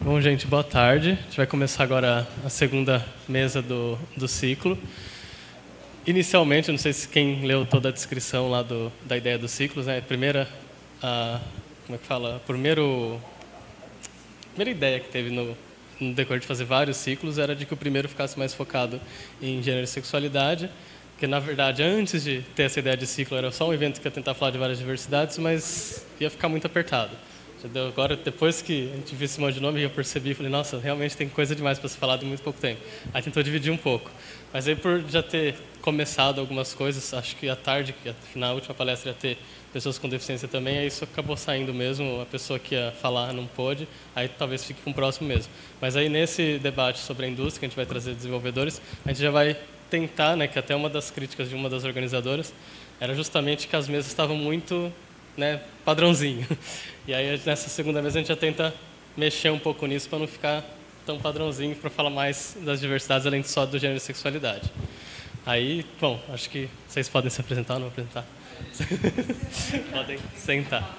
Bom, gente, boa tarde. A gente vai começar agora a segunda mesa do ciclo. Inicialmente, eu não sei se quem leu toda a descrição lá da ideia dos ciclos, né? Como é que fala? A primeira ideia que teve no decorrer de fazer vários ciclos era de que o primeiro ficasse mais focado em gênero e sexualidade, que na verdade, antes de ter essa ideia de ciclo, era só um evento que ia tentar falar de várias diversidades, mas ia ficar muito apertado. Agora, depois que a gente viu esse monte de nome, eu percebi, falei, nossa, realmente tem coisa demais para ser falado em muito pouco tempo. Aí tentou dividir um pouco. Mas aí, por já ter começado algumas coisas, acho que à tarde, que na última palestra ia ter pessoas com deficiência também, aí isso acabou saindo mesmo, a pessoa que ia falar não pôde, aí talvez fique com o próximo mesmo. Mas aí, nesse debate sobre a indústria, que a gente vai trazer desenvolvedores, a gente já vai tentar, né, que até uma das críticas de uma das organizadoras era justamente que as mesas estavam muito, né, padrãozinho. E aí, nessa segunda vez, a gente já tenta mexer um pouco nisso para não ficar tão padrãozinho, para falar mais das diversidades, além só do gênero e sexualidade. Aí, bom, acho que vocês podem se apresentar ou não apresentar. Podem sentar.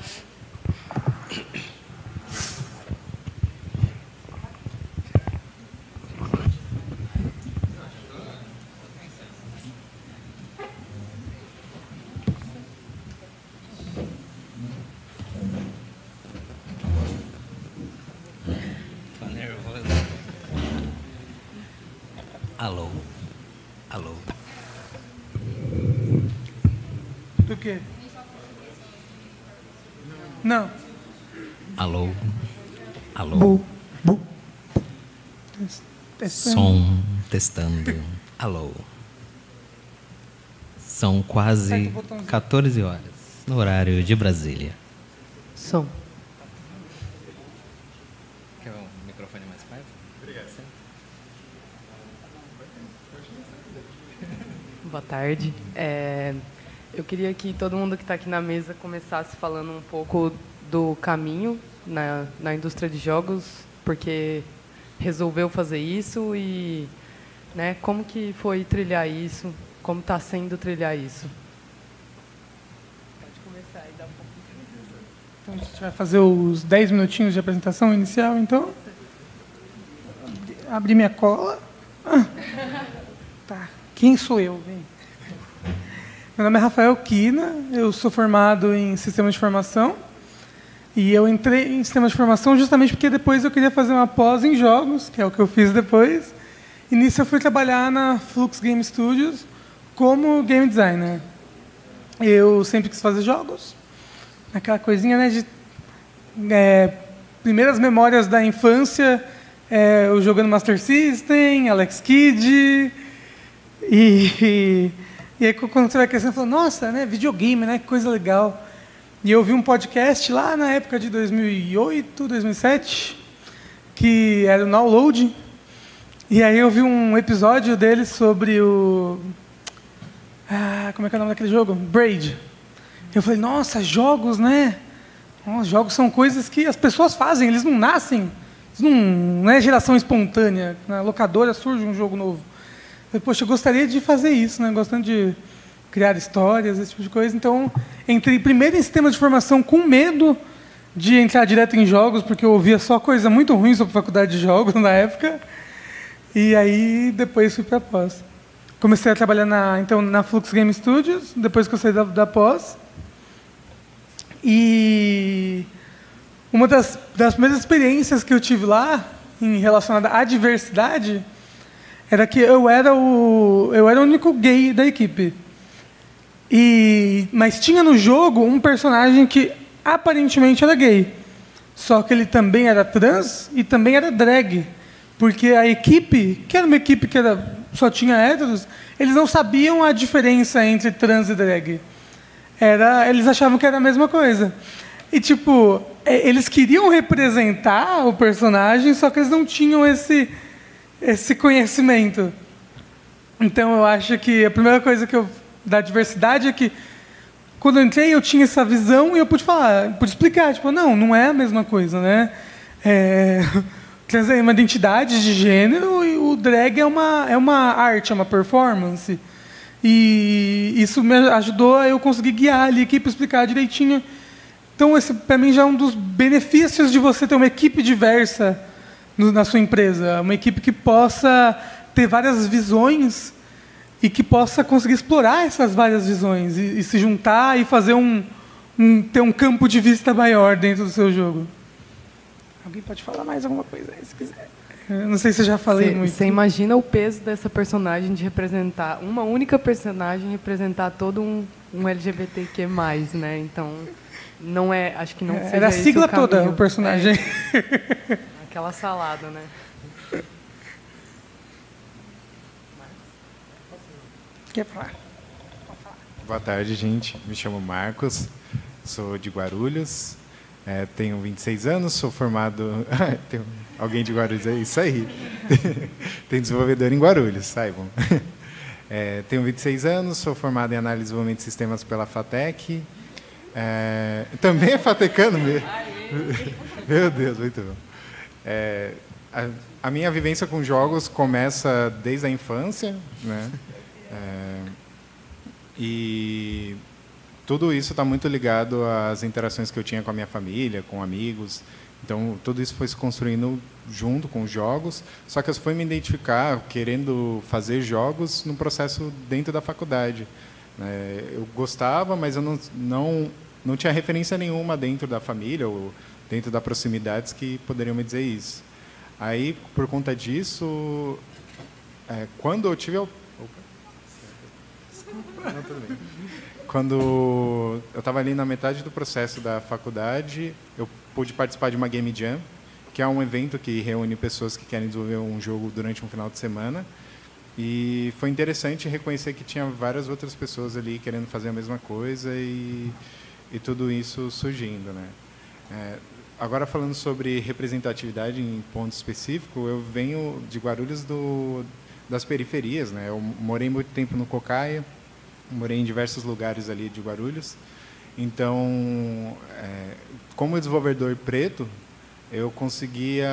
Alô? Alô? Do quê? Não. Alô? Alô? Bu. Som testando. Alô? São quase 14 horas no horário de Brasília. Som. Quer um microfone mais perto? Obrigado. Boa tarde. Eu queria que todo mundo que está aqui na mesa começasse falando um pouco do caminho na indústria de jogos, porque resolveu fazer isso e, né, como que foi trilhar isso, como está sendo trilhar isso. Pode começar e dar um pouco. Então, a gente vai fazer os 10 minutinhos de apresentação inicial, então. Abrir minha cola. Tá. Quem sou eu? Vem. Meu nome é Rafael Kina, eu sou formado em Sistemas de Informação e eu entrei em Sistemas de Informação justamente porque depois eu queria fazer uma pós em jogos, que é o que eu fiz depois. E nisso eu fui trabalhar na Flux Game Studios como game designer. Eu sempre quis fazer jogos, aquela coisinha, né, de primeiras memórias da infância, eu jogando Master System, Alex Kidd e aí, quando você vai crescendo, você fala, nossa, né, videogame, né, que coisa legal. E eu vi um podcast lá na época de 2008, 2007, que era o Download. E aí eu vi um episódio dele sobre o... como é que é o nome daquele jogo? Braid. Eu falei, nossa, jogos, né? Os jogos são coisas que as pessoas fazem, eles não nascem. Não é geração espontânea. Na locadora surge um jogo novo. Poxa, eu gostaria de fazer isso, né? Gostando de criar histórias, esse tipo de coisa. Então, entrei primeiro em sistemas de formação com medo de entrar direto em jogos, porque eu ouvia só coisa muito ruim sobre faculdade de jogos na época. E aí, depois fui para a pós. Comecei a trabalhar na Flux Game Studios, depois que eu saí da pós. E uma das primeiras experiências que eu tive lá, relacionada à diversidade, era que eu era o único gay da equipe. Mas tinha no jogo um personagem que aparentemente era gay. Só que ele também era trans e também era drag. Porque a equipe, que era uma equipe que só tinha héteros, eles não sabiam a diferença entre trans e drag. Eles achavam que era a mesma coisa. E, tipo, eles queriam representar o personagem, só que eles não tinham esse conhecimento. Então, eu acho que a primeira coisa da diversidade é que, quando eu entrei, eu tinha essa visão e eu pude explicar, tipo, não é a mesma coisa, né? Trans é uma identidade de gênero e o drag é uma arte, é uma performance. E isso me ajudou a eu conseguir guiar ali a equipe, explicar direitinho. Então, esse, para mim, já é um dos benefícios de você ter uma equipe diversa na sua empresa? Uma equipe que possa ter várias visões e que possa conseguir explorar essas várias visões e se juntar e fazer ter um campo de vista maior dentro do seu jogo. Alguém pode falar mais alguma coisa aí, se quiser. Eu não sei se eu já falei muito. Você imagina o peso dessa personagem de representar, uma única personagem representar todo um LGBTQ+, né? Então, não é, acho que não seja era a sigla esse o toda, caminho. o personagem. Aquela salada, né? Quer falar? Boa tarde, gente. Me chamo Marcos, sou de Guarulhos, tenho 26 anos, sou formado... Tem alguém de Guarulhos aí? Isso aí. Tem desenvolvedor em Guarulhos, saibam. Tenho 26 anos, sou formado em análise e desenvolvimento de sistemas pela FATEC. Também é fatecano mesmo. Meu Deus, muito bom. A minha vivência com jogos começa desde a infância, né? E tudo isso está muito ligado às interações que eu tinha com a minha família, com amigos. Então, tudo isso foi se construindo junto com os jogos. Só que eu fui me identificar querendo fazer jogos num processo dentro da faculdade. Eu gostava, mas eu não tinha referência nenhuma dentro da família ou dentro das proximidades que poderiam me dizer isso. Aí, por conta disso, quando eu tive... Não, tudo bem. Quando eu estava ali na metade do processo da faculdade, eu pude participar de uma Game Jam, que é um evento que reúne pessoas que querem desenvolver um jogo durante um final de semana. E foi interessante reconhecer que tinha várias outras pessoas ali querendo fazer a mesma coisa e tudo isso surgindo, né? Agora, falando sobre representatividade em ponto específico, eu venho de Guarulhos das periferias, né? Eu morei muito tempo no Cocaia, morei em diversos lugares ali de Guarulhos. Então, como desenvolvedor preto, eu conseguia...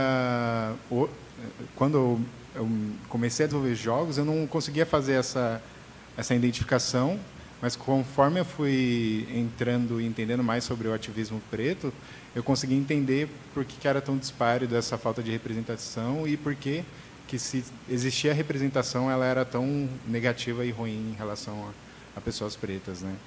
Quando eu comecei a desenvolver jogos, eu não conseguia fazer essa identificação, mas conforme eu fui entrando e entendendo mais sobre o ativismo preto, eu consegui entender por que era tão disparo essa falta de representação e por que se existia representação, ela era tão negativa e ruim em relação a pessoas pretas, né?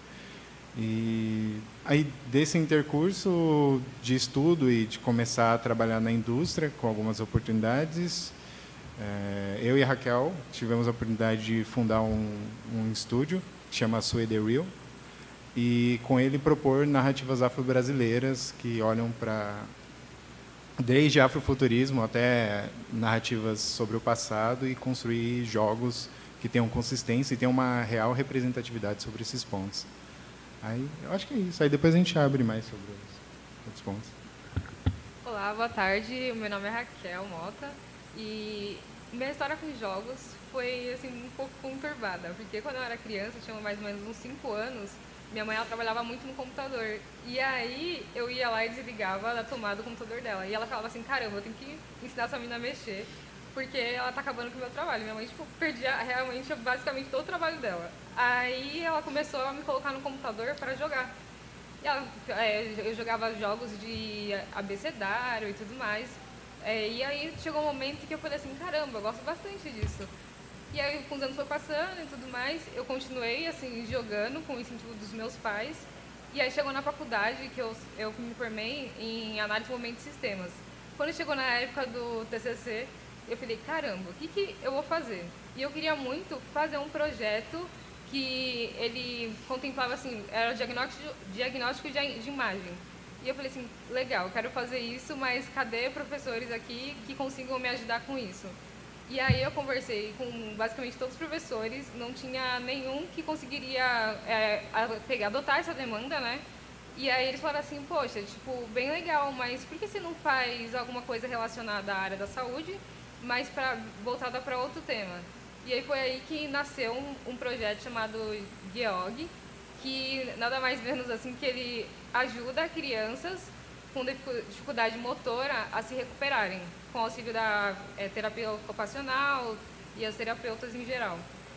E aí, desse intercurso de estudo e de começar a trabalhar na indústria com algumas oportunidades, eu e a Raquel tivemos a oportunidade de fundar um estúdio que chama Sway The Real, e com ele propor narrativas afro-brasileiras que olham para desde afrofuturismo até narrativas sobre o passado e construir jogos que tenham consistência e tenham uma real representatividade sobre esses pontos. Aí, eu acho que é isso. Aí depois a gente abre mais sobre os outros pontos. Olá, boa tarde. O meu nome é Raquel Mota e minha história com jogos foi assim, um pouco conturbada, porque quando eu era criança, eu tinha mais ou menos uns 5 anos, minha mãe ela trabalhava muito no computador. E aí eu ia lá e desligava da tomada do computador dela. E ela falava assim, caramba, eu tenho que ensinar essa menina a mexer, porque ela tá acabando com o meu trabalho. Minha mãe, tipo, perdia realmente, basicamente, todo o trabalho dela. Aí ela começou a me colocar no computador para jogar. E ela, eu jogava jogos de abecedário e tudo mais. E aí chegou um momento que eu falei assim, caramba, eu gosto bastante disso. E aí, com os anos foi passando e tudo mais, eu continuei, assim, jogando com o incentivo dos meus pais. E aí chegou na faculdade, que eu me formei em análise de desenvolvimento de sistemas. Quando chegou na época do TCC, eu falei, caramba, o que eu vou fazer? E eu queria muito fazer um projeto que ele contemplava, assim, era diagnóstico de imagem. E eu falei assim, legal, eu quero fazer isso, mas cadê professores aqui que consigam me ajudar com isso? E aí eu conversei com basicamente todos os professores, não tinha nenhum que conseguiria adotar essa demanda, né? E aí eles falaram assim, poxa, tipo, bem legal, mas por que você não faz alguma coisa relacionada à área da saúde, mas voltada para outro tema? E aí foi aí que nasceu um projeto chamado GEOG, que nada mais menos assim que ele ajuda crianças com dificuldade motora a se recuperarem, com o auxílio da terapia ocupacional e as terapeutas em geral.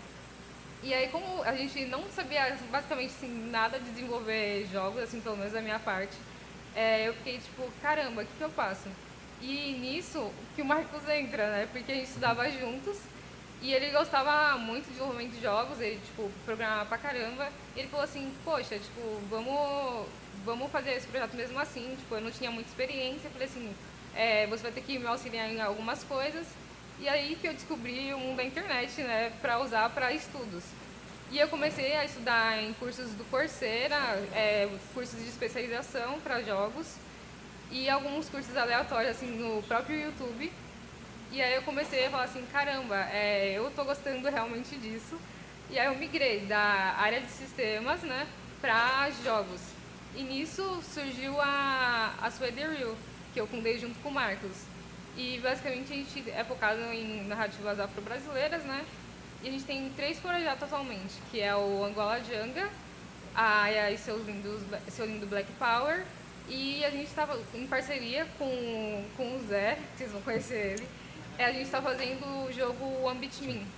E aí, como a gente não sabia basicamente assim, nada de desenvolver jogos, assim, pelo menos da minha parte, eu fiquei tipo, caramba, o que eu faço? E nisso que o Marcos entra, né? Porque a gente estudava juntos e ele gostava muito de desenvolvimento de jogos, ele, tipo, programava pra caramba. E ele falou assim, poxa, tipo, vamos fazer esse projeto mesmo assim. Tipo, eu não tinha muita experiência, eu falei assim, você vai ter que me auxiliar em algumas coisas. E aí que eu descobri o mundo da internet, né, para usar para estudos. E eu comecei a estudar em cursos do Coursera, cursos de especialização para jogos e alguns cursos aleatórios assim no próprio YouTube. E aí eu comecei a falar assim, caramba, eu estou gostando realmente disso. E aí eu migrei da área de sistemas, né, para jogos. E nisso surgiu a Sway the Real, que eu fundei junto com o Marcos. E basicamente a gente é focado em narrativas afro-brasileiras, né? E a gente tem 3 projetos atualmente, que é o Angola Janga, a Aya e seu lindo Black Power, e a gente estava em parceria com o Zé, que vocês vão conhecer ele, a gente está fazendo o jogo One Beat Me.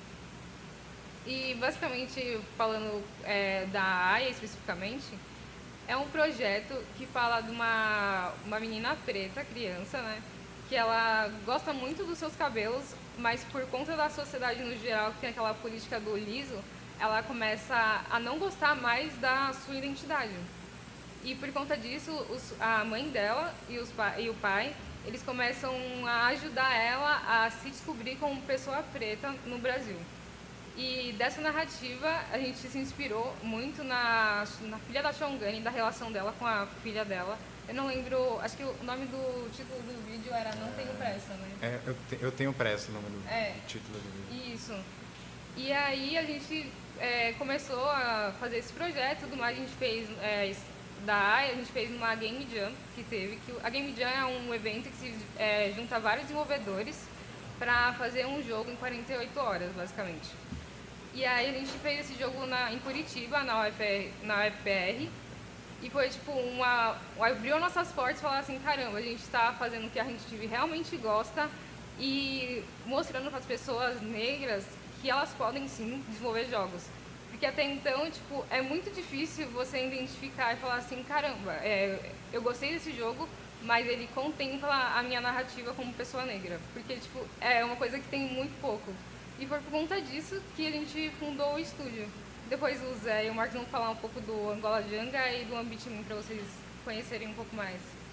E basicamente, falando da Aya especificamente, é um projeto que fala de uma menina preta, criança, né? Que ela gosta muito dos seus cabelos, mas por conta da sociedade no geral, que tem aquela política do liso, ela começa a não gostar mais da sua identidade. E por conta disso, a mãe dela e o pai, eles começam a ajudar ela a se descobrir como pessoa preta no Brasil. E dessa narrativa, a gente se inspirou muito na filha da Chongani, da relação dela com a filha dela. Eu não lembro, acho que o nome do título do vídeo era Não Tenho Pressa, né? Eu tenho pressa, o nome do título do vídeo. Isso. E aí a gente começou a fazer esse projeto, tudo mais, a gente fez da AIA, a gente fez numa Game Jam que teve. A Game Jam é um evento que junta vários desenvolvedores para fazer um jogo em 48 horas, basicamente. E aí a gente fez esse jogo em Curitiba, na UFPR, e foi tipo abriu nossas portas e falar assim, caramba, a gente está fazendo o que a gente realmente gosta e mostrando para as pessoas negras que elas podem sim desenvolver jogos. Porque até então, tipo, é muito difícil você identificar e falar assim, caramba, eu gostei desse jogo, mas ele contempla a minha narrativa como pessoa negra. Porque, tipo, é uma coisa que tem muito pouco. E foi por conta disso que a gente fundou o estúdio. Depois o Zé e o Marcos vão falar um pouco do Angola Janga e do One Beat Me para vocês conhecerem um pouco mais.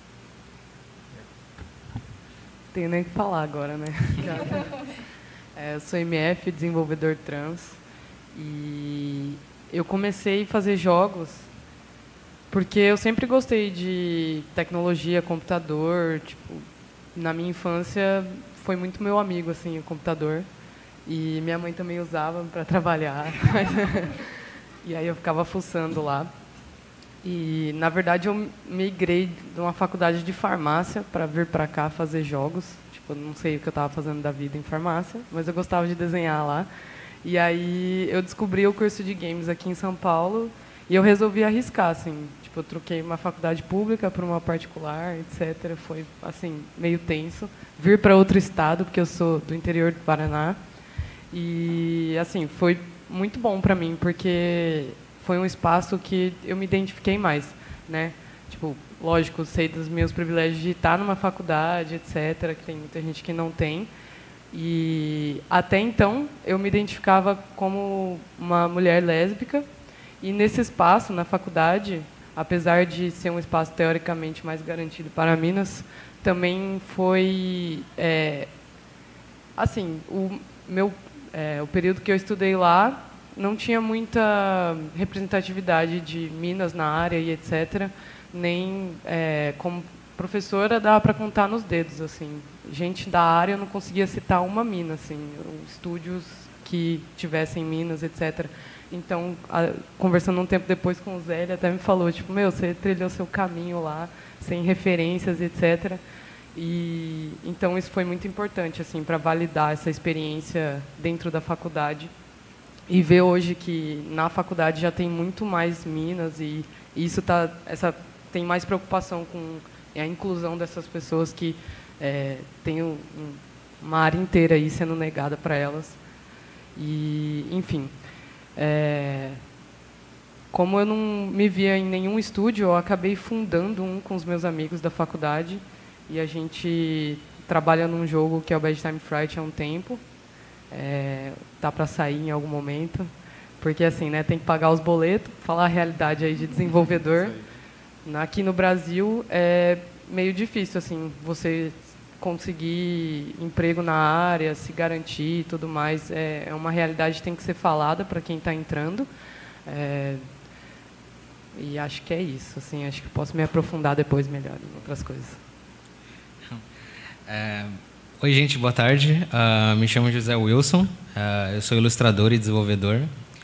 Tenho nem o que falar agora, né? Eu sou MF, desenvolvedor trans, e eu comecei a fazer jogos porque eu sempre gostei de tecnologia, computador. Tipo, na minha infância foi muito meu amigo assim, o computador. E minha mãe também usava para trabalhar. E aí eu ficava fuçando lá. E, na verdade, eu migrei de uma faculdade de farmácia para vir para cá fazer jogos. Tipo, eu não sei o que eu estava fazendo da vida em farmácia, mas eu gostava de desenhar lá. E aí eu descobri o curso de games aqui em São Paulo e eu resolvi arriscar, assim. Tipo, eu troquei uma faculdade pública por uma particular, etc. Foi, assim, meio tenso. Vir para outro estado, porque eu sou do interior do Paraná. E, assim, foi muito bom para mim, porque foi um espaço que eu me identifiquei mais, né? Tipo, lógico, sei dos meus privilégios de estar numa faculdade, etc., que tem muita gente que não tem. E, até então, eu me identificava como uma mulher lésbica. E, nesse espaço, na faculdade, apesar de ser um espaço teoricamente mais garantido para Minas, também foi... assim, o período que eu estudei lá não tinha muita representatividade de Minas na área e etc. Nem como professora dava para contar nos dedos, assim. Gente da área eu não conseguia citar uma mina, assim, estúdios que tivessem Minas, etc. Então, conversando um tempo depois com o Zé, ele até me falou, tipo, você trilhou seu caminho lá, sem referências, etc. E então isso foi muito importante assim para validar essa experiência dentro da faculdade e ver hoje que na faculdade já tem muito mais minas e isso tem mais preocupação com a inclusão dessas pessoas que tem uma área inteira aí sendo negada para elas. E, enfim, como eu não me via em nenhum estúdio, eu acabei fundando um com os meus amigos da faculdade. e a gente trabalha num jogo que é o Bedtime Fright há um tempo. Tá para sair em algum momento, porque assim, né, tem que pagar os boletos, falar a realidade aí de desenvolvedor. Aqui no Brasil é meio difícil assim, você conseguir emprego na área, se garantir e tudo mais. É uma realidade que tem que ser falada para quem está entrando. E acho que é isso. Assim, acho que posso me aprofundar depois melhor em outras coisas. Oi, gente, boa tarde. Me chamo José Wilson. Eu sou ilustrador e desenvolvedor.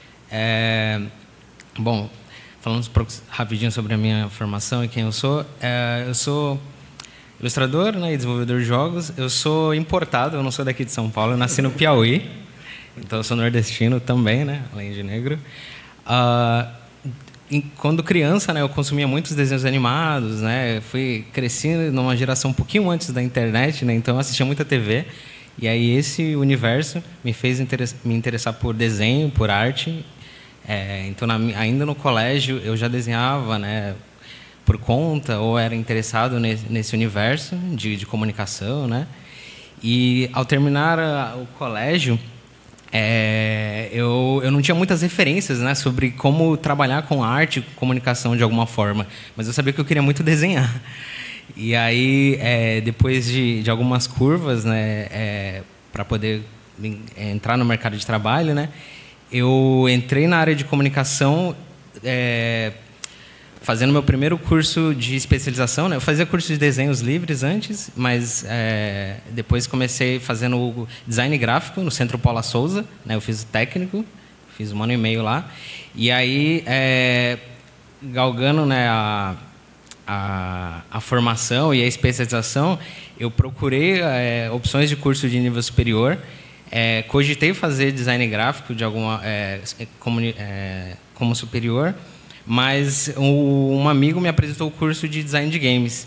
Bom, falando rapidinho sobre a minha formação e quem eu sou. Eu sou ilustrador, né, e desenvolvedor de jogos. Eu sou importado, eu não sou daqui de São Paulo. Eu nasci no Piauí, então eu sou nordestino também, né, além de negro. Quando criança, né, eu consumia muitos desenhos animados, né, fui crescendo numa geração um pouquinho antes da internet, né, então eu assistia muita TV. E aí esse universo me fez me interessar por desenho, por arte. Então, ainda no colégio, eu já desenhava, né, por conta, ou era interessado nesse universo de comunicação, né? E ao terminar o colégio, eu não tinha muitas referências, né, sobre como trabalhar com arte e comunicação de alguma forma, mas eu sabia que eu queria muito desenhar. E aí, depois de algumas curvas, né, para poder entrar no mercado de trabalho, né, eu entrei na área de comunicação, fazendo meu primeiro curso de especialização, né? Eu fazia curso de desenhos livres antes, mas depois comecei fazendo design gráfico no Centro Paula Souza, né? Eu fiz o técnico, fiz 1 ano e meio lá. E aí, galgando, né, a formação e a especialização, eu procurei opções de curso de nível superior. Cogitei fazer design gráfico de como superior, mas um amigo me apresentou o curso de design de games.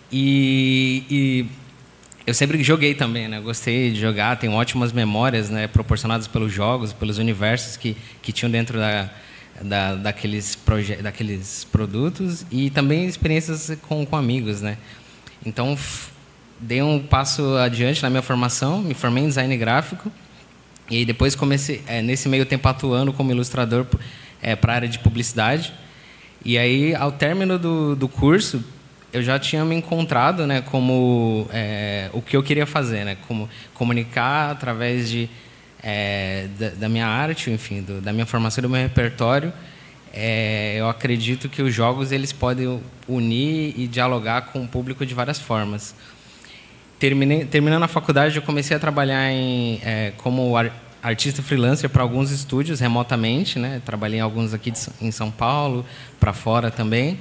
E eu sempre joguei também, né? Gostei de jogar, tenho ótimas memórias, né, proporcionadas pelos jogos, pelos universos que tinham dentro daqueles produtos, e também experiências com amigos, né? Então, dei um passo adiante na minha formação, me formei em design gráfico, e aí depois comecei, nesse meio tempo, atuando como ilustrador para a área de publicidade. E aí, ao término do curso, eu já tinha me encontrado, né, como o que eu queria fazer, né, como comunicar através da minha arte, enfim, da minha formação, do meu repertório. Eu acredito que os jogos eles podem unir e dialogar com o público de várias formas. Terminando a faculdade, eu comecei a trabalhar como artista freelancer para alguns estúdios remotamente, né? Trabalhei em alguns aqui em São Paulo, para fora também.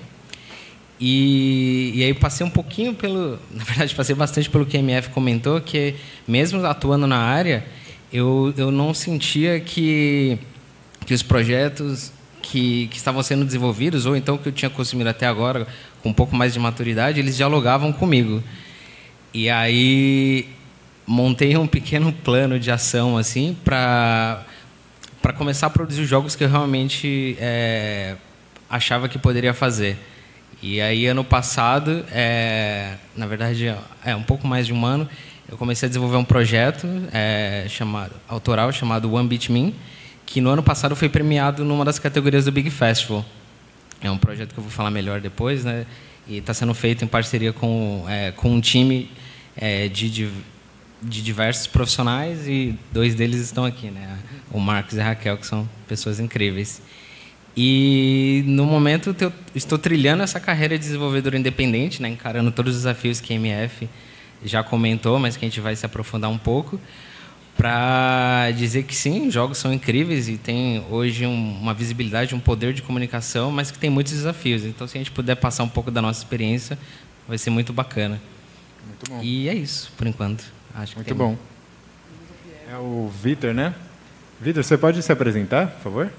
E aí passei um pouquinho na verdade, passei bastante pelo que a MF comentou, que mesmo atuando na área, eu não sentia que os projetos que estavam sendo desenvolvidos, ou então que eu tinha consumido até agora, com um pouco mais de maturidade, eles dialogavam comigo. E aí montei um pequeno plano de ação assim para começar a produzir os jogos que eu realmente achava que poderia fazer. E aí, ano passado, na verdade, um pouco mais de 1 ano, eu comecei a desenvolver um projeto autoral chamado One Beat Me, que no ano passado foi premiado numa das categorias do Big Festival. É um projeto que eu vou falar melhor depois, né? E está sendo feito em parceria com um time de diversos profissionais, e 2 deles estão aqui, né? O Marcos e a Raquel, que são pessoas incríveis. E no momento eu estou trilhando essa carreira de desenvolvedor independente, né? Encarando todos os desafios que a MF já comentou, mas que a gente vai se aprofundar um pouco, para dizer que sim, jogos são incríveis e tem hoje uma visibilidade, um poder de comunicação, mas que tem muitos desafios. Então, se a gente puder passar um pouco da nossa experiência, vai ser muito bacana. Muito bom. E é isso, por enquanto. Acho muito bom. É o Vitor, né? Vitor, você pode se apresentar, por favor?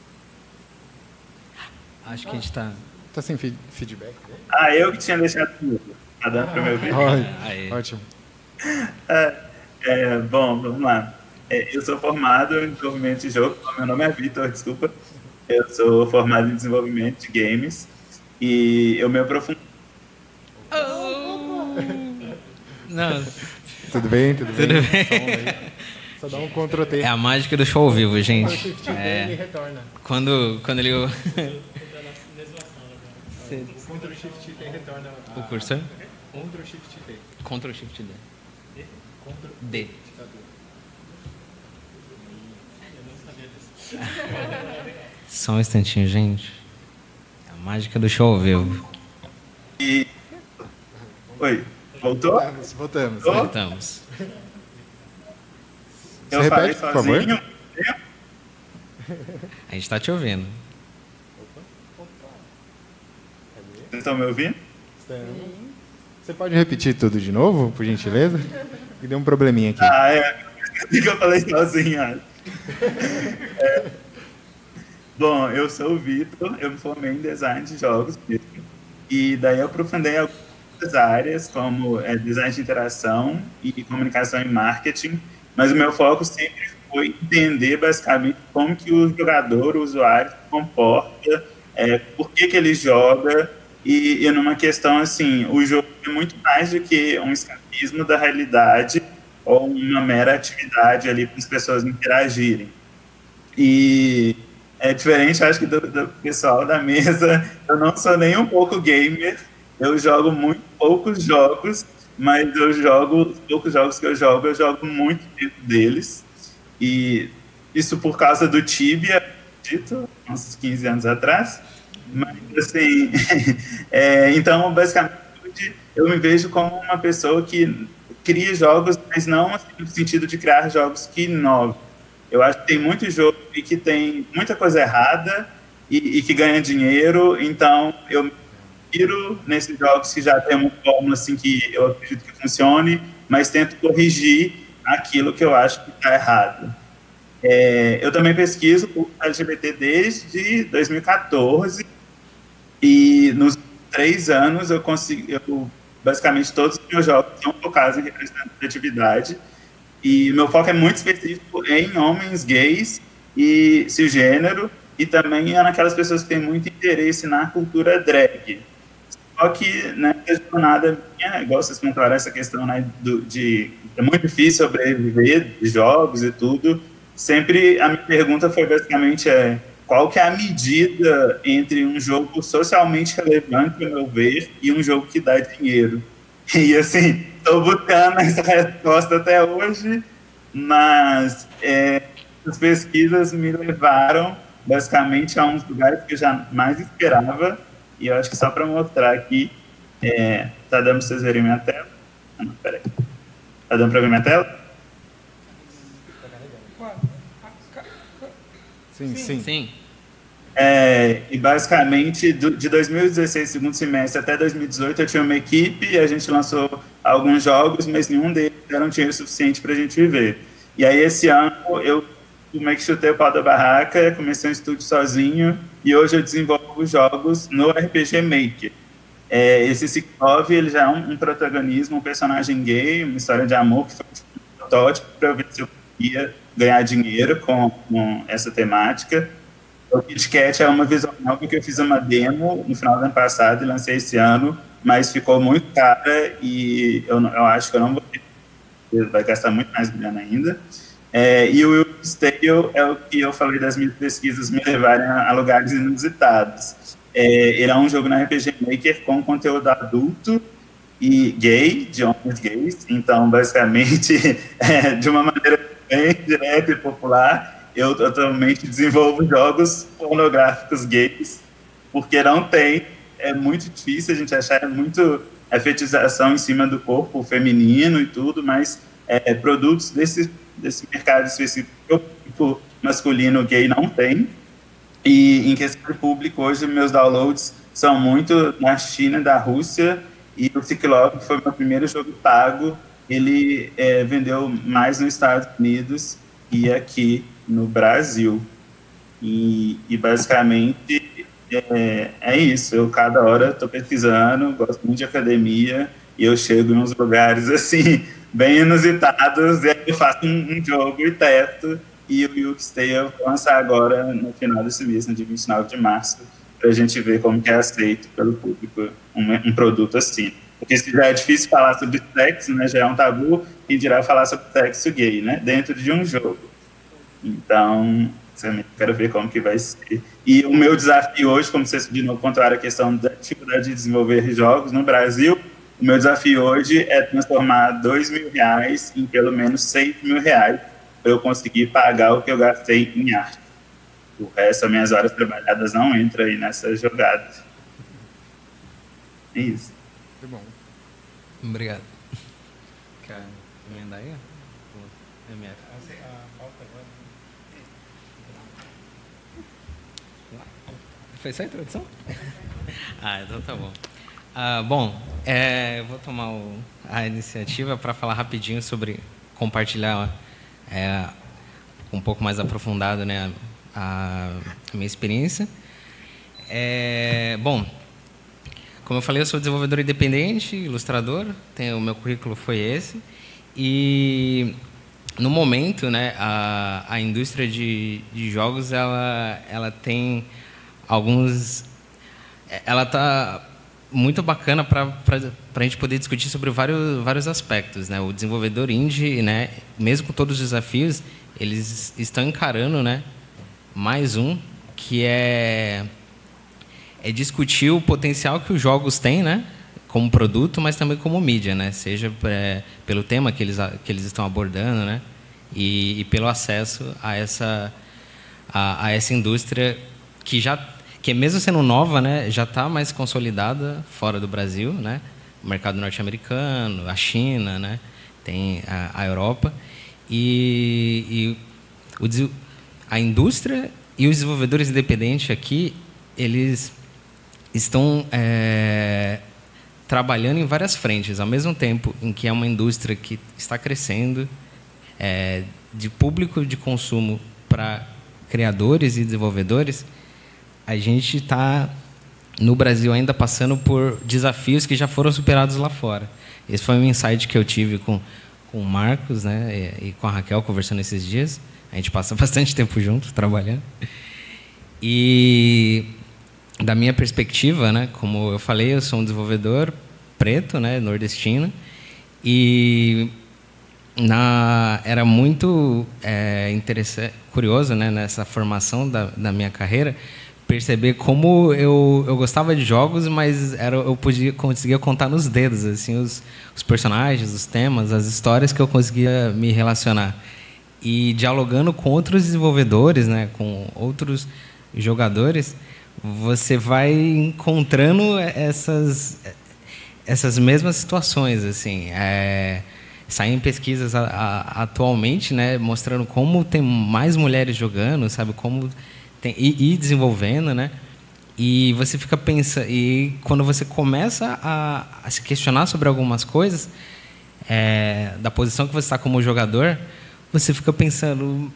Acho que a gente está... Está sem feedback? Eu que tinha deixado tudo. Tá dando para me ouvir? Ótimo. Bom, vamos lá. Eu sou formado em desenvolvimento de jogo. Meu nome é Vitor, desculpa. Eu sou formado em desenvolvimento de games. E eu me aprofundo... Não, Tudo bem? Tudo bem? tudo bem. Só dá um Ctrl T. É a mágica do show ao vivo, gente. Shift T e retorna. Quando ele... Ctrl Shift T retorna. O cursor? Ctrl Shift T. Ctrl Shift D. D. Só um instantinho, gente. É a mágica do show ao vivo. Oi, voltou? Voltamos. Voltamos. Eu Você falei repete, por favor? sozinho. A gente tá te ouvindo. Vocês estão me ouvindo? Você pode repetir tudo de novo, por gentileza? Que deu um probleminha aqui. Ah, é. Que eu falei sozinho, acho. Bom, eu sou o Vitor, eu me formei em design de jogos mesmo. E daí eu aprofundei em algumas áreas, como design de interação e comunicação e marketing. Mas o meu foco sempre foi entender, basicamente, como que o jogador, o usuário, se comporta, por que ele joga. E numa questão assim, o jogo é muito mais do que um escapismo da realidade ou uma mera atividade ali para as pessoas interagirem. E é diferente, acho que, do pessoal da mesa. Eu não sou nem um pouco gamer, eu jogo muito poucos jogos, mas os poucos jogos que eu jogo muito tempo deles. E isso por causa do Tibia, dito, uns 15 anos atrás. Mas, assim, então, basicamente, eu me vejo como uma pessoa que cria jogos, mas não assim, no sentido de criar jogos que inovam. Eu acho que tem muito jogo e que tem muita coisa errada e que ganha dinheiro, então eu me tiro nesses jogos que já tem uma fórmula assim, que eu acredito que funcione, mas tento corrigir aquilo que eu acho que está errado. Eu também pesquiso o LGBT desde 2014 e nos 3 anos basicamente todos os meus jogos são focados em representatividade e meu foco é muito específico em homens gays e cisgênero e também naquelas pessoas que têm muito interesse na cultura drag. Só que, né, a jornada minha, igual vocês comentaram essa questão, né, é muito difícil sobreviver de jogos e tudo, sempre a minha pergunta foi basicamente qual que é a medida entre um jogo socialmente relevante, ao meu ver, e um jogo que dá dinheiro? E, assim, estou buscando essa resposta até hoje, mas as pesquisas me levaram, basicamente, a uns lugares que eu jamais esperava, e eu acho que só para mostrar aqui, tá dando para vocês verem minha tela? Ah, não, peraí. Tá dando para ver minha tela? Sim. E basicamente, de 2016, segundo semestre, até 2018, eu tinha uma equipe e a gente lançou alguns jogos, mas nenhum deles era dinheiro suficiente para a gente viver. E aí, esse ano, eu meio que chutei o pau da barraca, comecei um estúdio sozinho e hoje eu desenvolvo jogos no RPG Maker. Esse Ciclove, ele já é um protagonismo, um personagem gay, uma história de amor que foi um protótipo para eu ver se eu podia ganhar dinheiro com essa temática. O Kit Kat é uma visual novel que eu fiz uma demo no final do ano passado e lancei esse ano, mas ficou muito cara e eu acho que eu não vou ter, vai gastar muito mais grana ainda. E o Wilkes Tale é o que eu falei das minhas pesquisas me levarem a lugares inusitados. Ele é um jogo na RPG Maker com conteúdo adulto e gay, de homens gays, então basicamente de uma maneira bem direta e popular, eu atualmente desenvolvo jogos pornográficos gays, porque não tem, é muito difícil a gente achar, muito fetichização em cima do corpo feminino e tudo, mas produtos desse mercado específico que o público masculino gay não tem. E em questão de público, hoje meus downloads são muito na China e da Rússia, e o Ciclope, que foi meu primeiro jogo pago, ele vendeu mais nos Estados Unidos e aqui no Brasil. E basicamente é isso. Eu cada hora estou pesquisando, gosto muito de academia e eu chego em uns lugares assim bem inusitados e aí eu faço um jogo e testo. E o Wilkes Tale eu vou lançar agora no final desse mês, no dia 29 de março, para a gente ver como que é aceito pelo público um produto assim. Porque se já é difícil falar sobre sexo, né, já é um tabu, e dirá falar sobre sexo gay, né, dentro de um jogo. Então, também quero ver como que vai ser. E o meu desafio hoje, como vocês de novo pontuaram a questão da dificuldade de desenvolver jogos no Brasil, o meu desafio hoje é transformar R$2.000 em pelo menos R$6.000 para eu conseguir pagar o que eu gastei em arte. O resto, as minhas horas trabalhadas não entram aí nessa jogada. É isso. Muito bom. Obrigado. Quer emendar aí? O MF. Foi só a introdução? Então tá bom. Bom, eu vou tomar a iniciativa para falar rapidinho sobre compartilhar um pouco mais aprofundado, né, a minha experiência. Bom, como eu falei, eu sou desenvolvedor independente, ilustrador, o meu currículo foi esse. E, no momento, né, a indústria de jogos, ela tem alguns... Ela está muito bacana para a gente poder discutir sobre vários aspectos, né? O desenvolvedor indie, né, mesmo com todos os desafios, eles estão encarando, né, mais um, que é discutir o potencial que os jogos têm, né, como produto, mas também como mídia, né, seja pelo tema que eles estão abordando, né, e pelo acesso a essa indústria que mesmo sendo nova, né, já está mais consolidada fora do Brasil, né, o mercado norte-americano, a China, né, tem a Europa, e a indústria e os desenvolvedores independentes aqui, eles estão trabalhando em várias frentes, ao mesmo tempo em que é uma indústria que está crescendo, de público de consumo para criadores e desenvolvedores. A gente está, no Brasil, ainda passando por desafios que já foram superados lá fora. Esse foi um insight que eu tive com o Marcos, né, e com a Raquel, conversando esses dias. A gente passa bastante tempo junto, trabalhando. E, da minha perspectiva, né, como eu falei, eu sou um desenvolvedor preto, né, nordestino, e era muito interessante, curioso, né, nessa formação da minha carreira, perceber como eu gostava de jogos, mas eu conseguia contar nos dedos assim, os personagens, os temas, as histórias que eu conseguia me relacionar. E dialogando com outros desenvolvedores, né, com outros jogadores, você vai encontrando essas mesmas situações. Assim, saem pesquisas atualmente, né, mostrando como tem mais mulheres jogando, sabe, como e desenvolvendo, né? E você fica pensando, e quando você começa a se questionar sobre algumas coisas, da posição que você está como jogador, você fica pensando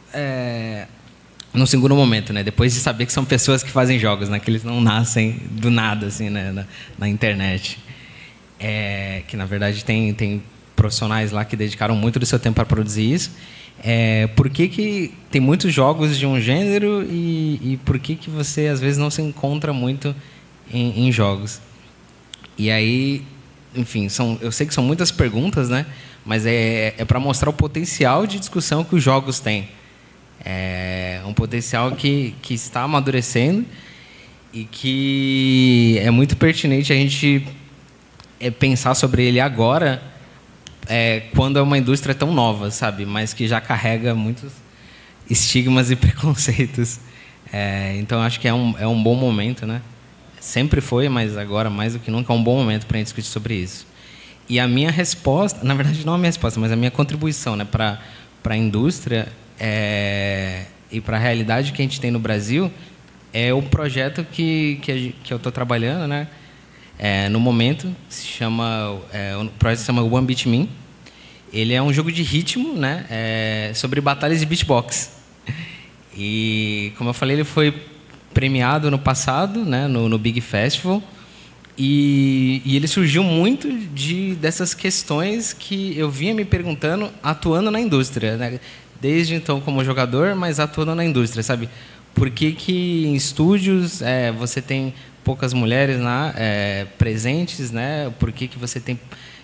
num segundo momento, né? Depois de saber que são pessoas que fazem jogos, né? Que eles não nascem do nada, assim, né? na internet, que na verdade tem profissionais lá que dedicaram muito do seu tempo para produzir isso. Por que tem muitos jogos de um gênero e por que você, às vezes, não se encontra muito em jogos? E aí, enfim, eu sei que são muitas perguntas, né? Mas é para mostrar o potencial de discussão que os jogos têm. Um potencial que está amadurecendo e que é muito pertinente a gente pensar sobre ele agora, quando é uma indústria tão nova, sabe? Mas que já carrega muitos estigmas e preconceitos. Então, acho que é um bom momento, né? Sempre foi, mas agora, mais do que nunca, é um bom momento para a gente discutir sobre isso. E a minha resposta, na verdade, não a minha resposta, mas a minha contribuição, né, para a indústria e para a realidade que a gente tem no Brasil é o projeto que eu estou trabalhando, né? No momento, o projeto se chama One Beat Me. Ele é um jogo de ritmo, né, sobre batalhas de beatbox. E, como eu falei, ele foi premiado no passado, né, no Big Festival. E ele surgiu muito dessas questões que eu vinha me perguntando atuando na indústria, né? Desde então como jogador, mas atuando na indústria, sabe? Por que em estúdios você tem poucas mulheres lá presentes, né? Por que você tem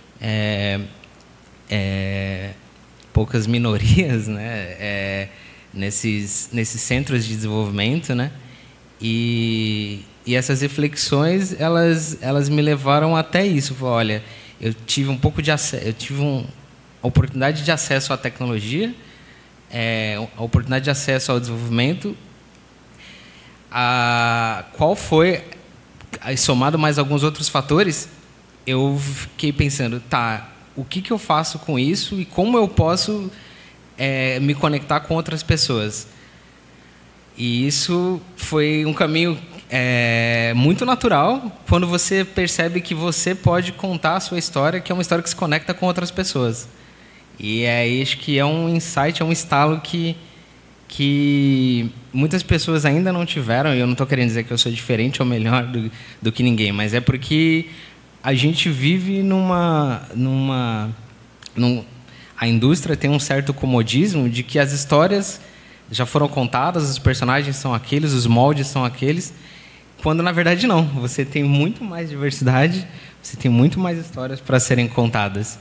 poucas minorias, né? Nesses centros de desenvolvimento, né? E essas reflexões elas me levaram até isso. Olha, eu tive um pouco de acesso, eu tive uma oportunidade de acesso à tecnologia, a oportunidade de acesso ao desenvolvimento. Qual foi, somado mais alguns outros fatores, eu fiquei pensando, tá, o que eu faço com isso e como eu posso me conectar com outras pessoas. E isso foi um caminho muito natural quando você percebe que você pode contar a sua história, que é uma história que se conecta com outras pessoas. E acho que é um insight, é um estalo que muitas pessoas ainda não tiveram, e eu não estou querendo dizer que eu sou diferente ou melhor do que ninguém, mas é porque a gente vive a indústria tem um certo comodismo de que as histórias já foram contadas, os personagens são aqueles, os moldes são aqueles, quando na verdade não. Você tem muito mais diversidade, você tem muito mais histórias para serem contadas.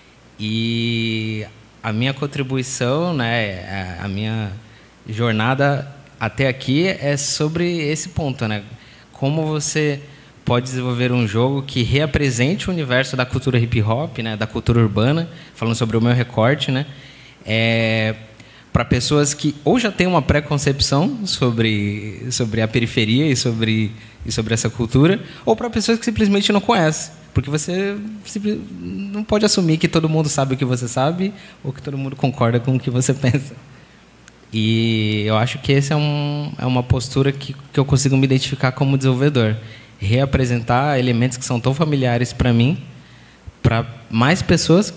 E a minha contribuição, né, a minha jornada até aqui é sobre esse ponto, né? Como você pode desenvolver um jogo que reapresente o universo da cultura hip hop, né, da cultura urbana, falando sobre o meu recorte, né, para pessoas que ou já têm uma pré-concepção sobre a periferia e sobre essa cultura, ou para pessoas que simplesmente não conhecem, porque você não pode assumir que todo mundo sabe o que você sabe ou que todo mundo concorda com o que você pensa. E eu acho que essa é uma postura que eu consigo me identificar como desenvolvedor. Reapresentar elementos que são tão familiares para mim, para mais pessoas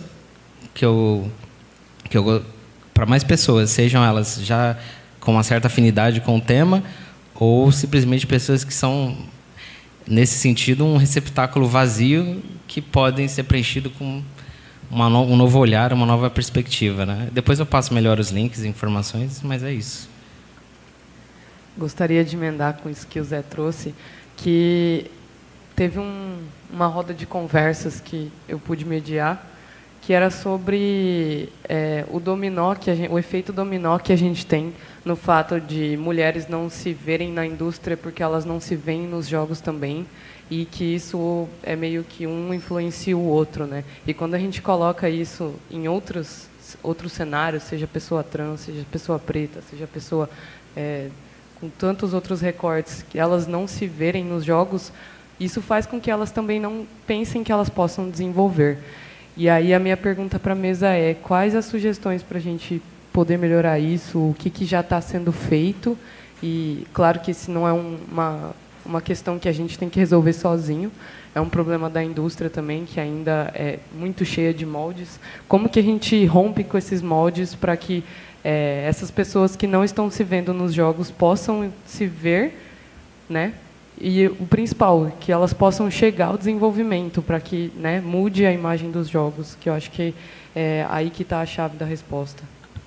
para mais pessoas, sejam elas já com uma certa afinidade com o tema ou simplesmente pessoas que são, nesse sentido, um receptáculo vazio que podem ser preenchido com um novo olhar, uma nova perspectiva, né? Depois eu passo melhor os links e informações, mas é isso. Gostaria de emendar com isso que o Zé trouxe, que teve uma roda de conversas que eu pude mediar, que era sobre o dominó, o efeito dominó que a gente tem no fato de mulheres não se verem na indústria porque elas não se veem nos jogos também, e que isso é meio que um influencia o outro, né? E quando a gente coloca isso em outros cenários, seja pessoa trans, seja pessoa preta, seja pessoa com tantos outros recortes, que elas não se verem nos jogos, isso faz com que elas também não pensem que elas possam desenvolver. E aí a minha pergunta para a mesa é: quais as sugestões para a gente poder melhorar isso? O que já está sendo feito? E claro que isso não é uma questão que a gente tem que resolver sozinho. É um problema da indústria também, que ainda é muito cheia de moldes. Como que a gente rompe com esses moldes para que essas pessoas que não estão se vendo nos jogos possam se ver, né? E o principal, que elas possam chegar ao desenvolvimento para que, né, mude a imagem dos jogos, que eu acho que é aí que está a chave da resposta.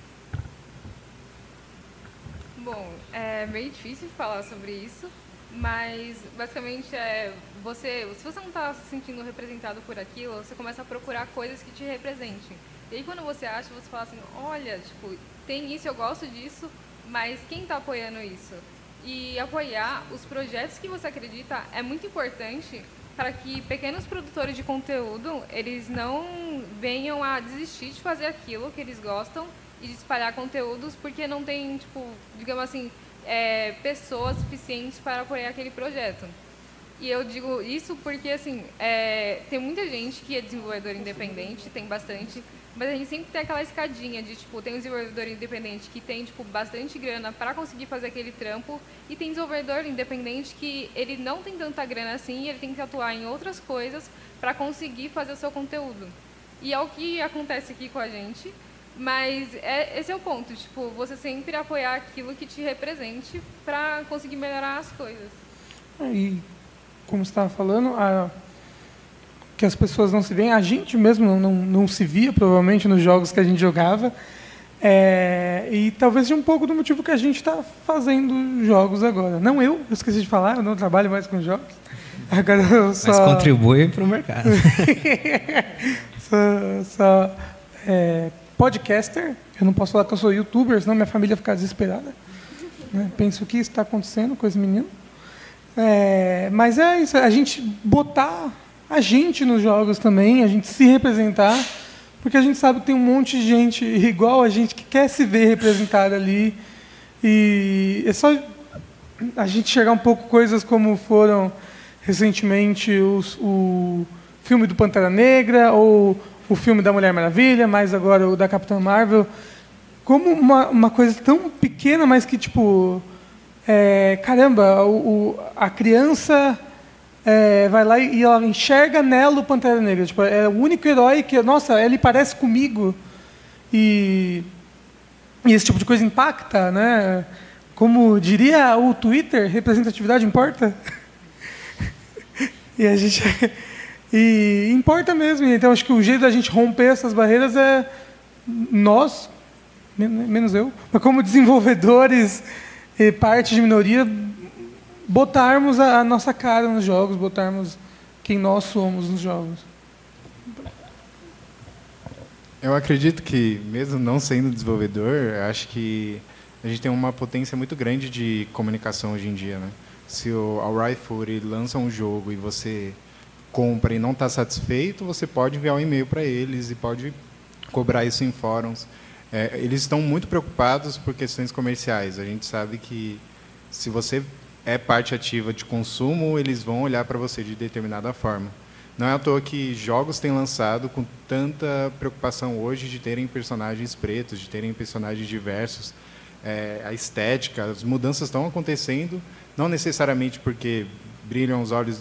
Bom, é meio difícil falar sobre isso, mas basicamente se você não está se sentindo representado por aquilo, você começa a procurar coisas que te representem. E aí quando você acha, você fala assim: olha, tipo, tem isso, eu gosto disso, mas quem está apoiando isso? E apoiar os projetos que você acredita é muito importante para que pequenos produtores de conteúdo, eles não venham a desistir de fazer aquilo que eles gostam e de espalhar conteúdos porque não tem, tipo, digamos assim, pessoas suficientes para apoiar aquele projeto. E eu digo isso porque, assim, tem muita gente que é desenvolvedor independente, tem bastante, mas a gente sempre tem aquela escadinha de, tipo, tem um desenvolvedor independente que tem, tipo, bastante grana para conseguir fazer aquele trampo, e tem desenvolvedor independente que ele não tem tanta grana assim, e ele tem que atuar em outras coisas para conseguir fazer o seu conteúdo. E é o que acontece aqui com a gente, mas esse é o ponto, tipo, você sempre apoiar aquilo que te represente para conseguir melhorar as coisas. E, como você estava falando, que as pessoas não se veem, a gente mesmo não se via, provavelmente, nos jogos que a gente jogava. E talvez seja um pouco do motivo que a gente está fazendo jogos agora. Não eu esqueci de falar, eu não trabalho mais com jogos. Agora eu só... Mas contribui para o mercado. sou podcaster. Eu não posso falar que eu sou youtuber, senão minha família fica desesperada. Né? Penso o que está acontecendo com esse menino. Mas é isso, a gente botar a gente nos jogos também, a gente se representar, porque a gente sabe que tem um monte de gente igual a gente que quer se ver representada ali. E é só a gente chegar um pouco coisas como foram recentemente o filme do Pantera Negra ou o filme da Mulher Maravilha, mais agora o da Capitã Marvel, como uma coisa tão pequena, mas que, tipo, caramba, a criança vai lá e ela enxerga nela o Pantera Negra. Tipo, é o único herói que, nossa, ele parece comigo. E esse tipo de coisa impacta, né? Como diria o Twitter, representatividade importa. E importa mesmo. Então, acho que o jeito da gente romper essas barreiras é nós, menos eu, mas como desenvolvedores e parte de minoria, botarmos a nossa cara nos jogos, botarmos quem nós somos nos jogos. Eu acredito que, mesmo não sendo desenvolvedor, acho que a gente tem uma potência muito grande de comunicação hoje em dia, né? Se a Rifle lança um jogo e você compra e não está satisfeito, você pode enviar um e-mail para eles e pode cobrar isso em fóruns. Eles estão muito preocupados por questões comerciais. A gente sabe que, se você é parte ativa de consumo, eles vão olhar para você de determinada forma. Não é à toa que jogos têm lançado com tanta preocupação hoje de terem personagens pretos, de terem personagens diversos. A estética, as mudanças estão acontecendo, não necessariamente porque brilham os olhos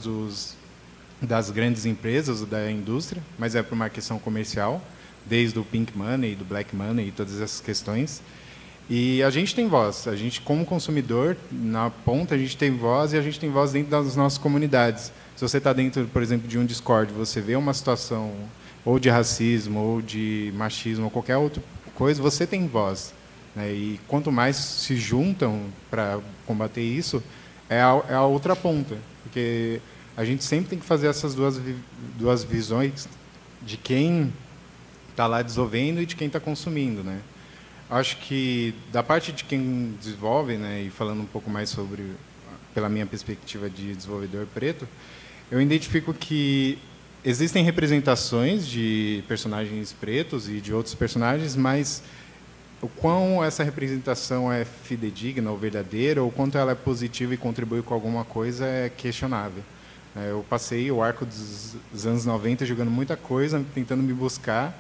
das grandes empresas ou da indústria, mas é por uma questão comercial, desde o Pink Money, do Black Money e todas essas questões. E a gente tem voz. A gente, como consumidor, na ponta, a gente tem voz, e a gente tem voz dentro das nossas comunidades. Se você está dentro, por exemplo, de um Discord, você vê uma situação ou de racismo, ou de machismo, ou qualquer outra coisa, você tem voz. Né? E quanto mais se juntam para combater isso, é a outra ponta. Porque a gente sempre tem que fazer essas duas visões de quem está lá desenvolvendo e de quem está consumindo, né? Acho que, da parte de quem desenvolve, né, e falando um pouco mais pela minha perspectiva de desenvolvedor preto, eu identifico que existem representações de personagens pretos e de outros personagens, mas o quão essa representação é fidedigna ou verdadeira, ou quanto ela é positiva e contribui com alguma coisa, é questionável. Eu passei o arco dos anos 90 jogando muita coisa, tentando me buscar,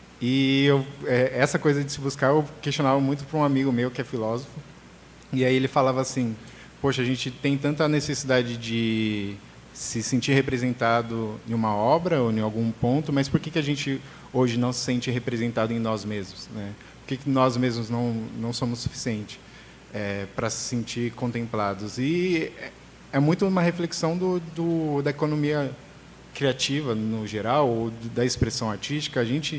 e essa coisa de se buscar eu questionava muito para um amigo meu que é filósofo, e aí ele falava assim: poxa, a gente tem tanta necessidade de se sentir representado em uma obra ou em algum ponto, mas por que a gente hoje não se sente representado em nós mesmos, né? Por que nós mesmos não somos suficientes para se sentir contemplados? E é muito uma reflexão da economia criativa no geral, ou da expressão artística. A gente,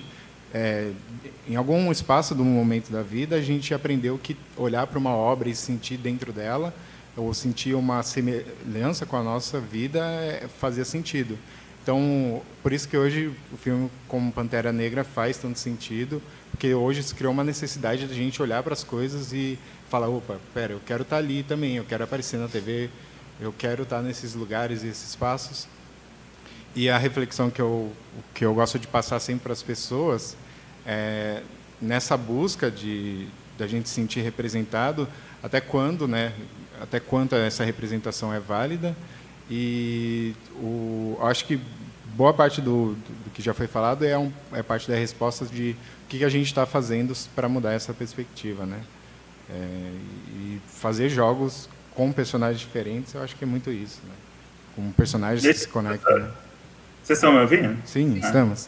em algum espaço do momento da vida, a gente aprendeu que olhar para uma obra e sentir dentro dela, ou sentir uma semelhança com a nossa vida, fazia sentido. Então, por isso que hoje o filme como Pantera Negra faz tanto sentido, porque hoje se criou uma necessidade de a gente olhar para as coisas e falar: opa, pera, eu quero estar ali também, eu quero aparecer na TV, eu quero estar nesses lugares e esses espaços. E a reflexão que eu gosto de passar sempre para as pessoas é nessa busca da gente se sentir representado, até quando, né? Até quanto essa representação é válida. E acho que boa parte do que já foi falado é parte da resposta de o que a gente está fazendo para mudar essa perspectiva, né? E fazer jogos com personagens diferentes, eu acho que é muito isso, né? Com personagens que se conectam. Né? Vocês estão me ouvindo? Sim, estamos.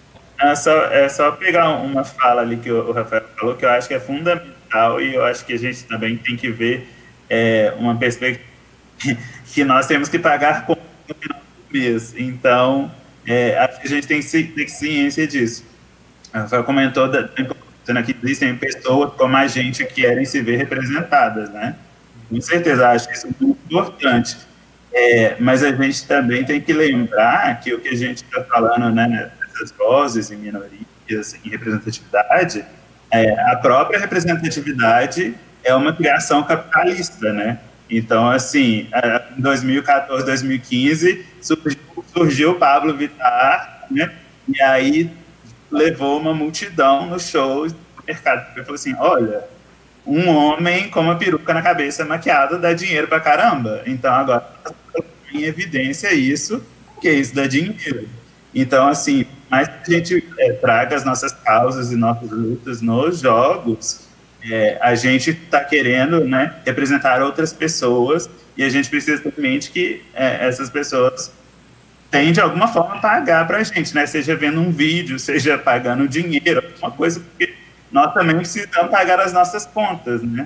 Só pegar uma fala ali que o Rafael falou, que eu acho que é fundamental, e eu acho que a gente também tem que ver uma perspectiva que nós temos que pagar com no final do mês. Então, acho que a gente tem que ter ciência disso. O Rafael comentou da importância sendo que existem pessoas como a gente que querem se ver representadas, né? Com certeza, acho isso muito importante. Mas a gente também tem que lembrar que o que a gente está falando, né, nessas vozes em minorias, em representatividade, a própria representatividade é uma criação capitalista, né? Então, assim, em 2014, 2015, surgiu o Pablo Vittar, né? E aí levou uma multidão nos shows do mercado. Ele falou assim, olha, um homem com uma peruca na cabeça maquiada dá dinheiro pra caramba. Então, agora, em evidência isso, porque isso dá dinheiro. Então, assim, mais que a gente traga as nossas causas e nossas lutas nos jogos, a gente está querendo, né, representar outras pessoas e a gente precisa ter em mente que essas pessoas têm, de alguma forma, pagar para a gente, né? Seja vendo um vídeo, seja pagando dinheiro, alguma coisa, porque nós também precisamos pagar as nossas contas, né?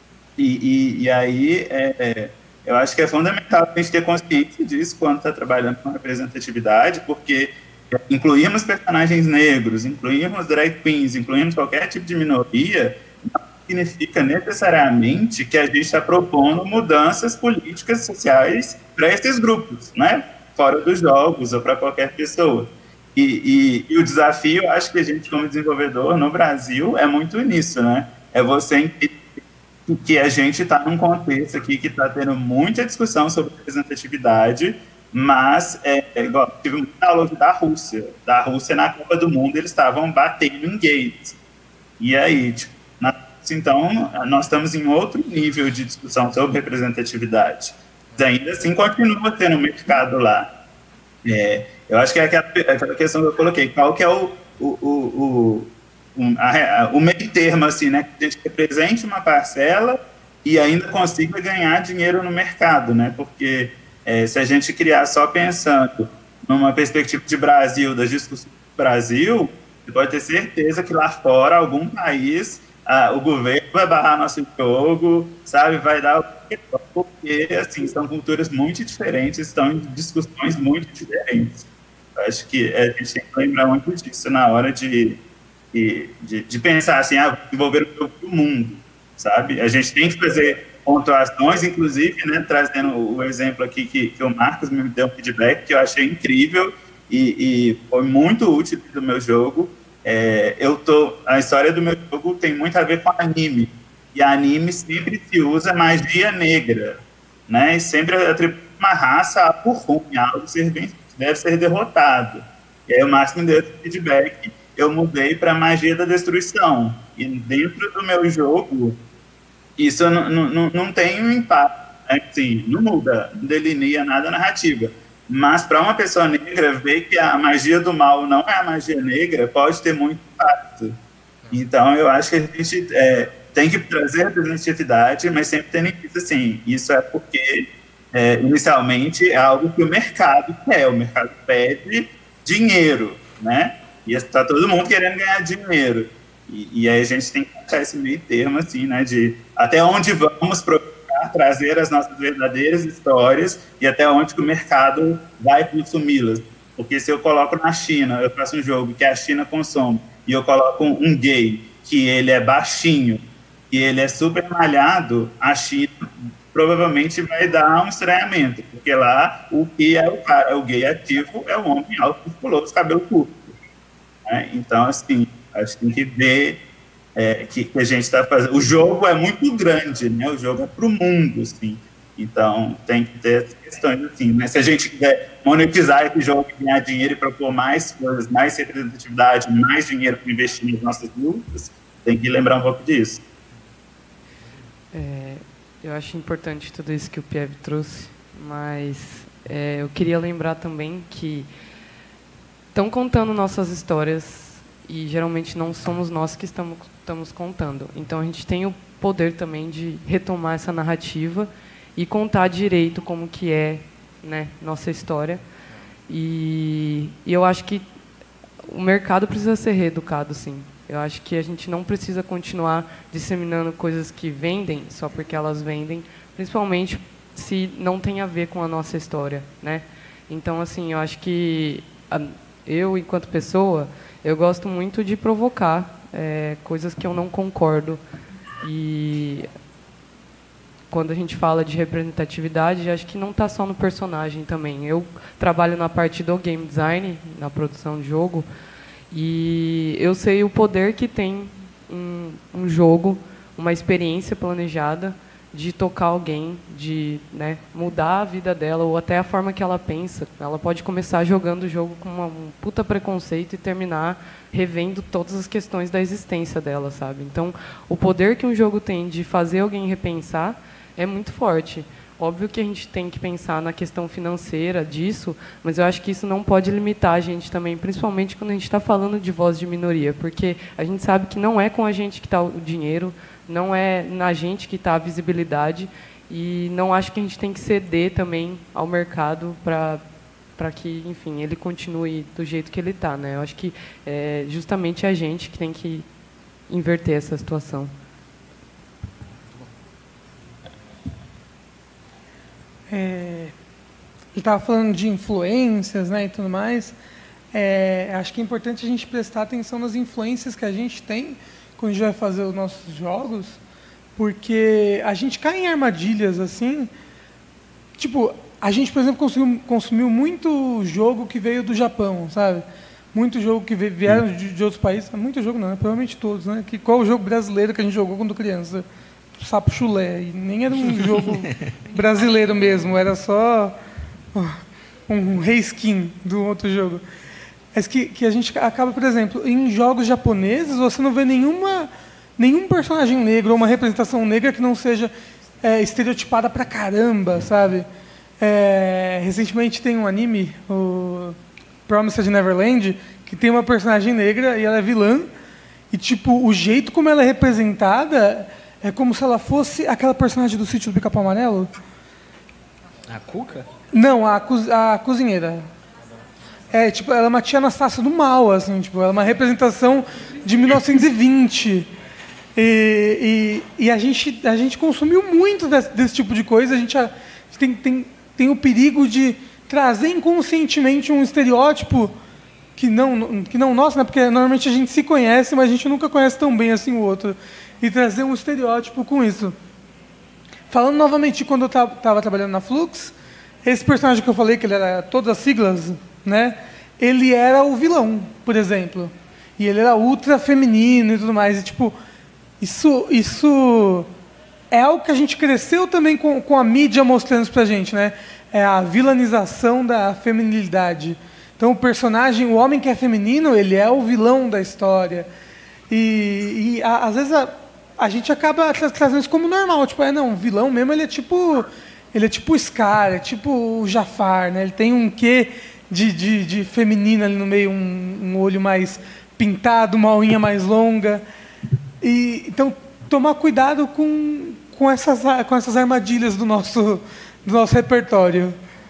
E aí, eu acho que é fundamental a gente ter consciência disso quando está trabalhando com representatividade, porque incluirmos personagens negros, incluirmos drag queens, incluirmos qualquer tipo de minoria, não significa necessariamente que a gente está propondo mudanças políticas sociais para esses grupos, né? Fora dos jogos ou para qualquer pessoa. E o desafio, acho que a gente, como desenvolvedor no Brasil, é muito nisso, né? É você entender que a gente está num contexto aqui que está tendo muita discussão sobre representatividade, mas, igual, tive um diálogo da Rússia. Na Copa do Mundo, eles estavam batendo em gays. E aí, tipo, então, nós estamos em outro nível de discussão sobre representatividade. Mas ainda assim, continua tendo um mercado lá. Eu acho que é aquela questão que eu coloquei. Qual que é o meio termo, assim, né? Que a gente represente uma parcela e ainda consiga ganhar dinheiro no mercado, né? Porque se a gente criar só pensando numa perspectiva de Brasil, das discussões do Brasil, você pode ter certeza que lá fora, algum país, o governo vai barrar nosso jogo, sabe? Vai dar o que for, porque, assim, são culturas muito diferentes, estão em discussões muito diferentes. Eu acho que a gente tem que lembrar muito disso na hora de pensar assim, desenvolver o jogo do mundo, sabe? A gente tem que fazer pontuações, inclusive, né, trazendo o exemplo aqui que o Marcos me deu um feedback que eu achei incrível e foi muito útil do meu jogo. A história do meu jogo tem muito a ver com anime, e anime sempre se usa magia negra, né? E sempre atribui uma raça a por ruim, algo que deve ser derrotado. E aí o Marcos me deu esse feedback, eu mudei para magia da destruição. E dentro do meu jogo, isso não tem um impacto, né? Assim, não muda, não delinea nada a narrativa. Mas para uma pessoa negra ver que a magia do mal não é a magia negra, pode ter muito impacto. Então, eu acho que a gente tem que trazer representatividade, mas sempre tendo em vista, assim, isso é porque, inicialmente, é algo que o mercado quer. O mercado pede dinheiro, né? E está todo mundo querendo ganhar dinheiro. E aí a gente tem que achar esse meio termo, assim, né? De até onde vamos trazer as nossas verdadeiras histórias e até onde que o mercado vai consumi-las. Porque se eu coloco na China, eu faço um jogo que a China consome, e eu coloco um gay que ele é baixinho e ele é super malhado, a China provavelmente vai dar um estranhamento, porque lá o que é o gay ativo é o homem alto, musculoso, cabelo curto. Né? Então, assim, acho que tem que ver que a gente está fazendo. O jogo é muito grande, né? O jogo é para o mundo, assim. Então, tem que ter essas questões, assim, né? Se a gente quiser monetizar esse jogo e ganhar dinheiro e propor mais coisas, mais representatividade, mais dinheiro para investir nas nossas lutas, tem que lembrar um pouco disso. Eu acho importante tudo isso que o Pieve trouxe, mas eu queria lembrar também que estão contando nossas histórias e geralmente não somos nós que estamos contando. Então a gente tem o poder também de retomar essa narrativa e contar direito como que é, né, nossa história. E eu acho que o mercado precisa ser reeducado, sim. Eu acho que a gente não precisa continuar disseminando coisas que vendem só porque elas vendem, principalmente se não tem a ver com a nossa história, né? Então, assim, eu acho que eu, enquanto pessoa, eu gosto muito de provocar coisas que eu não concordo. E quando a gente fala de representatividade, acho que não está só no personagem também. Eu trabalho na parte do game design, na produção de jogo, e eu sei o poder que tem um jogo, uma experiência planejada, de tocar alguém, de, né, mudar a vida dela, ou até a forma que ela pensa. Ela pode começar jogando o jogo com um puta preconceito e terminar revendo todas as questões da existência dela, sabe? Então, o poder que um jogo tem de fazer alguém repensar é muito forte. Óbvio que a gente tem que pensar na questão financeira disso, mas eu acho que isso não pode limitar a gente também, principalmente quando a gente está falando de voz de minoria, porque a gente sabe que não é com a gente que está o dinheiro, não é na gente que está a visibilidade, e não acho que a gente tem que ceder também ao mercado para que, enfim, ele continue do jeito que ele está, né? Eu acho que é justamente a gente que tem que inverter essa situação. Ele estava falando de influências, né, e tudo mais. Acho que é importante a gente prestar atenção nas influências que a gente tem quando a gente vai fazer os nossos jogos, porque a gente cai em armadilhas assim. Tipo, a gente, por exemplo, consumiu muito jogo que veio do Japão, sabe? Muito jogo que vieram de outros países. Muito jogo não, né? Provavelmente todos, né? Qual o jogo brasileiro que a gente jogou quando criança? Sapo Chulé. E nem era um jogo brasileiro mesmo, era só um reskin do outro jogo. Mas que a gente acaba, por exemplo, em jogos japoneses, você não vê nenhum personagem negro ou uma representação negra que não seja estereotipada pra caramba, sabe? Recentemente tem um anime, o Promised Neverland, que tem uma personagem negra e ela é vilã. E, tipo, o jeito como ela é representada é como se ela fosse aquela personagem do Sítio do Pica-Pau Amarelo. A Cuca? Não, a cozinheira. Tipo, ela é uma tia Anastácia do mal, assim, tipo, ela é uma representação de 1920. E a gente consumiu muito desse tipo de coisa. A gente tem o perigo de trazer inconscientemente um estereótipo que não nosso, né? Porque normalmente a gente se conhece, mas a gente nunca conhece tão bem assim o outro. E trazer um estereótipo com isso. Falando novamente de quando eu estava trabalhando na Flux, esse personagem que eu falei, que ele era todas as siglas, né? Ele era o vilão, por exemplo. E ele era ultra feminino e tudo mais. E, tipo, isso é algo que a gente cresceu também com a mídia mostrando isso pra gente, né? É a vilanização da feminilidade. Então, o personagem, o homem que é feminino, ele é o vilão da história. E às vezes a gente acaba trazendo isso como normal. Tipo, não, o vilão mesmo, ele é tipo o Scar, é tipo o Jafar, né? Ele tem um quê de feminino ali no meio, um olho mais pintado, uma unha mais longa. Então, tomar cuidado com essas armadilhas do nosso repertório.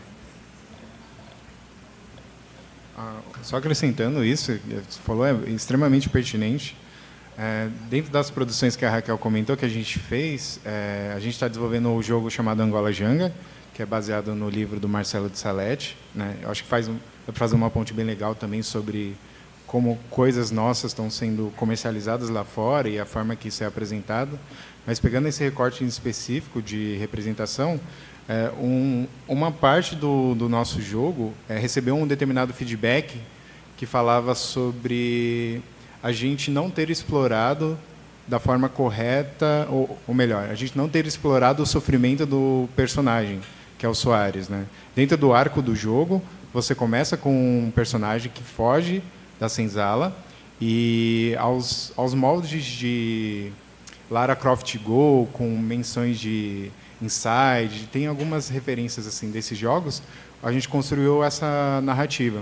Só acrescentando isso, você falou, é extremamente pertinente. Dentro das produções que a Raquel comentou, que a gente fez, a gente está desenvolvendo um jogo chamado Angola Janga, que é baseado no livro do Marcelo de Salete, né? Eu acho que dá para fazer uma ponte bem legal também sobre como coisas nossas estão sendo comercializadas lá fora e a forma que isso é apresentado. Mas pegando esse recorte em específico de representação, uma parte do nosso jogo recebeu um determinado feedback que falava sobre a gente não ter explorado da forma correta, ou melhor, a gente não ter explorado o sofrimento do personagem, que é o Soares, né? Dentro do arco do jogo, você começa com um personagem que foge da senzala e aos moldes de Lara Croft Go, com menções de Inside, tem algumas referências assim desses jogos, a gente construiu essa narrativa.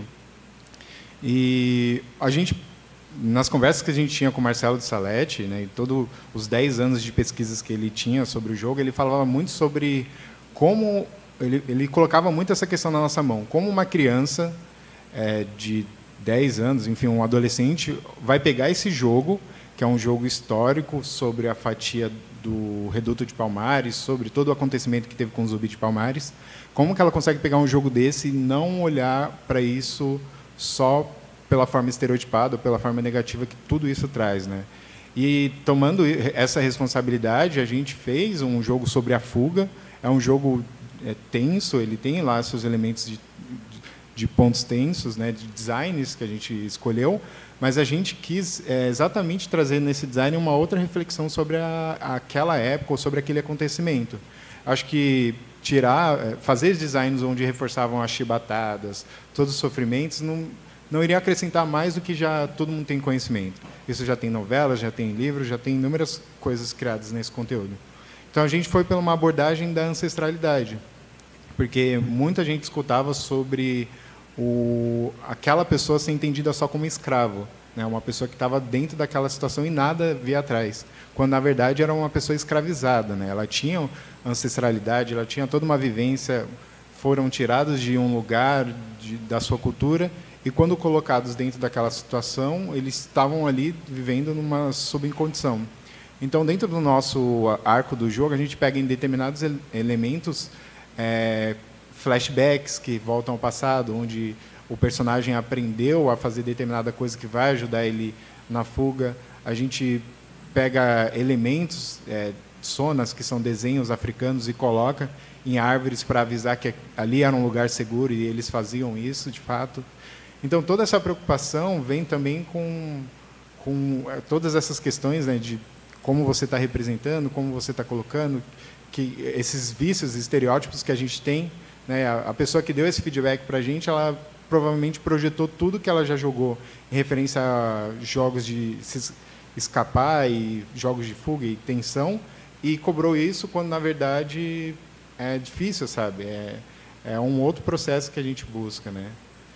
E a gente, nas conversas que a gente tinha com o Marcelo de Salete, né, e todos os 10 anos de pesquisas que ele tinha sobre o jogo, ele falava muito sobre como ele colocava muito essa questão na nossa mão, como uma criança de 10 anos, enfim, um adolescente, vai pegar esse jogo, que é um jogo histórico sobre a fatia do Reduto de Palmares, sobre todo o acontecimento que teve com o Zumbi de Palmares, como que ela consegue pegar um jogo desse e não olhar para isso só pela forma estereotipada ou pela forma negativa que tudo isso traz, né? E tomando essa responsabilidade, a gente fez um jogo sobre a fuga. É um jogo tenso, ele tem lá seus elementos de pontos tensos, né, de designs que a gente escolheu, mas a gente quis exatamente trazer nesse design uma outra reflexão sobre aquela época ou sobre aquele acontecimento. Acho que fazer designs onde reforçavam as chibatadas, todos os sofrimentos, não iria acrescentar mais do que já todo mundo tem conhecimento. Isso já tem novelas, já tem livros, já tem inúmeras coisas criadas nesse conteúdo. Então, a gente foi por uma abordagem da ancestralidade, porque muita gente escutava sobre aquela pessoa ser entendida só como escravo, né? Uma pessoa que estava dentro daquela situação e nada via atrás, quando, na verdade, era uma pessoa escravizada, né? Ela tinha ancestralidade, ela tinha toda uma vivência, foram tirados de um lugar, da sua cultura, e quando colocados dentro daquela situação, eles estavam ali vivendo numa subcondição. Então, dentro do nosso arco do jogo, a gente pega em determinados elementos flashbacks que voltam ao passado, onde o personagem aprendeu a fazer determinada coisa que vai ajudar ele na fuga. A gente pega elementos, sonas, que são desenhos africanos, e coloca em árvores para avisar que ali era um lugar seguro, e eles faziam isso, de fato. Então, toda essa preocupação vem também com todas essas questões, né, de como você está representando, como você está colocando, que esses vícios, estereótipos que a gente tem, né, a pessoa que deu esse feedback para a gente, ela provavelmente projetou tudo que ela já jogou em referência a jogos de se escapar e jogos de fuga e tensão, e cobrou isso quando, na verdade, é difícil, sabe? É um outro processo que a gente busca, né?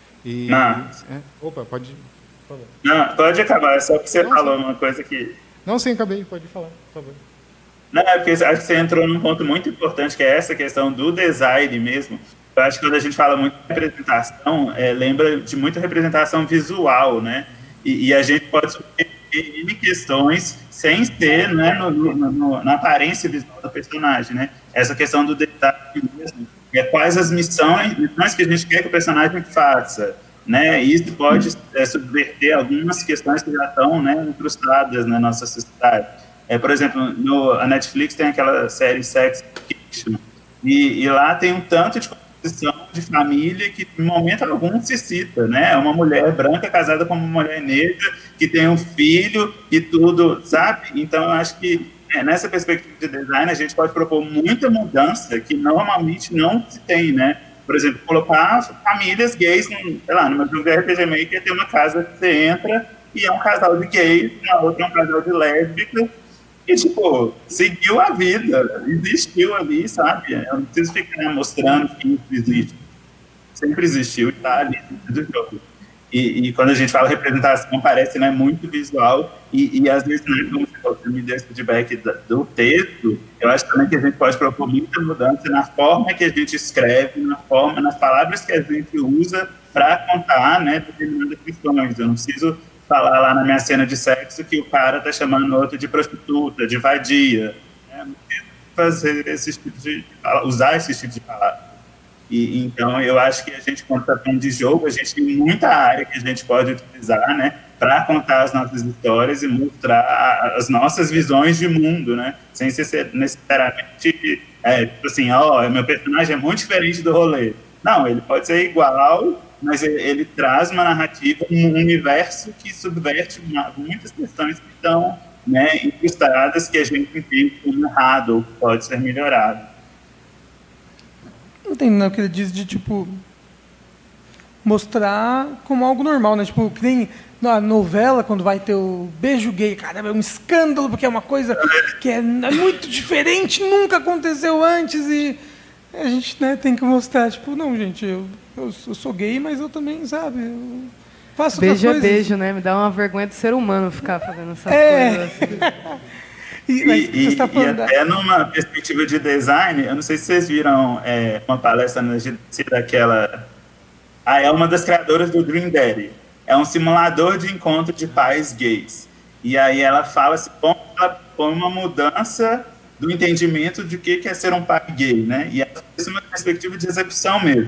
Opa, pode falar. Não, pode acabar, é só que você falou uma coisa que... Não, sim, acabei, pode falar, por favor. Não, é porque acho que você entrou num ponto muito importante, que é essa questão do design mesmo. Eu acho que quando a gente fala muito de representação, lembra de muita representação visual, né? E a gente pode submeter N questões sem ser, né, na aparência visual do personagem, né? Essa questão do design mesmo. Quais as missões que a gente quer que o personagem faça, né? E isso pode subverter algumas questões que já estão, né, incrustadas na nossa sociedade. Por exemplo, a Netflix tem aquela série Sex Education, e lá tem um tanto de composição de família que, em momento algum, se cita, né? É uma mulher branca casada com uma mulher negra, que tem um filho e tudo, sabe? Então, eu acho que nessa perspectiva de design, a gente pode propor muita mudança que normalmente não se tem, né? Por exemplo, colocar famílias gays, sei lá, no meu jogo de RPG Maker tem uma casa que você entra e é um casal de gays, na outra é um casal de lésbicas, e, tipo, seguiu a vida, existiu ali, sabe? Eu não preciso ficar mostrando que isso existe. Sempre existiu e está ali dentro do jogo. E quando a gente fala representação, parece, né, muito visual, e às vezes, né, como você me deu esse feedback do texto, eu acho também que a gente pode propor muita mudança na forma que a gente escreve, nas palavras que a gente usa para contar, né, determinadas questões. Eu não preciso falar lá na minha cena de sexo que o cara está chamando o outro de prostituta, de vadia, né? Não preciso fazer usar esse tipo de palavra. E então, eu acho que a gente, quando está falando de jogo, a gente tem muita área que a gente pode utilizar, né, para contar as nossas histórias e mostrar as nossas visões de mundo, né, sem ser necessariamente, tipo assim, meu personagem é muito diferente do rolê. Não, ele pode ser igual, mas ele traz uma narrativa, um universo que subverte muitas questões que estão, né, incrustadas, que a gente entende como errado ou que pode ser melhorado. Não tem o que ele diz de, tipo, mostrar como algo normal, né? Tipo, que nem na novela, quando vai ter o beijo gay, cara, é um escândalo, porque é uma coisa que é muito diferente, nunca aconteceu antes, e a gente, né, tem que mostrar, tipo, não, gente, eu sou gay, mas eu também, sabe, eu faço outras coisas. Beijo é beijo, né? Me dá uma vergonha do ser humano ficar fazendo essas coisas assim. E até numa perspectiva de design, eu não sei se vocês viram uma palestra na GDC daquela... é uma das criadoras do Dream Daddy. É um simulador de encontro de pais gays. E aí ela fala assim, ela põe uma mudança do entendimento de o que é ser um pai gay, né? E essa é uma perspectiva de execução mesmo.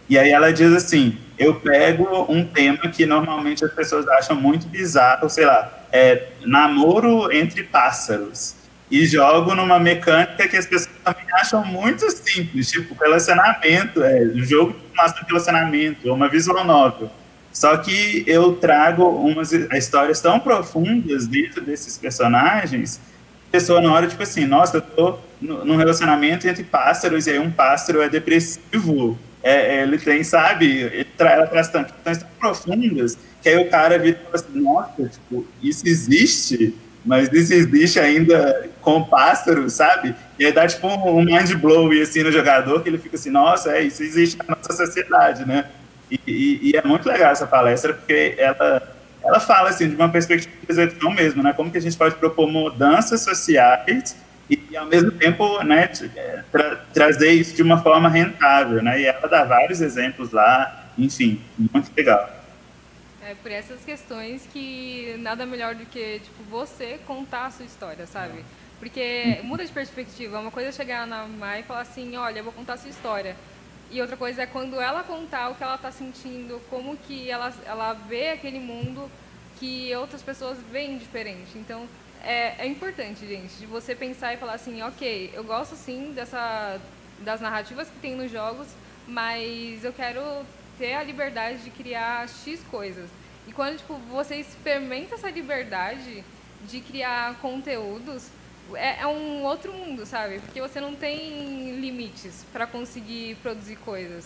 E aí ela diz assim, eu pego um tema que normalmente as pessoas acham muito bizarro, sei lá, namoro entre pássaros, e jogo numa mecânica que as pessoas também acham muito simples, tipo relacionamento, um jogo que mostra relacionamento, ou uma visual novel. Só que eu trago umas histórias tão profundas dentro desses personagens, a pessoa na hora, tipo assim, nossa, eu tô num relacionamento entre pássaros, e aí um pássaro é depressivo, ele tem, sabe, ela traz questões tão profundas, que aí o cara vira e fala assim, nossa, tipo, isso existe, mas isso existe ainda com pássaros, sabe? E aí dá tipo um mind blow assim, no jogador, que ele fica assim, nossa, isso existe na nossa sociedade, né? E é muito legal essa palestra, porque ela fala assim, de uma perspectiva de execução mesmo, né? Como que a gente pode propor mudanças sociais e ao mesmo tempo, né, trazer isso de uma forma rentável, né? E ela dá vários exemplos lá, enfim, muito legal. Por essas questões que nada melhor do que tipo, você contar a sua história, sabe? Porque muda de perspectiva. Uma coisa é chegar na Mai e falar assim, olha, eu vou contar a sua história. E outra coisa é quando ela contar o que ela está sentindo, como que ela vê aquele mundo que outras pessoas veem diferente. Então, é importante, gente, de você pensar e falar assim, ok, eu gosto sim das narrativas que tem nos jogos, mas eu quero ter a liberdade de criar X coisas. E quando tipo, você experimenta essa liberdade de criar conteúdos, é um outro mundo, sabe? Porque você não tem limites para conseguir produzir coisas.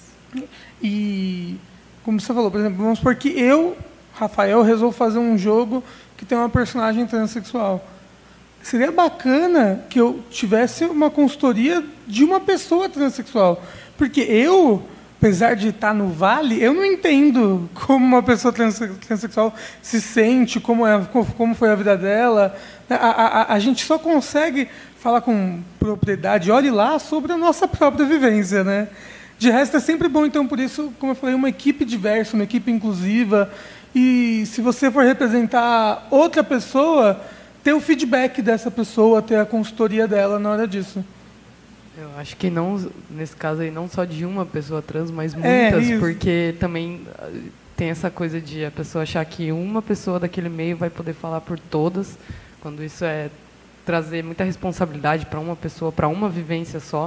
E, como você falou, por exemplo, vamos supor que eu, Rafael, resolvo fazer um jogo que tem uma personagem transexual. Seria bacana que eu tivesse uma consultoria de uma pessoa transexual. Porque eu, apesar de estar no Vale, eu não entendo como uma pessoa transexual se sente, como foi a vida dela. A gente só consegue falar com propriedade, olhe lá, sobre a nossa própria vivência, né? De resto, é sempre bom, então, por isso, como eu falei, uma equipe diversa, uma equipe inclusiva. E se você for representar outra pessoa, ter o feedback dessa pessoa, ter a consultoria dela na hora disso. Eu acho que não, nesse caso aí, não só de uma pessoa trans, mas muitas, porque também tem essa coisa de a pessoa achar que uma pessoa daquele meio vai poder falar por todas, quando isso é trazer muita responsabilidade para uma pessoa, para uma vivência só.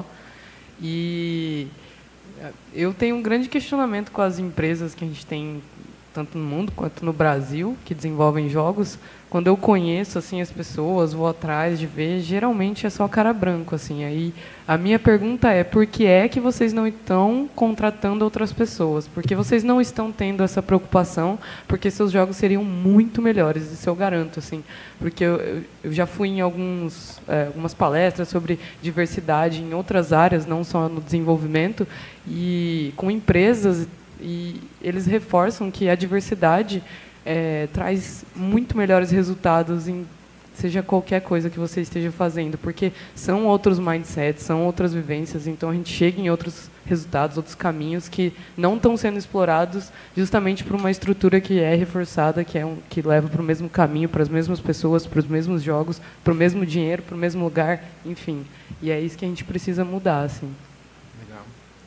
E eu tenho um grande questionamento com as empresas que a gente tem, tanto no mundo quanto no Brasil, que desenvolvem jogos. Quando eu conheço assim as pessoas, vou atrás de ver, geralmente é só cara branco, assim. Aí a minha pergunta é: por que é que vocês não estão contratando outras pessoas? Por que vocês não estão tendo essa preocupação? Porque seus jogos seriam muito melhores, isso eu garanto, assim. Porque eu já fui em algumas palestras sobre diversidade em outras áreas, não só no desenvolvimento, e com empresas, e eles reforçam que a diversidade traz muito melhores resultados em seja qualquer coisa que você esteja fazendo, porque são outros mindsets, são outras vivências, então a gente chega em outros resultados, outros caminhos que não estão sendo explorados justamente por uma estrutura que é reforçada, que leva para o mesmo caminho, para as mesmas pessoas, para os mesmos jogos, para o mesmo dinheiro, para o mesmo lugar, enfim. E é isso que a gente precisa mudar, assim. Legal.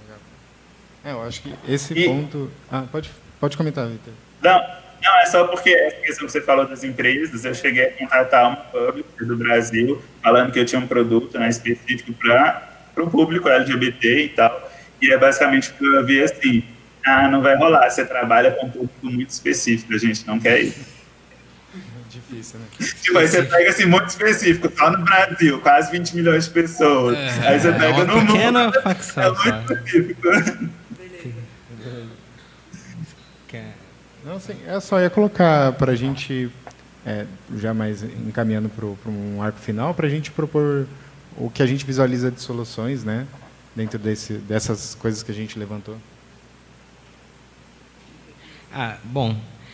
Eu acho que esse ponto... pode comentar, Vitor. Não, é só porque essa questão que você falou das empresas, eu cheguei a contratar uma publisher do Brasil, falando que eu tinha um produto, né, específico para o público LGBT e tal, e é basicamente o que eu vi assim, não vai rolar, você trabalha com um público muito específico, a gente não quer isso. Difícil, né? Tipo, aí você pega assim, muito específico, só no Brasil, quase 20 milhões de pessoas, aí você pega no mundo, facção, é muito específico. Não, sim, eu só ia colocar para a gente, já mais encaminhando para um arco final, para a gente propor o que a gente visualiza de soluções, né, dentro dessas coisas que a gente levantou. Bom,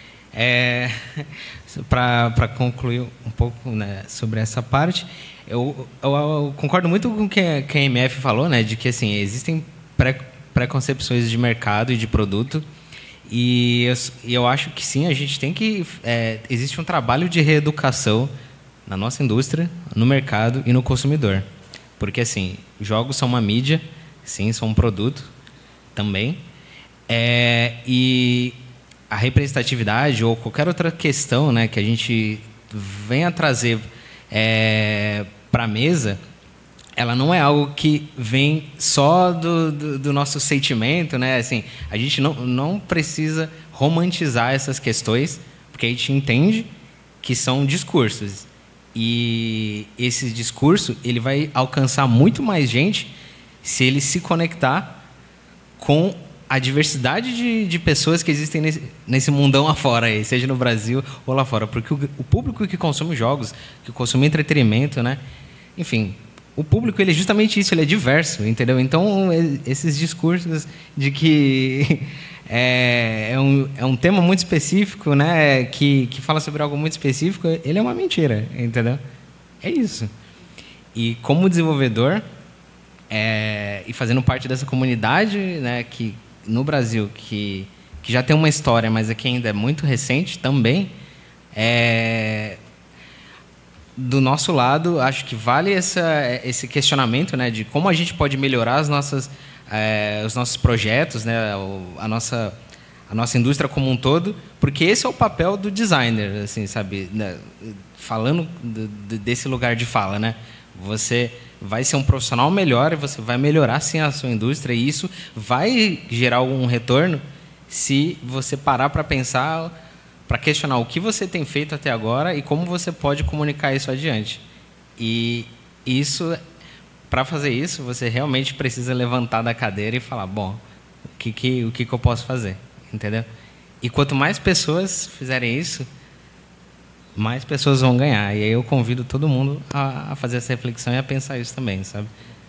para concluir um pouco, né, sobre essa parte, eu concordo muito com o que a MF falou, né, de que assim, existem preconcepções de mercado e de produto. E eu acho que sim, a gente tem que... existe um trabalho de reeducação na nossa indústria, no mercado e no consumidor. Porque, assim, jogos são uma mídia, sim, são um produto também. E a representatividade ou qualquer outra questão, né, que a gente venha trazer para a mesa, ela não é algo que vem só do nosso sentimento, né? Assim, a gente não precisa romantizar essas questões, porque a gente entende que são discursos. E esse discurso ele vai alcançar muito mais gente se ele se conectar com a diversidade de pessoas que existem nesse mundão afora, aí, seja no Brasil ou lá fora. Porque o público que consome jogos, que consome entretenimento, né? Enfim, o público ele é justamente isso, ele é diverso, entendeu? Então, esses discursos de que é um tema muito específico, né, que fala sobre algo muito específico, ele é uma mentira, entendeu? É isso. E como desenvolvedor, e fazendo parte dessa comunidade, né, que no Brasil, que já tem uma história, mas aqui ainda é muito recente também, do nosso lado, acho que vale esse questionamento, né, de como a gente pode melhorar os nossos projetos, né, a nossa indústria como um todo, porque esse é o papel do designer, assim, sabe, né, falando desse lugar de fala, né, você vai ser um profissional melhor e você vai melhorar sim a sua indústria, e isso vai gerar um retorno se você parar para pensar, para questionar o que você tem feito até agora e como você pode comunicar isso adiante. E isso, para fazer isso, você realmente precisa levantar da cadeira e falar, bom, o que eu posso fazer, entendeu? E quanto mais pessoas fizerem isso, mais pessoas vão ganhar. E aí eu convido todo mundo a fazer essa reflexão e a pensar isso também, sabe?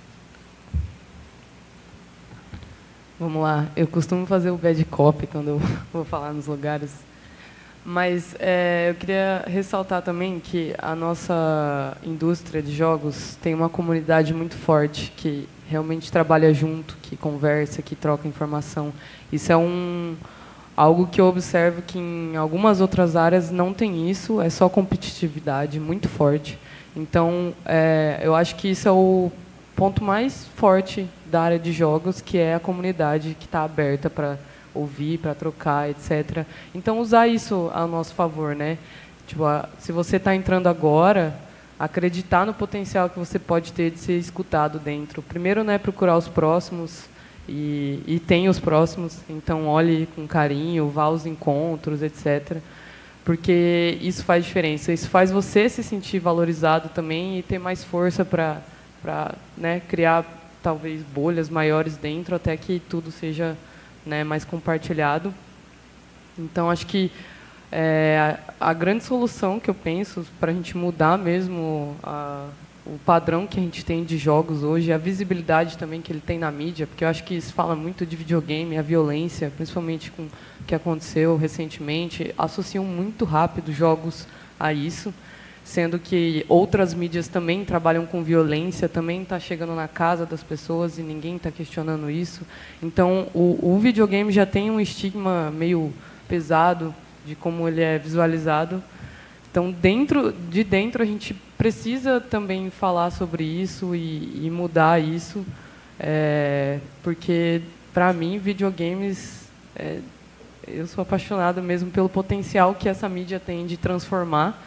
Vamos lá. Eu costumo fazer o bad copy quando eu vou falar nos lugares. Mas eu queria ressaltar também que a nossa indústria de jogos tem uma comunidade muito forte, que realmente trabalha junto, que conversa, que troca informação. Isso é algo que eu observo que em algumas outras áreas não tem isso, é só competitividade muito forte. Então, eu acho que isso é o ponto mais forte da área de jogos, que é a comunidade que está aberta para ouvir, para trocar, etc. Então, usar isso a nosso favor, né? Tipo, se você está entrando agora, acreditar no potencial que você pode ter de ser escutado dentro. Primeiro, né, procurar os próximos, e tem os próximos, então olhe com carinho, vá aos encontros, etc. Porque isso faz diferença. Isso faz você se sentir valorizado também e ter mais força para né, criar, talvez, bolhas maiores dentro, até que tudo seja, né, mais compartilhado. Então, acho que a grande solução que eu penso para a gente mudar mesmo o padrão que a gente tem de jogos hoje, a visibilidade também que ele tem na mídia, porque eu acho que isso fala muito de videogame, a violência, principalmente com o que aconteceu recentemente, associam muito rápido jogos a isso, sendo que outras mídias também trabalham com violência, também está chegando na casa das pessoas e ninguém está questionando isso. Então, o videogame já tem um estigma meio pesado de como ele é visualizado. Então, de dentro, a gente precisa também falar sobre isso e mudar isso, porque, para mim, videogames, eu sou apaixonada mesmo pelo potencial que essa mídia tem de transformar.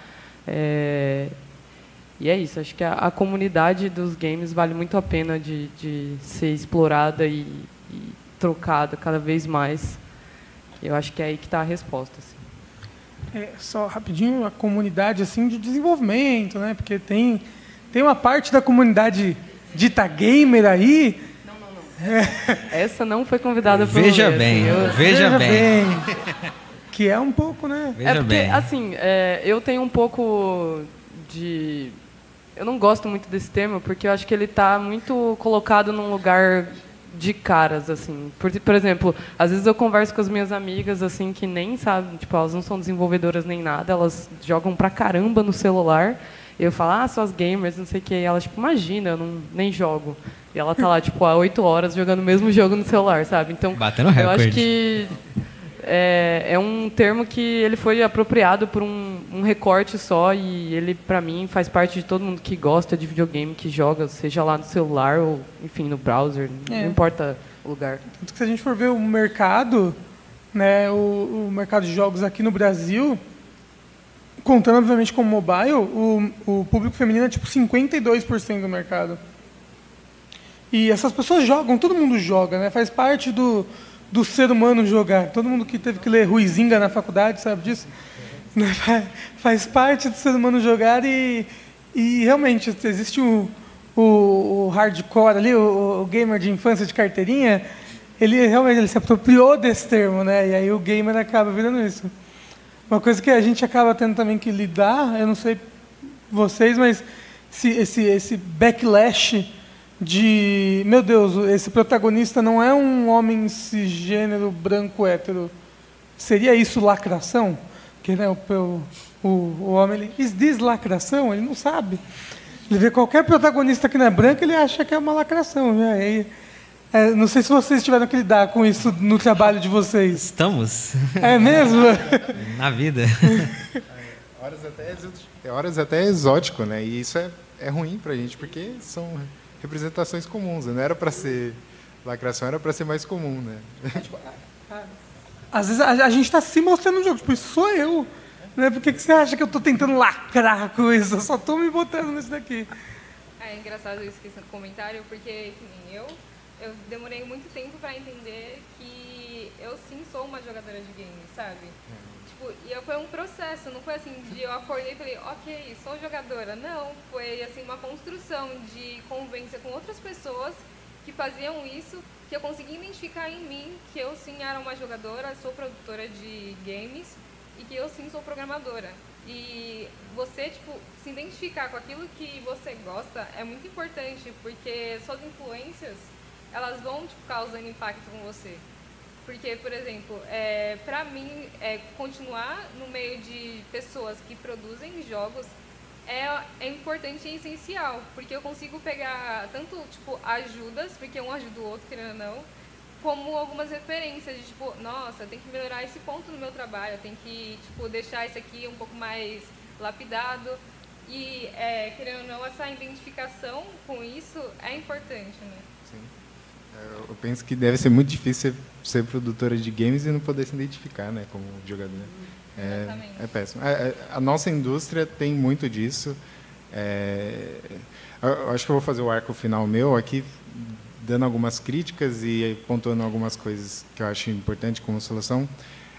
E é isso, acho que a comunidade dos games vale muito a pena de ser explorada e trocada cada vez mais. Eu acho que é aí que está a resposta. Assim. Só rapidinho, a comunidade assim, de desenvolvimento, né? Porque tem uma parte da comunidade dita gamer aí. Não. Essa não foi convidada por Veja bem, veja bem. Que é um pouco, né? Veja porque, bem. assim, eu tenho um pouco de... Eu não gosto muito desse termo, porque eu acho que ele está muito colocado num lugar de caras, assim. Por exemplo, às vezes eu converso com as minhas amigas, assim, que nem sabem, tipo, elas não são desenvolvedoras nem nada, elas jogam pra caramba no celular, e eu falo, são as gamers, não sei o quê, e elas, tipo, imagina, eu nem jogo. E ela tá lá, tipo, há 8 horas jogando o mesmo jogo no celular, sabe? Então, batendo recorde. Eu acho que é um termo que ele foi apropriado por um recorte só, e ele, para mim, faz parte de todo mundo que gosta de videogame, que joga, seja lá no celular ou, enfim, no browser, não importa lugar. Tanto que se a gente for ver o mercado, né, o mercado de jogos aqui no Brasil, contando obviamente com o mobile, o público feminino é tipo 52% do mercado. E essas pessoas jogam, todo mundo joga, né? Faz parte do ser humano jogar. Todo mundo que teve que ler Ruizinga na faculdade sabe disso. Faz parte do ser humano jogar e realmente existe o hardcore ali, o gamer de infância de carteirinha, ele realmente se apropriou desse termo, né? E aí o gamer acaba virando isso. Uma coisa que a gente acaba tendo também que lidar, eu não sei vocês, mas esse backlash de, meu Deus, esse protagonista não é um homem cisgênero, branco, hétero. Seria isso lacração? Porque, né, o homem, ele, is this lacração? Ele não sabe. Ele vê qualquer protagonista que não é branco, ele acha que é uma lacração. Né? Não sei se vocês tiveram que lidar com isso no trabalho de vocês. Estamos. É mesmo? Na vida. Horas até exótico, né? E isso é ruim pra gente, porque são representações comuns. Não era para ser lacração, era para ser mais comum, né? Às vezes a gente está se mostrando no jogo, tipo, isso sou eu. Né? Por que você acha que eu estou tentando lacrar com isso? Eu só estou me botando nisso daqui. É engraçado isso, questão do comentário, porque que nem eu demorei muito tempo para entender que eu sim sou uma jogadora de games, sabe? Tipo, e foi um processo, não foi assim de eu acordei e falei, ok, sou jogadora. Não, foi assim uma construção de convivência com outras pessoas que faziam isso, que eu consegui identificar em mim que eu sim era uma jogadora, sou produtora de games e que eu sim sou programadora. E você, tipo, se identificar com aquilo que você gosta é muito importante, porque suas influências, elas vão, tipo, causando impacto com você. Porque, por exemplo, para mim, continuar no meio de pessoas que produzem jogos é importante e essencial, porque eu consigo pegar tanto, tipo, ajudas, porque um ajuda o outro, querendo ou não, como algumas referências de, tipo, nossa, tem que melhorar esse ponto no meu trabalho, tem que, tipo, deixar isso aqui um pouco mais lapidado. E, querendo ou não, essa identificação com isso é importante, né? Sim. Eu penso que deve ser muito difícil ser produtora de games e não poder se identificar, né, como jogador. É péssimo. A nossa indústria tem muito disso. Eu acho que eu vou fazer o arco final meu aqui, dando algumas críticas e pontuando algumas coisas que eu acho importante como solução.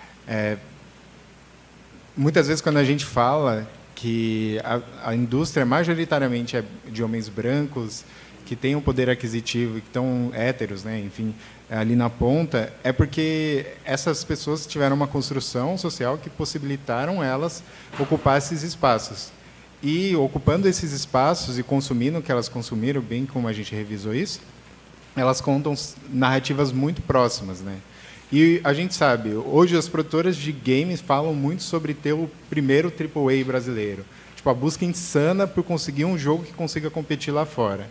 Muitas vezes, quando a gente fala que a indústria majoritariamente é de homens brancos, que têm um poder aquisitivo e que estão héteros, né, enfim, ali na ponta, é porque essas pessoas tiveram uma construção social que possibilitaram elas ocupar esses espaços. E ocupando esses espaços e consumindo o que elas consumiram, bem como a gente revisou isso, elas contam narrativas muito próximas, né? E a gente sabe, hoje as produtoras de games falam muito sobre ter o primeiro AAA brasileiro. Tipo, a busca insana por conseguir um jogo que consiga competir lá fora.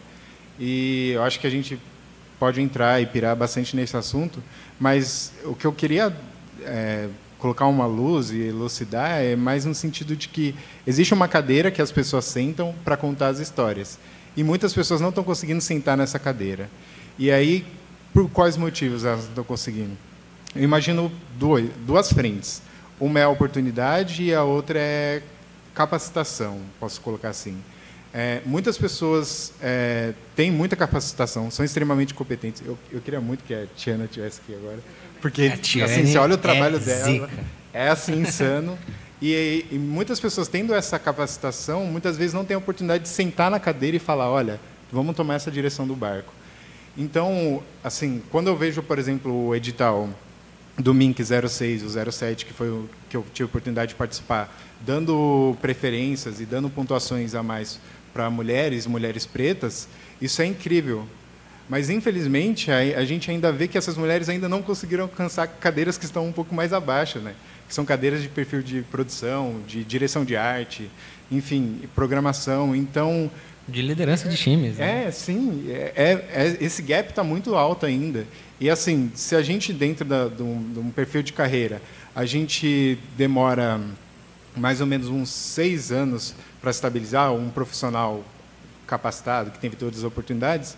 E eu acho que a gente pode entrar e pirar bastante nesse assunto, mas o que eu queria colocar uma luz e elucidar é mais no sentido de que existe uma cadeira que as pessoas sentam para contar as histórias. E muitas pessoas não estão conseguindo sentar nessa cadeira. E aí, por quais motivos elas não estão conseguindo? Eu imagino duas frentes. Uma é a oportunidade e a outra é capacitação, posso colocar assim. Muitas pessoas têm muita capacitação, são extremamente competentes. Eu queria muito que a Tiana estivesse aqui agora, porque assim, você olha o trabalho dela, zica. É assim insano. E muitas pessoas tendo essa capacitação, muitas vezes não têm a oportunidade de sentar na cadeira e falar, olha, vamos tomar essa direção do barco. Então, assim, quando eu vejo, por exemplo, o edital do MINC 06, o 07, que foi o que eu tive a oportunidade de participar, dando preferências e dando pontuações a mais para mulheres pretas, isso é incrível. Mas, infelizmente, a gente ainda vê que essas mulheres ainda não conseguiram alcançar cadeiras que estão um pouco mais abaixo, né? Que são cadeiras de perfil de produção, de direção de arte, enfim, programação. Então, de liderança de times. Né? Sim. Esse gap está muito alto ainda. E, assim, se a gente, dentro de um perfil de carreira, a gente demora mais ou menos uns 6 anos para estabilizar um profissional capacitado, que tem todas as oportunidades, tipo,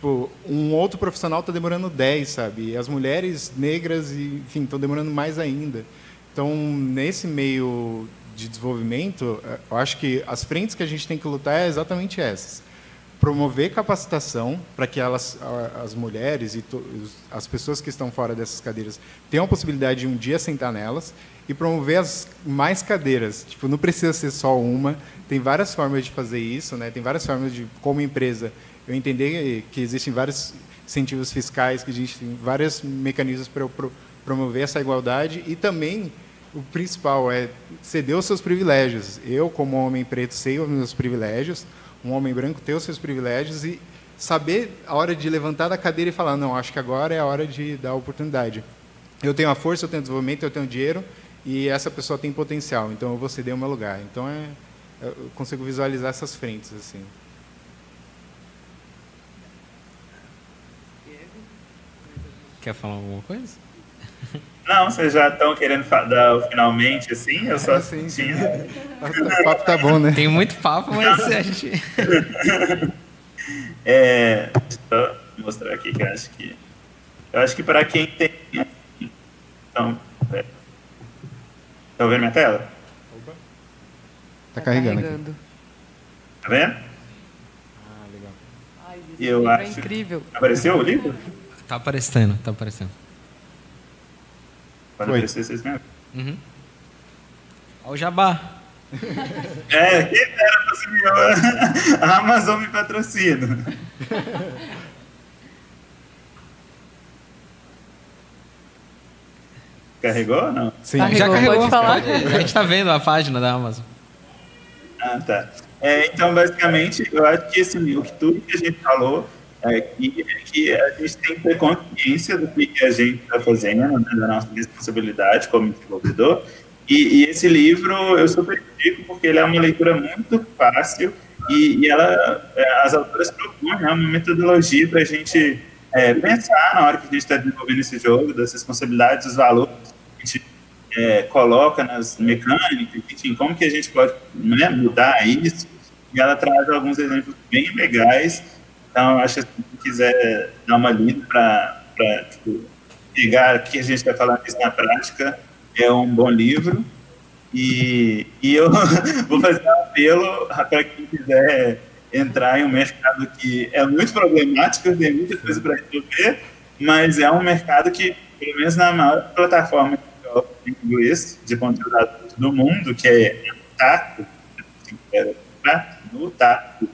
tipo, um outro profissional está demorando 10, sabe? E as mulheres negras, enfim, estão demorando mais ainda. Então, nesse meio de desenvolvimento, eu acho que as frentes que a gente tem que lutar é exatamente essas. Promover capacitação para que as mulheres e as pessoas que estão fora dessas cadeiras tenham a possibilidade de um dia sentar nelas, e promover as mais cadeiras. Tipo, não precisa ser só uma, tem várias formas de fazer isso, né? Tem várias formas de, como empresa, eu entender que existem vários incentivos fiscais, que existem vários mecanismos para promover essa igualdade, e também o principal é ceder os seus privilégios. Eu, como homem preto, sei os meus privilégios, um homem branco ter os seus privilégios, e saber a hora de levantar da cadeira e falar, não, acho que agora é a hora de dar oportunidade. Eu tenho a força, eu tenho desenvolvimento, eu tenho dinheiro, e essa pessoa tem potencial, então eu vou ceder o meu lugar. Então, eu consigo visualizar essas frentes, assim. Quer falar alguma coisa? Não, vocês já estão querendo dar o finalmente, assim? Eu só Sim. tinha... O papo tá bom, né? Tem muito papo, mas a gente... Deixa eu mostrar aqui que eu acho que para quem tem... Então, tá ouvindo minha tela? Tá carregando aqui. Tá vendo? Legal. Ai, E eu é acho... incrível. Apareceu o livro? Tá aparecendo, tá aparecendo. Pode aparecer, vocês mesmos. Uhum. Olha o jabá. Quem dera conseguir a Amazon me patrocina. Carregou ou não? Sim. Já carregou. Pode falar. A gente tá vendo a página da Amazon. Ah, tá. Então, basicamente, eu acho que assim, tudo que a gente falou aqui é que a gente tem que ter consciência do que a gente está fazendo, né, da nossa responsabilidade como desenvolvedor. E esse livro eu super indico porque ele é uma leitura muito fácil e as autoras propõem, né, uma metodologia para a gente pensar na hora que a gente está desenvolvendo esse jogo, das responsabilidades, dos valores que a gente coloca nas mecânicas, enfim, como que a gente pode, né, mudar isso. E ela traz alguns exemplos bem legais. Então, acho que se você quiser dar uma lida para tipo, pegar o que a gente está falando isso na prática, é um bom livro. E eu vou fazer um apelo para quem quiser entrar em um mercado que é muito problemático, tem muita coisa para resolver, mas é um mercado que, pelo menos na maior plataforma de inglês de conteúdo adulto do mundo, que é Otaku, no Otaku,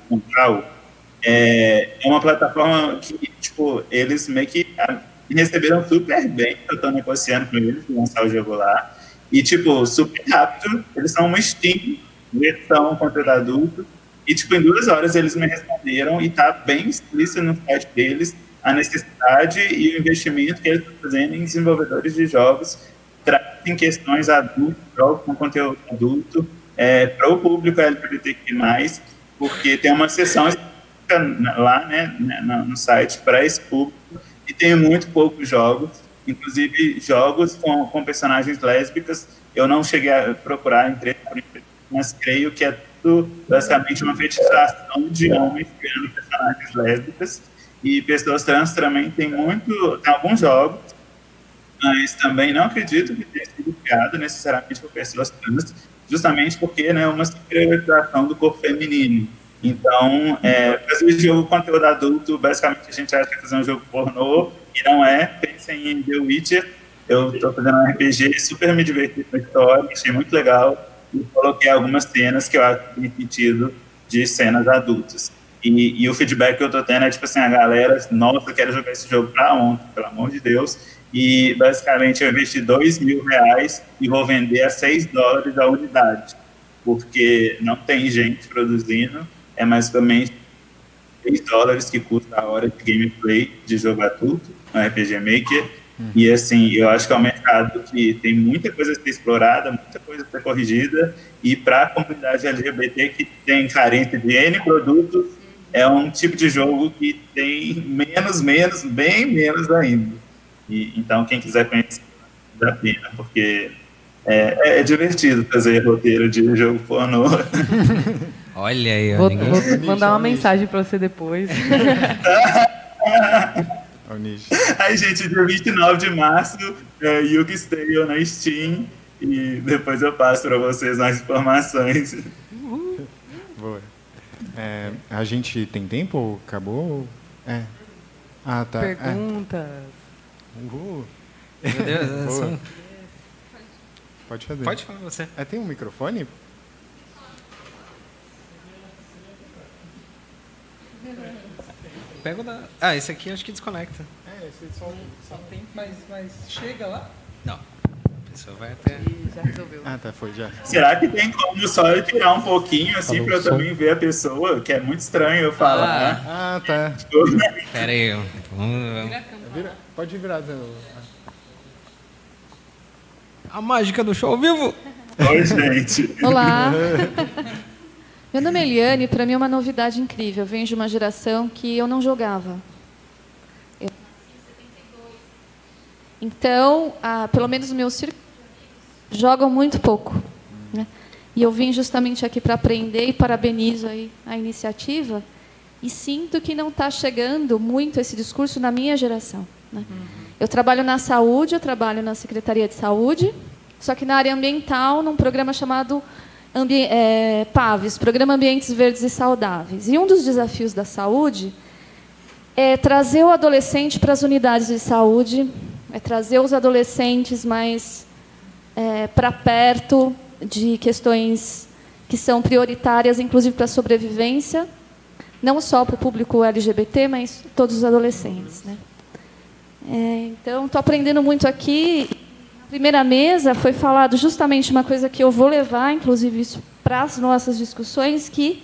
é uma plataforma que, tipo, eles meio que receberam super bem, eu estou negociando com eles para lançar o jogo lá, e, tipo, super rápido, eles são uma Steam, versão conteúdo adulto, e, tipo, em 2 horas eles me responderam, e está bem explícito no site deles a necessidade e o investimento que eles estão fazendo em desenvolvedores de jogos, em questões adultas, jogos com conteúdo adulto, para o público LGBTQ+, porque tem uma seção lá, né, no site para esse público, e tem muito poucos jogos, inclusive jogos com personagens lésbicas. Eu não cheguei a procurar entre, mas creio que é tudo basicamente uma fetichização de homens criando personagens lésbicas, e pessoas trans também tem alguns jogos, mas também não acredito que tenha sido criado necessariamente por pessoas trans, justamente porque, né, uma superiorização do corpo feminino. Então, fazer jogo conteúdo adulto, basicamente a gente acha que é fazer um jogo pornô, e não é. Pensem em The Witcher. Eu estou fazendo um RPG, super me diverti com a história, achei muito legal, e coloquei algumas cenas que eu acho que tem sentido de cenas adultas. E o feedback que eu estou tendo é tipo assim, a galera, nossa, eu quero jogar esse jogo para ontem, pelo amor de Deus. E basicamente eu investi R$2.000 e vou vender a $6 a unidade, porque não tem gente produzindo, é mais ou menos $3 que custa a hora de gameplay de jogo adulto no RPG Maker. E assim, eu acho que é um mercado que tem muita coisa a ser explorada, muita coisa a ser corrigida, e para a comunidade LGBT que tem carência de N produtos, é um tipo de jogo que tem bem menos ainda. Então, quem quiser conhecer, dá pena, porque é divertido fazer roteiro de jogo pornô. Olha aí, Vou mandar uma mensagem para você depois. É o nicho. Aí, gente, dia 29 de março, Yuki Stale na Steam. E depois eu passo para vocês mais informações. Boa. A gente tem tempo ou acabou? Ah, tá. Perguntas. Uhul. Meu Deus, Boa. Pode fazer. Pode falar você. Tem um microfone? Pega o da... Ah, esse aqui acho que desconecta. Esse só tem, mas chega lá. Não. A pessoa vai até... E já resolveu. Ah, tá, foi já. Será que tem como só eu tirar um pouquinho, assim, para eu também ver a pessoa? Que é muito estranho eu falar, né? Ah, tá. Pera aí. Vamos... Pode virar. A mágica do show ao vivo. Oi, gente. Olá. Meu nome é Eliane e para mim é uma novidade incrível. Eu venho de uma geração que eu não jogava. Eu nasci em 72. Então, pelo menos os meus círculos jogam muito pouco. Né? E eu vim justamente aqui para aprender e parabenizo aí a iniciativa. E sinto que não está chegando muito esse discurso na minha geração. Né? Eu trabalho na saúde, eu trabalho na Secretaria de Saúde, só que na área ambiental, num programa chamado PAVES, Programa Ambientes Verdes e Saudáveis. E um dos desafios da saúde é trazer o adolescente para as unidades de saúde, é trazer os adolescentes mais para perto de questões que são prioritárias, inclusive para a sobrevivência, não só para o público LGBT, mas todos os adolescentes. Né? Então, estou aprendendo muito aqui. Na primeira mesa foi falado justamente uma coisa que eu vou levar, inclusive, isso para as nossas discussões, que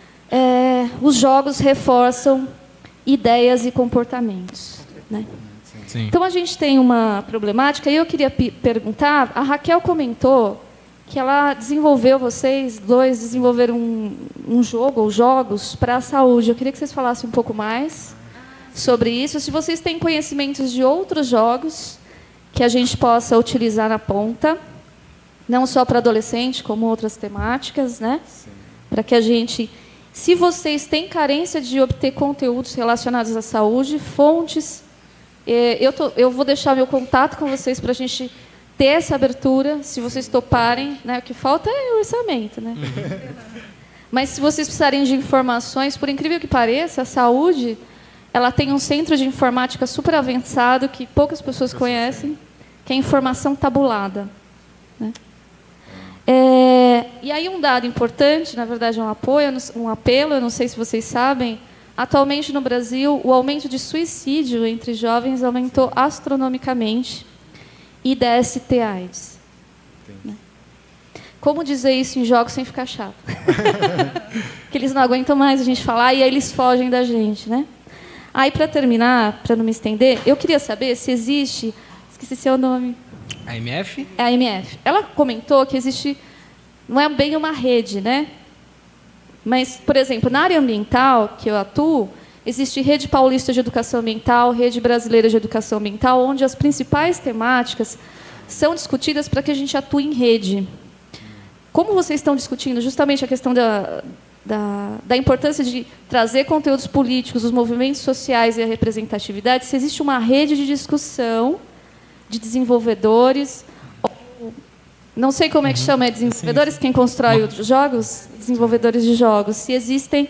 os jogos reforçam ideias e comportamentos. Né? Sim. Então, a gente tem uma problemática, e eu queria perguntar, a Raquel comentou que ela desenvolveu, vocês dois desenvolveram um jogo, ou jogos, para a saúde. Eu queria que vocês falassem um pouco mais sobre isso. Se vocês têm conhecimentos de outros jogos que a gente possa utilizar na ponta, não só para adolescente, como outras temáticas, né? Para que a gente... Se vocês têm carência de obter conteúdos relacionados à saúde, fontes... Eu vou deixar meu contato com vocês para a gente ter essa abertura, se vocês toparem. Né? O que falta é o orçamento. Né? Mas se vocês precisarem de informações, por incrível que pareça, a saúde... Ela tem um centro de informática super avançado que poucas pessoas conhecem, que é a informação tabulada. Né? E aí um dado importante, na verdade é um apelo, eu não sei se vocês sabem, atualmente no Brasil o aumento de suicídio entre jovens aumentou astronomicamente e DST/AIDS. Né? Como dizer isso em jogos sem ficar chato? Que eles não aguentam mais a gente falar e aí eles fogem da gente, né? Aí, para terminar, para não me estender, eu queria saber se existe... Esqueci seu nome. A MF? É a MF. Ela comentou que existe... Não é bem uma rede, né? Mas, por exemplo, na área ambiental, que eu atuo, existe Rede Paulista de Educação Ambiental, Rede Brasileira de Educação Ambiental, onde as principais temáticas são discutidas para que a gente atue em rede. Como vocês estão discutindo justamente a questão da importância de trazer conteúdos políticos, os movimentos sociais e a representatividade, se existe uma rede de discussão de desenvolvedores, não sei como é que chama, desenvolvedores, quem constrói os jogos, desenvolvedores de jogos, se existem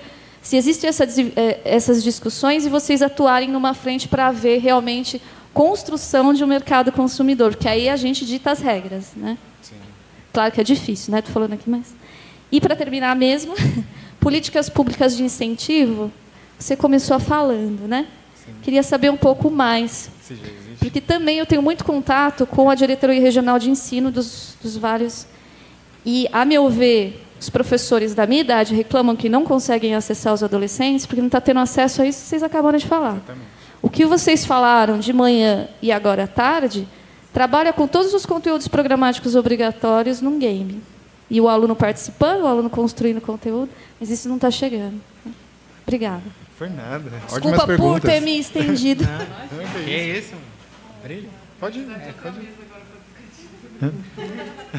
essas discussões e vocês atuarem numa frente para haver realmente construção de um mercado consumidor, porque aí a gente dita as regras. Né? Sim. Claro que é difícil, né? Estou falando aqui, mas... E, para terminar mesmo, políticas públicas de incentivo, você começou falando, né? Sim. Queria saber um pouco mais. Porque também eu tenho muito contato com a diretoria regional de ensino dos vários... E, a meu ver, os professores da minha idade reclamam que não conseguem acessar os adolescentes porque não está tendo acesso a isso que vocês acabaram de falar. Exatamente. O que vocês falaram de manhã e agora à tarde trabalha com todos os conteúdos programáticos obrigatórios num game. E o aluno participando, o aluno construindo conteúdo, mas isso não está chegando. Obrigada. Foi nada. Desculpa por ter me estendido. Que é isso? Brilha. Pode ir. Pode ir.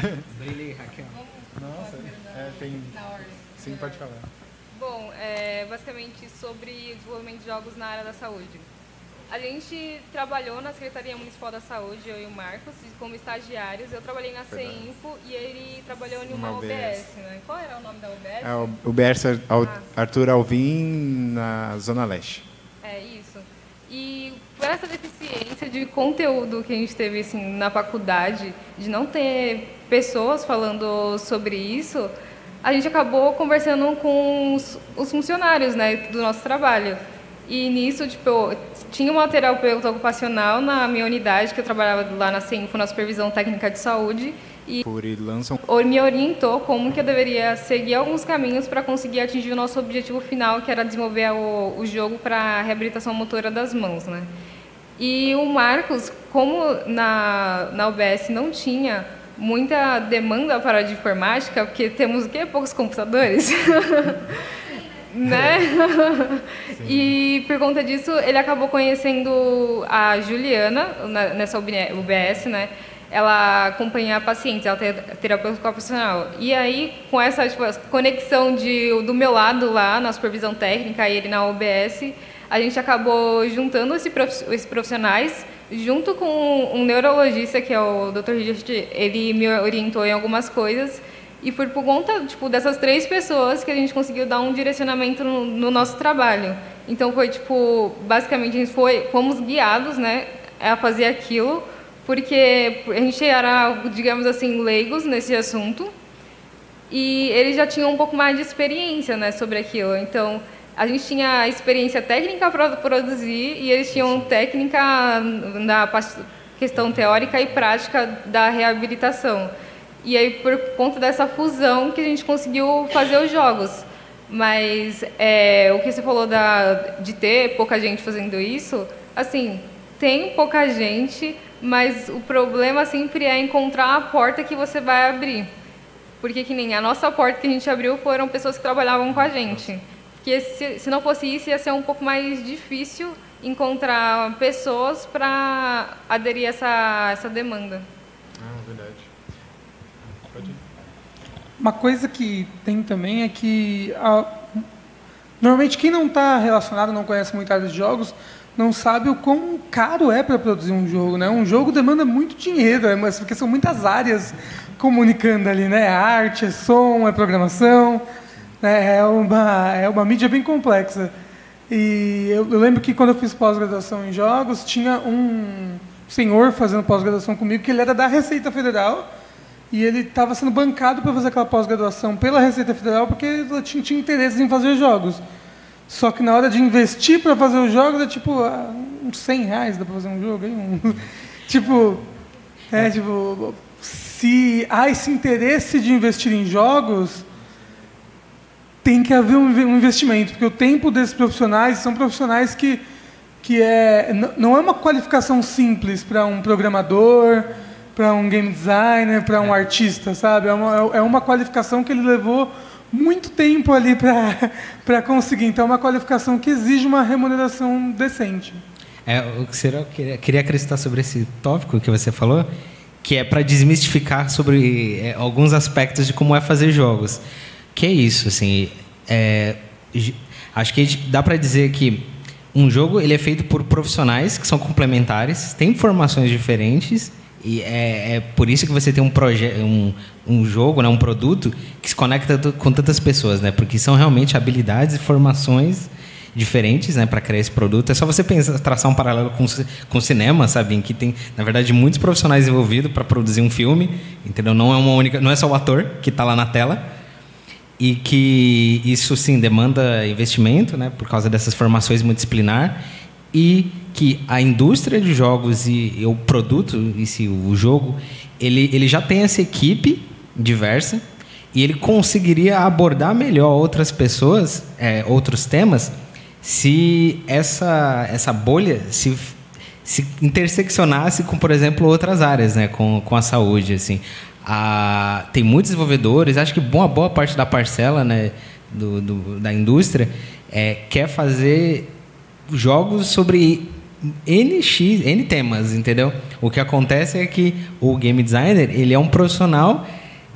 Brilha aí, Raquel. Nossa, tem... Sim, pode falar. Bom, basicamente sobre desenvolvimento de jogos na área da saúde. A gente trabalhou na Secretaria Municipal da Saúde, eu e o Marcos, como estagiários. Eu trabalhei na CEINFO e ele trabalhou em uma UBS, né? Qual era o nome da UBS? É o UBS Arthur Alvim, na Zona Leste. É isso. E por essa deficiência de conteúdo que a gente teve assim, na faculdade, de não ter pessoas falando sobre isso, a gente acabou conversando com os funcionários, né, do nosso trabalho. E nisso, tipo, tinha uma terapeuta ocupacional na minha unidade, que eu trabalhava lá na CEINFO, na Supervisão Técnica de Saúde, e me orientou como que eu deveria seguir alguns caminhos para conseguir atingir o nosso objetivo final, que era desenvolver o jogo para a reabilitação motora das mãos, né? E o Marcos, como na UBS não tinha muita demanda para a de informática, porque temos o quê? Poucos computadores. Né? E por conta disso ele acabou conhecendo a Juliana nessa UBS, né? Ela acompanha pacientes, ela é terapeuta ocupacional. E aí, com essa conexão do meu lado lá na supervisão técnica e ele na UBS, a gente acabou juntando esses profissionais junto com um neurologista, que é o Dr. Richard. Ele me orientou em algumas coisas. E foi por conta dessas 3 pessoas que a gente conseguiu dar um direcionamento no nosso trabalho. Então, foi basicamente, fomos guiados, né, a fazer aquilo, porque a gente era, digamos assim, leigos nesse assunto, e eles já tinham um pouco mais de experiência, né, sobre aquilo. Então, a gente tinha experiência técnica para produzir, e eles tinham técnica na questão teórica e prática da reabilitação. E aí, por conta dessa fusão, que a gente conseguiu fazer os jogos. Mas o que você falou de ter pouca gente fazendo isso, assim, tem pouca gente, mas o problema sempre é encontrar a porta que você vai abrir. Porque que nem a nossa porta que a gente abriu foram pessoas que trabalhavam com a gente. Porque se não fosse isso, ia ser um pouco mais difícil encontrar pessoas para aderir a essa demanda. Verdade. Uma coisa que tem também é que normalmente quem não está relacionado, não conhece muito a área de jogos, não sabe o quão caro é para produzir um jogo, né? Um jogo demanda muito dinheiro, porque são muitas áreas comunicando ali, né? É arte, é som, é programação, né? É uma mídia bem complexa. E eu lembro que quando eu fiz pós-graduação em jogos, tinha um senhor fazendo pós-graduação comigo, que ele era da Receita Federal, e ele estava sendo bancado para fazer aquela pós-graduação pela Receita Federal porque ele tinha interesse em fazer jogos. Só que na hora de investir para fazer os jogos, uns R$100 dá para fazer um jogo. Se há esse interesse de investir em jogos, tem que haver um investimento, porque o tempo desses profissionais são profissionais que não é uma qualificação simples para um programador, para um game designer, para um artista, sabe? É uma qualificação que ele levou muito tempo ali para conseguir. Então, é uma qualificação que exige uma remuneração decente. O que eu queria acrescentar sobre esse tópico que você falou, que é para desmistificar sobre alguns aspectos de como é fazer jogos. Que é isso, assim, acho que dá para dizer que um jogo ele é feito por profissionais que são complementares, têm formações diferentes. E é por isso que você tem um jogo, né, um produto que se conecta com tantas pessoas, né? Porque são realmente habilidades e formações diferentes, né, para criar esse produto. É só você traçar um paralelo com o cinema, sabe? Em que tem, na verdade, muitos profissionais envolvidos para produzir um filme, entendeu? Não é só o ator que está lá na tela. E que isso, sim, demanda investimento, né, por causa dessas formações multidisciplinar. E que a indústria de jogos e o produto, o jogo, ele já tem essa equipe diversa e ele conseguiria abordar melhor outras pessoas, outros temas, se essa bolha se interseccionasse com, por exemplo, outras áreas, né, com a saúde. Assim. Tem muitos desenvolvedores, acho que boa parte da parcela, né, da indústria quer fazer jogos sobre N temas, entendeu? O que acontece é que o game designer ele é um profissional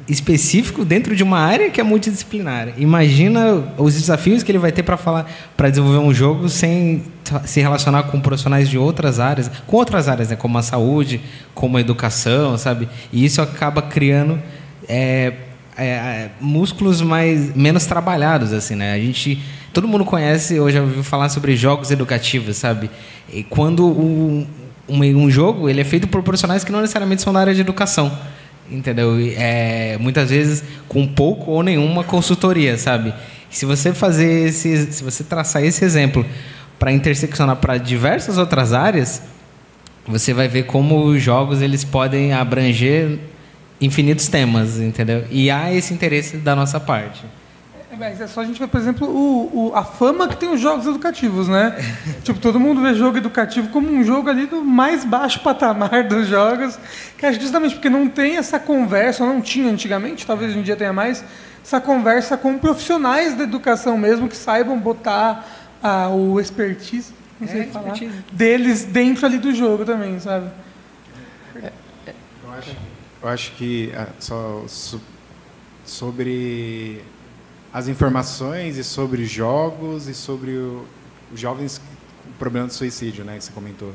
específico dentro de uma área que é multidisciplinar. Imagina os desafios que ele vai ter para desenvolver um jogo sem se relacionar com profissionais de outras áreas, né, como a saúde, como a educação, sabe? E isso acaba criando músculos menos trabalhados, assim, né? Todo mundo conhece ou já ouviu falar sobre jogos educativos, sabe? E quando um jogo ele é feito por profissionais que não necessariamente são da área de educação, entendeu? Muitas vezes com pouco ou nenhuma consultoria, sabe? Se você traçar esse exemplo para interseccionar para diversas outras áreas, você vai ver como os jogos eles podem abranger infinitos temas, entendeu? E há esse interesse da nossa parte. Mas é só a gente ver, por exemplo, a fama que tem os jogos educativos, né? Tipo, todo mundo vê jogo educativo como um jogo ali do mais baixo patamar dos jogos, que é justamente porque não tem essa conversa, ou não tinha antigamente, talvez hoje em dia tenha mais, essa conversa com profissionais da educação mesmo, que saibam botar o expertise, não sei falar, deles dentro ali do jogo também, sabe? Eu acho que sobre as informações e sobre jogos e sobre os jovens com problema de suicídio, né, que você comentou.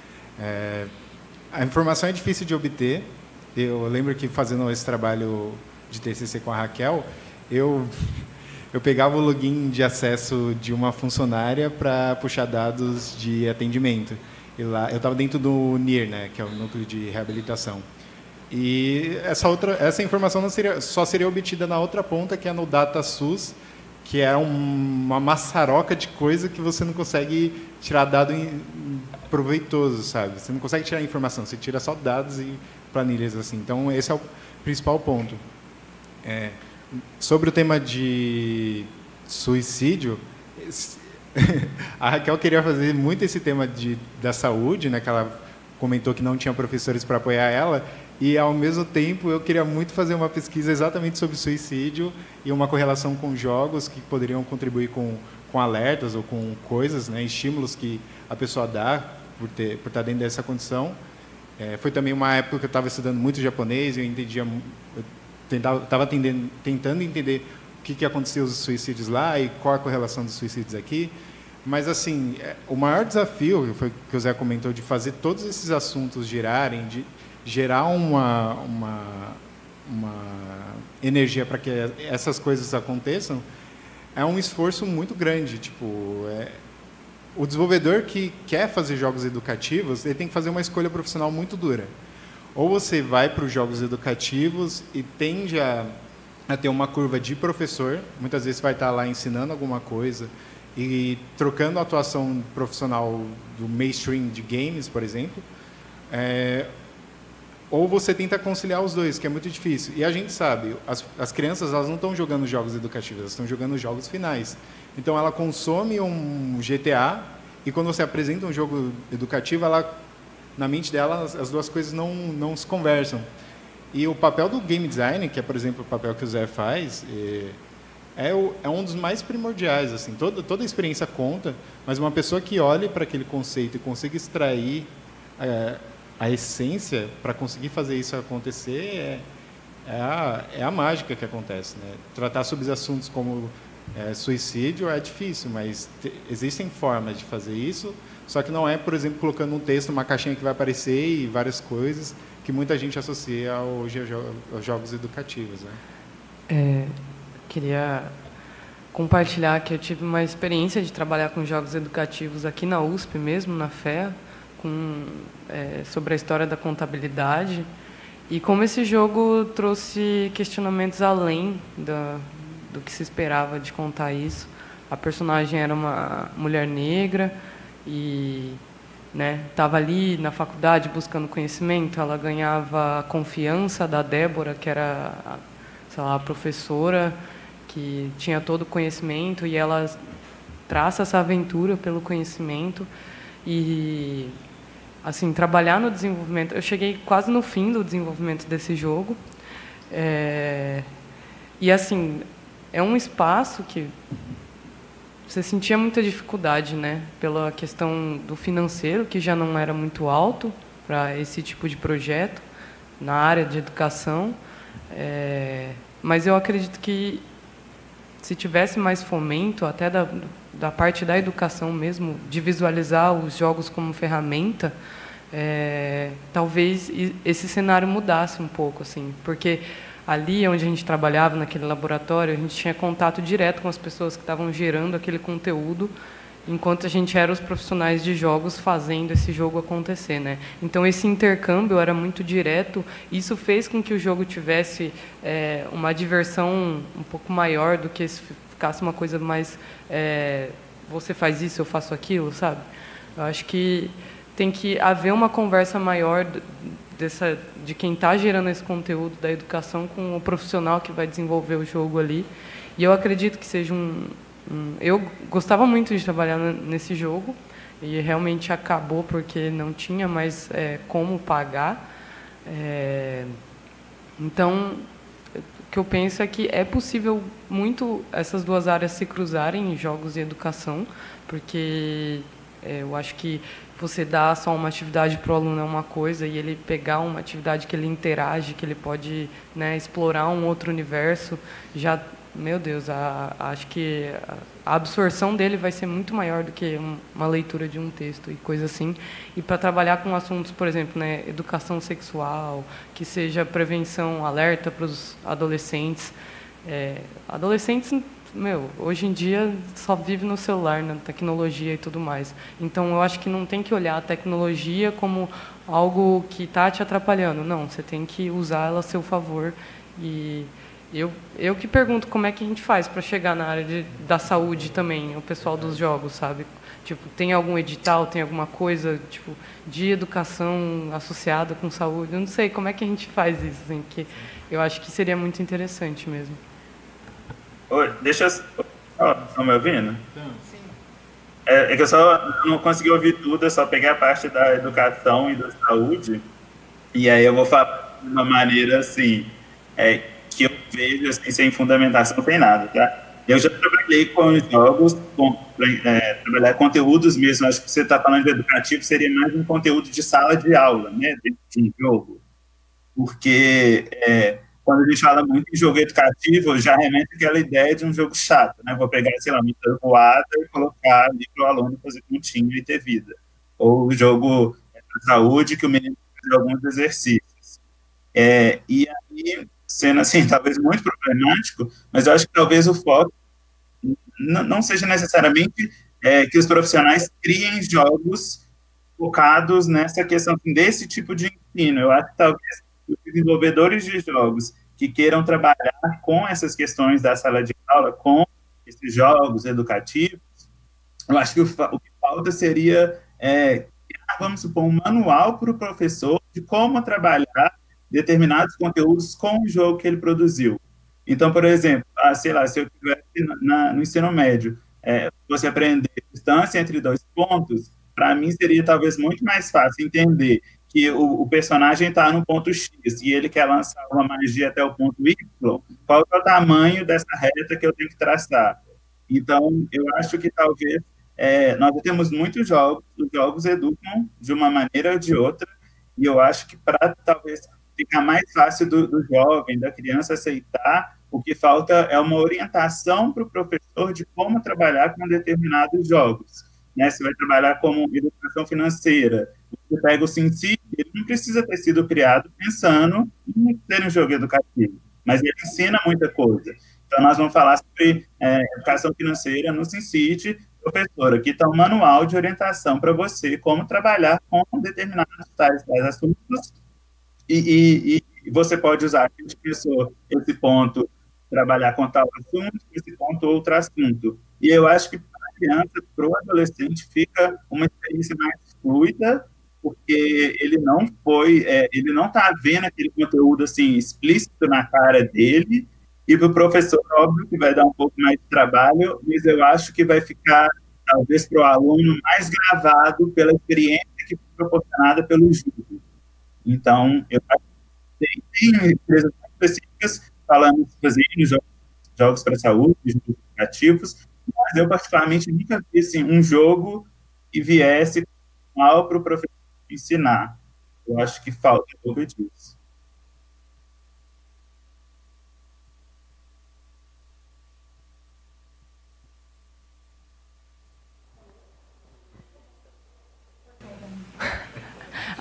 A informação é difícil de obter. Eu lembro que fazendo esse trabalho de TCC com a Raquel, eu pegava o login de acesso de uma funcionária para puxar dados de atendimento. E lá eu estava dentro do NIR, né, que é o Núcleo de Reabilitação. E essa informação só seria obtida na outra ponta, que é no DataSUS, que é uma maçaroca de coisa que você não consegue tirar dado proveitoso, sabe? Você não consegue tirar informação, você tira só dados e planilhas assim. Então, esse é o principal ponto. Sobre o tema de suicídio, a Raquel queria fazer muito esse tema da saúde, né, que ela comentou que não tinha professores para apoiar ela. E, ao mesmo tempo, eu queria muito fazer uma pesquisa exatamente sobre suicídio e uma correlação com jogos que poderiam contribuir com alertas ou com coisas, né, estímulos que a pessoa dá por estar dentro dessa condição. Foi também uma época que eu estava estudando muito japonês e eu estava tentando entender o que acontecia os suicídios lá e qual a correlação dos suicídios aqui. Mas, assim, o maior desafio, foi que o Zé comentou, de fazer todos esses assuntos girarem, de gerar uma energia para que essas coisas aconteçam, é um esforço muito grande. Tipo, o desenvolvedor que quer fazer jogos educativos, ele tem que fazer uma escolha profissional muito dura. Ou você vai para os jogos educativos e tende a ter uma curva de professor, muitas vezes vai estar lá ensinando alguma coisa e trocando a atuação profissional do mainstream de games, por exemplo, ou você tenta conciliar os dois, que é muito difícil. E a gente sabe, as crianças elas não estão jogando jogos educativos, elas estão jogando jogos finais. Então, ela consome um GTA e, quando você apresenta um jogo educativo, na mente dela, as duas coisas não se conversam. E o papel do game design, que é, por exemplo, o papel que o Zé faz, é um dos mais primordiais. Assim, toda a experiência conta, mas uma pessoa que olhe para aquele conceito e consiga extrair a essência para conseguir fazer isso acontecer é a mágica que acontece, né? Tratar sobre assuntos como suicídio é difícil, mas existem formas de fazer isso, só que não é, por exemplo, colocando um texto, uma caixinha que vai aparecer e várias coisas que muita gente associa aos jogos educativos, né? Queria compartilhar que eu tive uma experiência de trabalhar com jogos educativos aqui na USP mesmo, na FEA, sobre a história da contabilidade e como esse jogo trouxe questionamentos além do que se esperava de contar isso. A personagem era uma mulher negra e estava ali na faculdade buscando conhecimento. Ela ganhava a confiança da Débora, que era a professora, que tinha todo o conhecimento, e ela traça essa aventura pelo conhecimento. E, assim, trabalhar no desenvolvimento... Eu cheguei quase no fim do desenvolvimento desse jogo. E, assim, é um espaço que você sentia muita dificuldade, né? Pela questão do financeiro, que já não era muito alto para esse tipo de projeto na área de educação. Mas eu acredito que se tivesse mais fomento, até da parte da educação mesmo, de visualizar os jogos como ferramenta, talvez esse cenário mudasse um pouco, assim, porque ali onde a gente trabalhava, naquele laboratório, a gente tinha contato direto com as pessoas que estavam gerando aquele conteúdo, enquanto a gente era os profissionais de jogos fazendo esse jogo acontecer, né? Então esse intercâmbio era muito direto. Isso fez com que o jogo tivesse uma diversão um pouco maior do que se ficasse uma coisa mais você faz isso, eu faço aquilo, sabe? Eu acho que tem que haver uma conversa maior de quem está gerando esse conteúdo da educação com o profissional que vai desenvolver o jogo ali. E eu acredito que seja eu gostava muito de trabalhar nesse jogo e realmente acabou porque não tinha mais como pagar. Então, o que eu penso é que é possível muito essas duas áreas se cruzarem, jogos e educação, porque eu acho que você dar só uma atividade para o aluno é uma coisa e ele pegar uma atividade que ele interage, que ele pode, né, explorar um outro universo, já, meu Deus, acho que a absorção dele vai ser muito maior do que uma leitura de um texto e coisa assim. E para trabalhar com assuntos, por exemplo, né, educação sexual, que seja prevenção, alerta para os adolescentes. Adolescentes, hoje em dia só vive no celular, na tecnologia e tudo mais. Então, eu acho que não tem que olhar a tecnologia como algo que está te atrapalhando. Não, você tem que usar ela a seu favor. E eu que pergunto como é que a gente faz para chegar na área da saúde também, o pessoal dos jogos, sabe? Tipo, tem algum edital, tem alguma coisa tipo de educação associada com saúde? Eu não sei como é que a gente faz isso, assim, que eu acho que seria muito interessante mesmo. Oi, deixa eu... Estão me ouvindo? Sim. Que eu só não consegui ouvir tudo, eu só peguei a parte da educação e da saúde, e aí eu vou falar de uma maneira, assim, que eu vejo, assim, sem fundamentação, sem nada, tá? Eu já trabalhei com jogos, trabalhar conteúdos mesmo, acho que você está falando de educativo, seria mais um conteúdo de sala de aula, né, de um jogo, porque... quando a gente fala muito em jogo educativo, já remete aquela ideia de um jogo chato, né? Vou pegar, sei lá, uma voada e colocar ali para o aluno fazer pontinho e ter vida. Ou o jogo de saúde, que o menino faz alguns exercícios. E aí, sendo assim, talvez muito problemático, mas eu acho que talvez o foco não seja necessariamente que os profissionais criem jogos focados nessa questão desse tipo de ensino. Eu acho que talvez os desenvolvedores de jogos que queiram trabalhar com essas questões da sala de aula, com esses jogos educativos, eu acho que o que falta seria, vamos supor, um manual para o professor de como trabalhar determinados conteúdos com o jogo que ele produziu. Então, por exemplo, sei lá, se eu estivesse no ensino médio, você aprender distância entre dois pontos, para mim seria talvez muito mais fácil entender que o personagem está no ponto X e ele quer lançar uma magia até o ponto Y, qual é o tamanho dessa reta que eu tenho que traçar? Então, eu acho que talvez nós temos muitos jogos, os jogos educam de uma maneira ou de outra, e eu acho que para talvez ficar mais fácil do jovem, da criança aceitar, o que falta é uma orientação para o professor de como trabalhar com determinados jogos. Né? Você vai trabalhar como educação financeira, você pega o SimCity, ele não precisa ter sido criado pensando em ser um jogo educativo, mas ele ensina muita coisa. Então, nós vamos falar sobre educação financeira no SimCity. Professor, aqui está um manual de orientação para você, como trabalhar com determinados tais assuntos, e você pode usar, a gente pensou esse ponto, trabalhar com tal assunto, esse ponto, outro assunto. E eu acho que para a criança, para o adolescente, fica uma experiência mais fluida, porque ele não está vendo aquele conteúdo assim explícito na cara dele, e para o professor, óbvio que vai dar um pouco mais de trabalho, mas eu acho que vai ficar, talvez, para o aluno mais gravado pela experiência que foi proporcionada pelo jogo. Então, eu acho que tem empresas específicas falando de fazer jogos para a saúde, jogos educativos, mas eu, particularmente, nunca vi assim, um jogo que viesse mal para o professor ensinar. Eu acho que falta um pouco disso.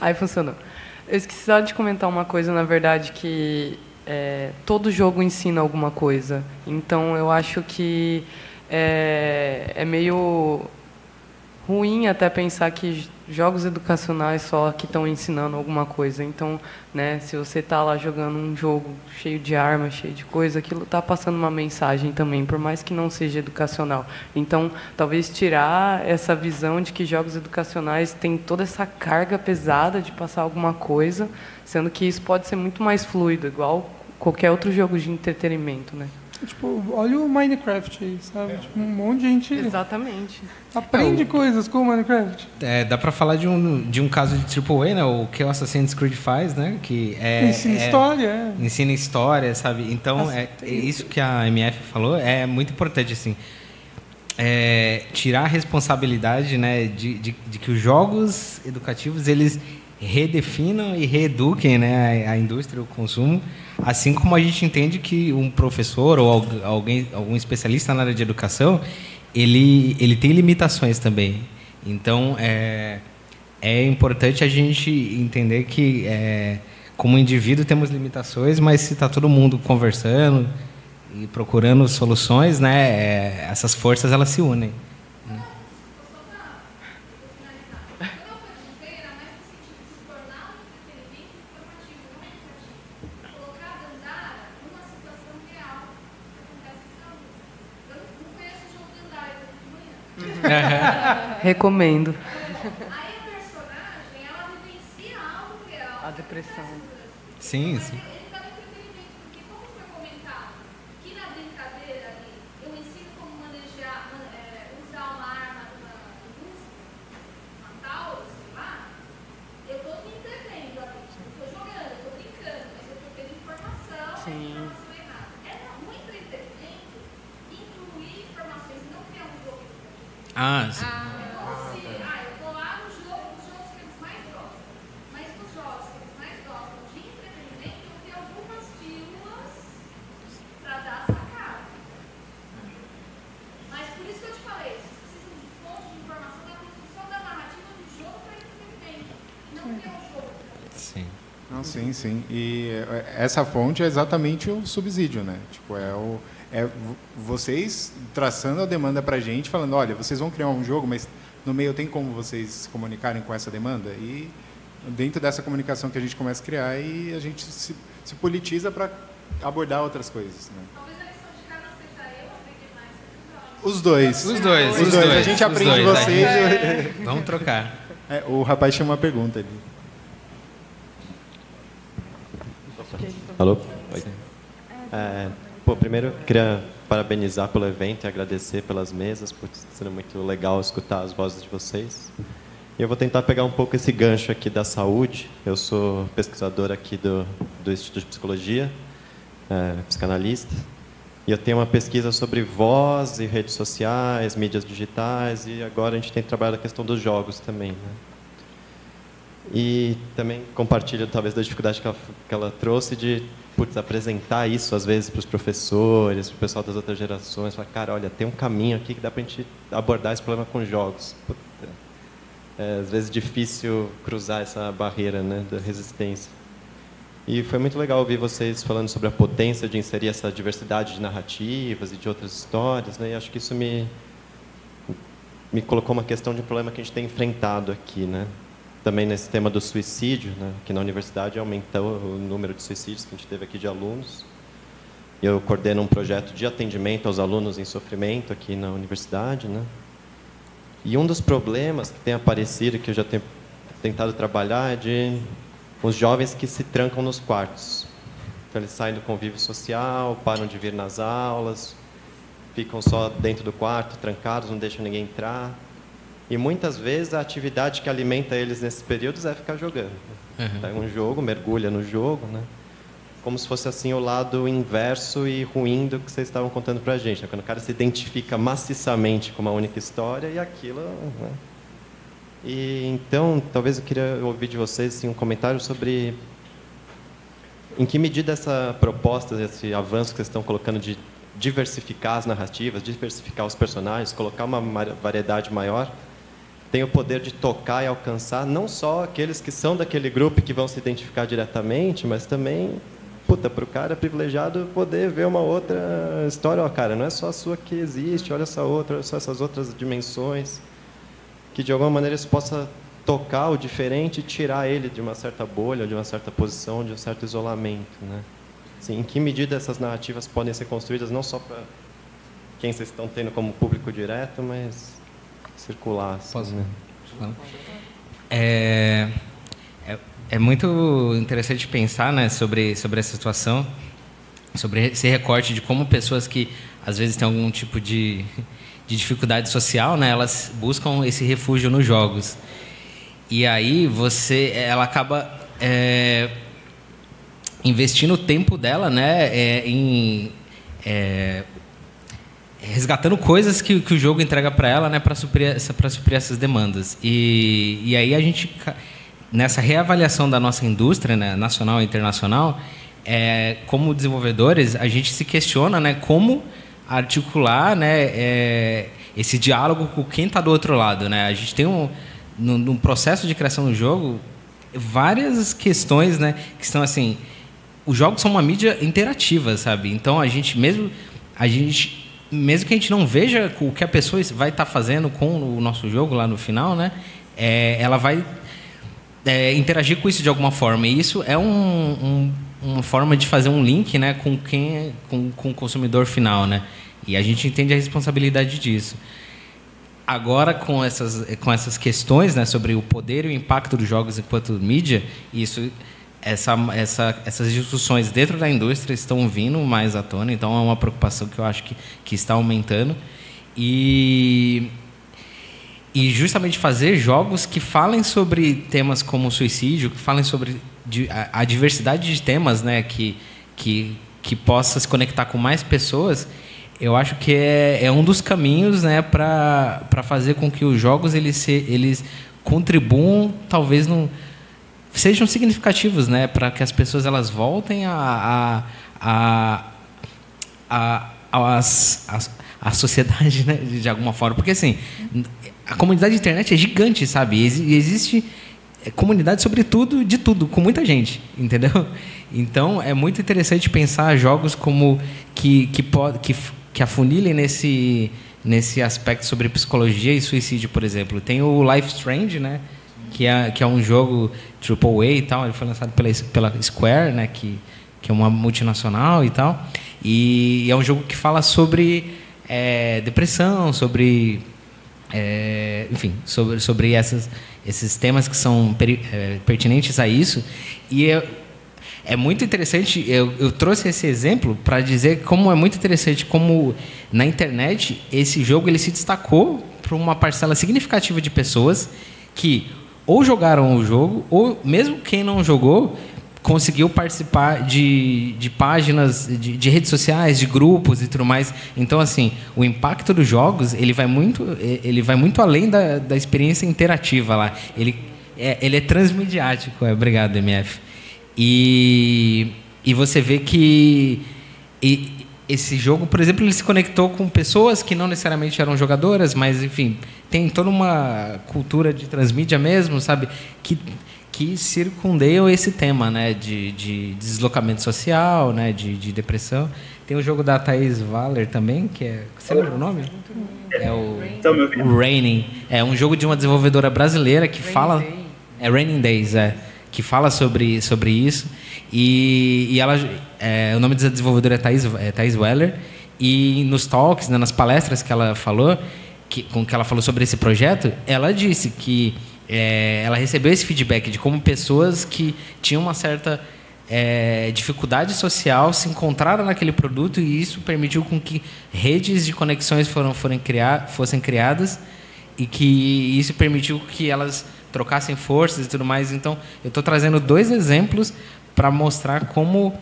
Aí funcionou. Eu esqueci só de comentar uma coisa, na verdade, que todo jogo ensina alguma coisa. Então, eu acho que é meio ruim até pensar que jogos educacionais só que estão ensinando alguma coisa. Então, né, se você está lá jogando um jogo cheio de armas, cheio de coisa, aquilo está passando uma mensagem também, por mais que não seja educacional. Então, talvez tirar essa visão de que jogos educacionais têm toda essa carga pesada de passar alguma coisa, sendo que isso pode ser muito mais fluido, igual qualquer outro jogo de entretenimento, né? Tipo, olha o Minecraft aí, sabe? Tipo, um monte de gente Exatamente. aprende coisas com o Minecraft. Dá pra falar de um caso de AAA, né? O que o Assassin's Creed faz, né? Que Ensina história. Ensina história, sabe? Então, isso que a MF falou é muito importante, assim. Tirar a responsabilidade, né? De que os jogos educativos, eles redefinam e reeduquem, né, a indústria, o consumo, assim como a gente entende que um professor ou algum especialista na área de educação, ele tem limitações também. Então, é importante a gente entender que, como indivíduo, temos limitações, mas se está todo mundo conversando e procurando soluções, né, essas forças elas se unem. Recomendo. Aí a personagem, ela vivencia algo real. A depressão. Sim, sim. Ele dá um entretenimento, porque como foi comentado, que na brincadeira ali, eu ensino como manejar, usar uma arma numa música, uma taura, sei lá, eu estou me entretendo ali. Eu estou jogando, eu estou brincando, mas eu estou tendo informação, informação errada. É um entretenimento incluir informações e não criar um jogo. Sim. Eu vou lá nos jogos que eles mais gostam. Mas nos jogos que eles mais gostam de entretenimento, eu tenho algumas pílulas para dar sacada. Mas por isso que eu te falei, vocês precisam de fonte de informação da construção da narrativa do jogo para entretenimento. Não criar um jogo. Sim. Não, sim. E essa fonte é exatamente o subsídio, né? Tipo, vocês traçando a demanda para a gente, falando, olha, vocês vão criar um jogo, mas no meio tem como vocês se comunicarem com essa demanda? E dentro dessa comunicação que a gente começa a criar, e a gente se politiza para abordar outras coisas, né? Talvez a lição de casa seja eu aprender mais Os dois. A gente aprende vocês. Vamos trocar. O rapaz tinha uma pergunta ali. Alô? Oi. Primeiro eu queria parabenizar pelo evento e agradecer pelas mesas, por ser muito legal escutar as vozes de vocês. E eu vou tentar pegar um pouco esse gancho aqui da saúde. Eu sou pesquisador aqui do Instituto de Psicologia, psicanalista, e eu tenho uma pesquisa sobre voz e redes sociais, mídias digitais, e agora a gente tem trabalhado a questão dos jogos também, né? E também compartilho, talvez, da dificuldade que ela trouxe de apresentar isso, às vezes, para os professores, para o pessoal das outras gerações. Falar, cara, olha, tem um caminho aqui que dá para a gente abordar esse problema com jogos. Às vezes, difícil cruzar essa barreira, né, da resistência. E foi muito legal ouvir vocês falando sobre a potência de inserir essa diversidade de narrativas e de outras histórias, né? E acho que isso me colocou uma questão de um problema que a gente tem enfrentado aqui, né? Também nesse tema do suicídio, né? Que na universidade aumentou o número de suicídios que a gente teve aqui de alunos. Eu coordeno um projeto de atendimento aos alunos em sofrimento aqui na universidade, né? E um dos problemas que tem aparecido, que eu já tenho tentado trabalhar, é de os jovens que se trancam nos quartos. Então, eles saem do convívio social, param de vir nas aulas, ficam só dentro do quarto, trancados, não deixam ninguém entrar. E muitas vezes a atividade que alimenta eles nesses períodos é ficar jogando. Pega um jogo, mergulha no jogo, né? Como se fosse assim o lado inverso e ruim do que vocês estavam contando pra gente, né? Quando o cara se identifica maciçamente com uma única história e aquilo, né? E então, talvez eu queria ouvir de vocês assim, um comentário sobre em que medida essa proposta, esse avanço que vocês estão colocando de diversificar as narrativas, diversificar os personagens, colocar uma variedade maior, tem o poder de tocar e alcançar não só aqueles que são daquele grupo e que vão se identificar diretamente, mas também, para o cara privilegiado poder ver uma outra história. Ó, cara, não é só a sua que existe, olha essa outra, olha só essas outras dimensões, que de alguma maneira isso possa tocar o diferente e tirar ele de uma certa bolha, de uma certa posição, de um certo isolamento, né? Assim, em que medida essas narrativas podem ser construídas não só para quem vocês estão tendo como público direto, mas circular. Assim, Posso? né? É muito interessante pensar, né, sobre essa situação, sobre esse recorte de como pessoas que às vezes têm algum tipo de dificuldade social, né, elas buscam esse refúgio nos jogos. E aí ela acaba investindo o tempo dela, né, em resgatando coisas que o jogo entrega para ela, né, para suprir essas demandas. E aí a gente, nessa reavaliação da nossa indústria, né, nacional e internacional, como desenvolvedores, a gente se questiona, né, como articular, né, esse diálogo com quem está do outro lado, né? A gente tem no processo de criação do jogo várias questões, né, que estão assim, os jogos são uma mídia interativa, sabe? Então mesmo que a gente não veja o que a pessoa vai estar fazendo com o nosso jogo lá no final, né, ela vai interagir com isso de alguma forma. E isso é uma forma de fazer um link, né, com o consumidor final, né? E a gente entende a responsabilidade disso. Agora, com essas questões, né, sobre o poder e o impacto dos jogos enquanto mídia, essas discussões dentro da indústria estão vindo mais à tona, então é uma preocupação que eu acho que está aumentando. E justamente fazer jogos que falem sobre temas como suicídio, que falem sobre a diversidade de temas, né, que possa se conectar com mais pessoas, eu acho que é um dos caminhos, né, para fazer com que os jogos eles contribuam, talvez sejam significativos, né, para que as pessoas elas voltem à sociedade, né, de alguma forma, porque assim a comunidade de internet é gigante, sabe? Existe comunidade sobre tudo, de tudo, com muita gente, entendeu? Então é muito interessante pensar jogos como que afunilem nesse aspecto sobre psicologia e suicídio, por exemplo. Tem o Life Strange, né? Que é um jogo AAA e tal. Ele foi lançado pela Square, né? Que é uma multinacional e tal. E é um jogo que fala sobre depressão, sobre enfim, sobre esses temas que são pertinentes a isso. E é muito interessante, eu trouxe esse exemplo para dizer como é muito interessante como na internet esse jogo ele se destacou para uma parcela significativa de pessoas que ou jogaram o jogo, ou mesmo quem não jogou, conseguiu participar de páginas, de redes sociais, de grupos e tudo mais. Então, assim, o impacto dos jogos ele vai muito além da experiência interativa lá. Ele é transmediático. Obrigado, MF. E você vê que esse jogo, por exemplo, ele se conectou com pessoas que não necessariamente eram jogadoras, mas, enfim, tem toda uma cultura de transmídia mesmo, sabe? Que circundeiam esse tema, né, de deslocamento social, né, de depressão. Tem o jogo da Thaís Waller também, que é... Você lembra o nome? É o Raining. É um jogo de uma desenvolvedora brasileira que fala... Raining Days, que fala sobre isso. E ela... o nome da desenvolvedora é Thaís Waller. E nos talks, né, nas palestras que ela falou, que ela falou sobre esse projeto, ela disse que ela recebeu esse feedback de como pessoas que tinham uma certa dificuldade social se encontraram naquele produto, e isso permitiu com que redes de conexões fossem criadas, e que isso permitiu que elas trocassem forças e tudo mais. Então, eu estou trazendo 2 exemplos para mostrar como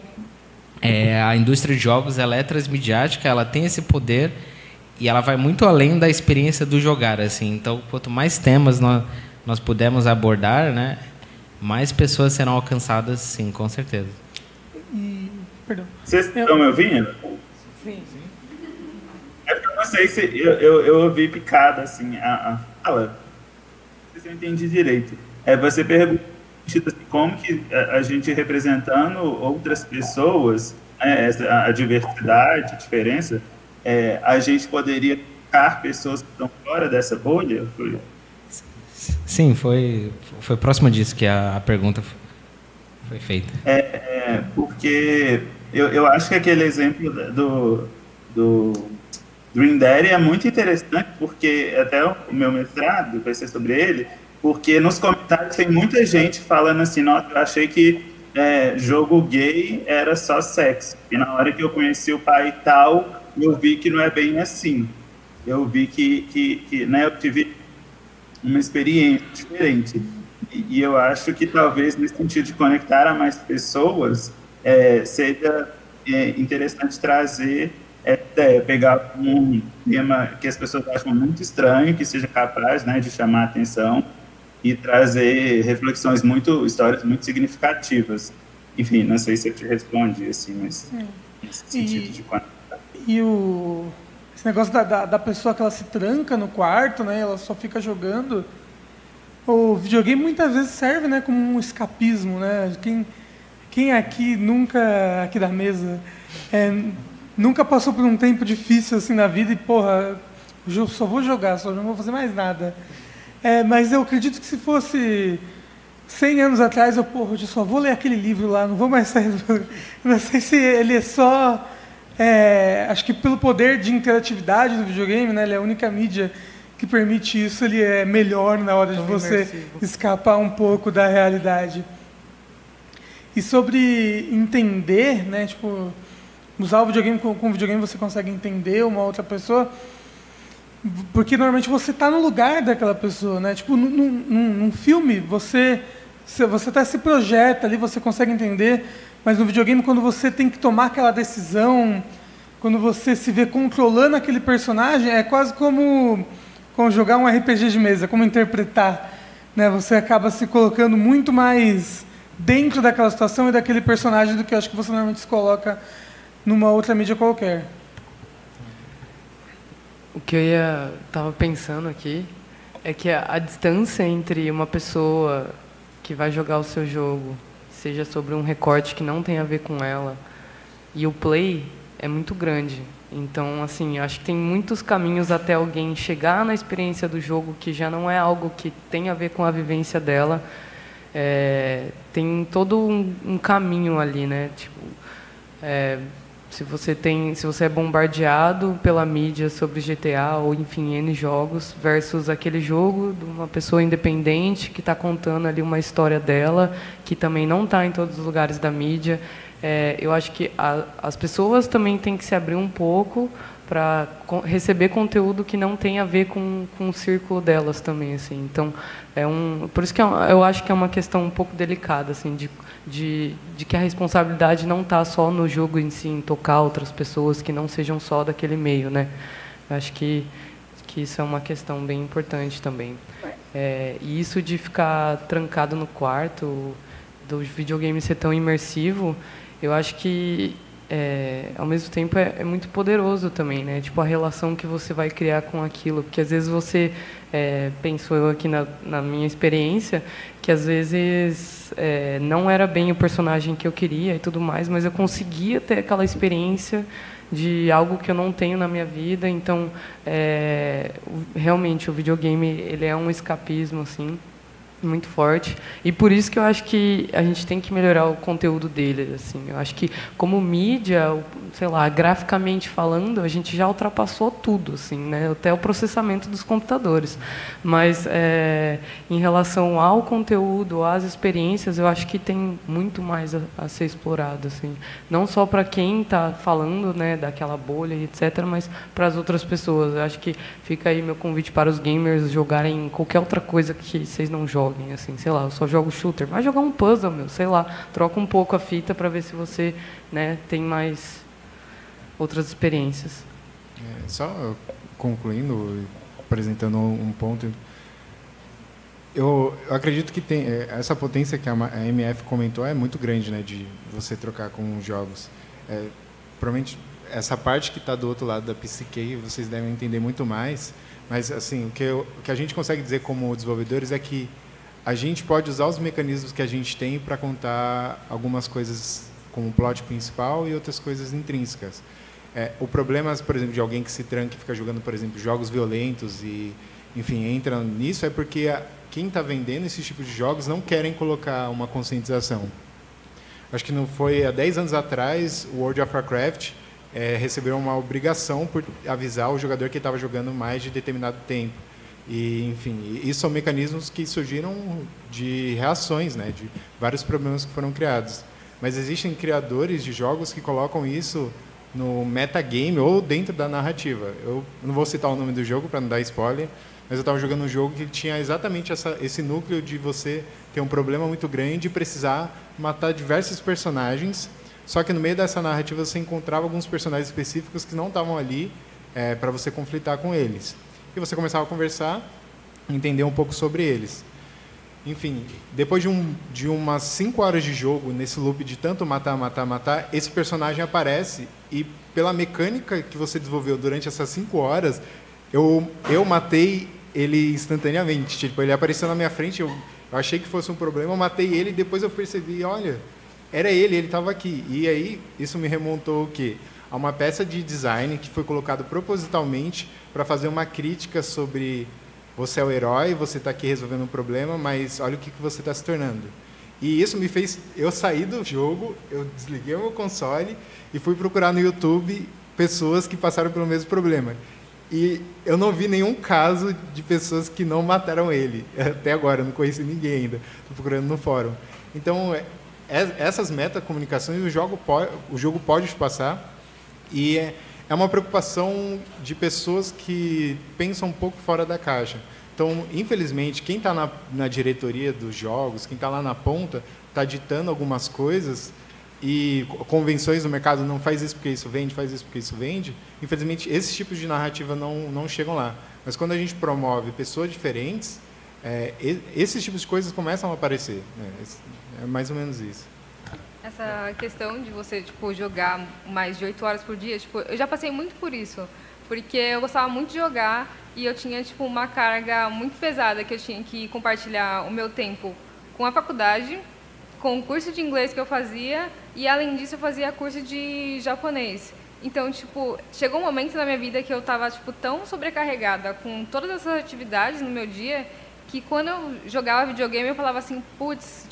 a indústria de jogos ela é transmediática, ela tem esse poder e ela vai muito além da experiência do jogar, assim. Então, quanto mais temas nós pudermos abordar, né, mais pessoas serão alcançadas, sim, com certeza. Perdão. Vocês estão me ouvindo? Sim. É porque eu não sei se eu ouvi picada assim a fala. sei se eu entendi direito. Você pergunta assim, como que a gente representando outras pessoas, a diversidade, a diferença, a gente poderia tocar pessoas que estão fora dessa bolha? Sim, foi próximo disso que a pergunta foi feita. Porque eu acho que aquele exemplo do Dream Daddy é muito interessante, porque até o meu mestrado vai ser sobre ele, porque nos comentários tem muita gente falando assim, nossa, eu achei que jogo gay era só sexo, e na hora que eu conheci o pai e tal, eu vi que não é bem assim. Eu vi que né, eu tive uma experiência diferente. E eu acho que talvez nesse sentido de conectar a mais pessoas, seja interessante trazer, pegar um tema que as pessoas acham muito estranho, que seja capaz, né, de chamar a atenção e trazer reflexões histórias muito significativas. Enfim, não sei se eu te respondi assim, mas nesse sentido de conectar. E esse negócio da pessoa que ela se tranca no quarto, né, ela só fica jogando. O videogame muitas vezes serve, né, como um escapismo, né? Quem aqui nunca, aqui da mesa, nunca passou por um tempo difícil assim na vida e, porra, eu só vou jogar, só não vou fazer mais nada. Mas eu acredito que se fosse 100 anos atrás, eu só vou ler aquele livro lá, não vou mais sair do... Não sei se ele é só... acho que pelo poder de interatividade do videogame, né, ele é a única mídia que permite isso, ele é melhor na hora de você escapar um pouco da realidade. E sobre entender, né, tipo, usar o videogame com o videogame você consegue entender uma outra pessoa, porque normalmente você está no lugar daquela pessoa, né? Tipo, num filme, você até se projeta ali, você consegue entender, mas no videogame, quando você tem que tomar aquela decisão, quando você se vê controlando aquele personagem, é quase como jogar um RPG de mesa, como interpretar, né? Você acaba se colocando muito mais dentro daquela situação e daquele personagem do que eu acho que você normalmente se coloca numa outra mídia qualquer. O que eu estava pensando aqui é que a distância entre uma pessoa que vai jogar o seu jogo, seja sobre um recorte que não tem a ver com ela, e o play é muito grande. Então, assim, acho que tem muitos caminhos até alguém chegar na experiência do jogo que já não é algo que tem a ver com a vivência dela. Tem todo um caminho ali, né? Tipo, se você é bombardeado pela mídia sobre GTA ou, enfim, N jogos, versus aquele jogo de uma pessoa independente que está contando ali uma história dela, que também não está em todos os lugares da mídia. Eu acho que as pessoas também têm que se abrir um pouco para receber conteúdo que não tem a ver com o círculo delas também, assim. Então, por isso que eu acho que é uma questão um pouco delicada, assim, de que a responsabilidade não está só no jogo em si, em tocar outras pessoas que não sejam só daquele meio, né? Eu acho que isso é uma questão bem importante também. E isso de ficar trancado no quarto, do videogame ser tão imersivo, eu acho que, ao mesmo tempo, é muito poderoso também, né? Tipo, a relação que você vai criar com aquilo. Porque, às vezes, você... penso eu aqui na minha experiência, que, às vezes, não era bem o personagem que eu queria e tudo mais, mas eu conseguia ter aquela experiência de algo que eu não tenho na minha vida. Então, realmente, o videogame, ele é um escapismo, assim, muito forte, e por isso que eu acho que a gente tem que melhorar o conteúdo dele, assim. Eu acho que como mídia, sei lá, graficamente falando, a gente já ultrapassou tudo, assim, né? Até o processamento dos computadores, mas em relação ao conteúdo, às experiências, eu acho que tem muito mais a ser explorado, assim, não só para quem está falando, né, daquela bolha, etc., mas para as outras pessoas. Eu acho que fica aí meu convite para os gamers jogarem qualquer outra coisa que vocês não jogam. Assim, sei lá, eu só jogo shooter, vai jogar um puzzle, sei lá, troca um pouco a fita para ver se você, né, tem mais outras experiências. Só concluindo, apresentando um ponto, eu acredito que tem essa potência que a MF comentou é muito grande, né, de você trocar com jogos. Provavelmente essa parte que está do outro lado da psique, vocês devem entender muito mais, mas assim, o que a gente consegue dizer como desenvolvedores é que a gente pode usar os mecanismos que a gente tem para contar algumas coisas como o plot principal e outras coisas intrínsecas. O problema, por exemplo, de alguém que se tranca e fica jogando, por exemplo, jogos violentos e, enfim, entra nisso, é porque quem está vendendo esses tipos de jogos não querem colocar uma conscientização. Acho que não foi há 10 anos atrás, o World of Warcraft recebeu uma obrigação por avisar o jogador que estava jogando mais de determinado tempo. E, enfim, isso são mecanismos que surgiram de reações, né, de vários problemas que foram criados. Mas existem criadores de jogos que colocam isso no metagame ou dentro da narrativa. Eu não vou citar o nome do jogo para não dar spoiler, mas eu estava jogando um jogo que tinha exatamente esse núcleo de você ter um problema muito grande e precisar matar diversos personagens, só que no meio dessa narrativa você encontrava alguns personagens específicos que não estavam ali para você conflitar com eles. E você começava a conversar, entender um pouco sobre eles. Enfim, depois de umas 5 horas de jogo, nesse loop de tanto matar, matar, matar, esse personagem aparece e, pela mecânica que você desenvolveu durante essas 5 horas, eu matei ele instantaneamente. Tipo, ele apareceu na minha frente, eu achei que fosse um problema, eu matei ele e depois eu percebi, olha, era ele estava aqui. E aí, isso me remontou o quê? A uma peça de design que foi colocado propositalmente para fazer uma crítica sobre você é o herói, você está aqui resolvendo um problema, mas olha o que você está se tornando. E isso me fez eu sair do jogo, eu desliguei o meu console e fui procurar no YouTube pessoas que passaram pelo mesmo problema. E eu não vi nenhum caso de pessoas que não mataram ele. Até agora, eu não conheci ninguém ainda. Estou procurando no fórum. Então, essas metacomunicações o jogo pode passar. E é uma preocupação de pessoas que pensam um pouco fora da caixa. Então, infelizmente, quem está na diretoria dos jogos, quem está lá na ponta, está ditando algumas coisas e convenções no mercado, não faz isso porque isso vende, faz isso porque isso vende. Infelizmente, esses tipos de narrativa não chegam lá. Mas quando a gente promove pessoas diferentes, esses tipos de coisas começam a aparecer. É mais ou menos isso. Essa questão de você jogar mais de 8 horas por dia, eu já passei muito por isso, porque eu gostava muito de jogar e eu tinha uma carga muito pesada que eu tinha que compartilhar o meu tempo com a faculdade, com o curso de inglês que eu fazia e, além disso, eu fazia curso de japonês. Então, chegou um momento na minha vida que eu estava tão sobrecarregada com todas essas atividades no meu dia que quando eu jogava videogame eu falava assim, putz,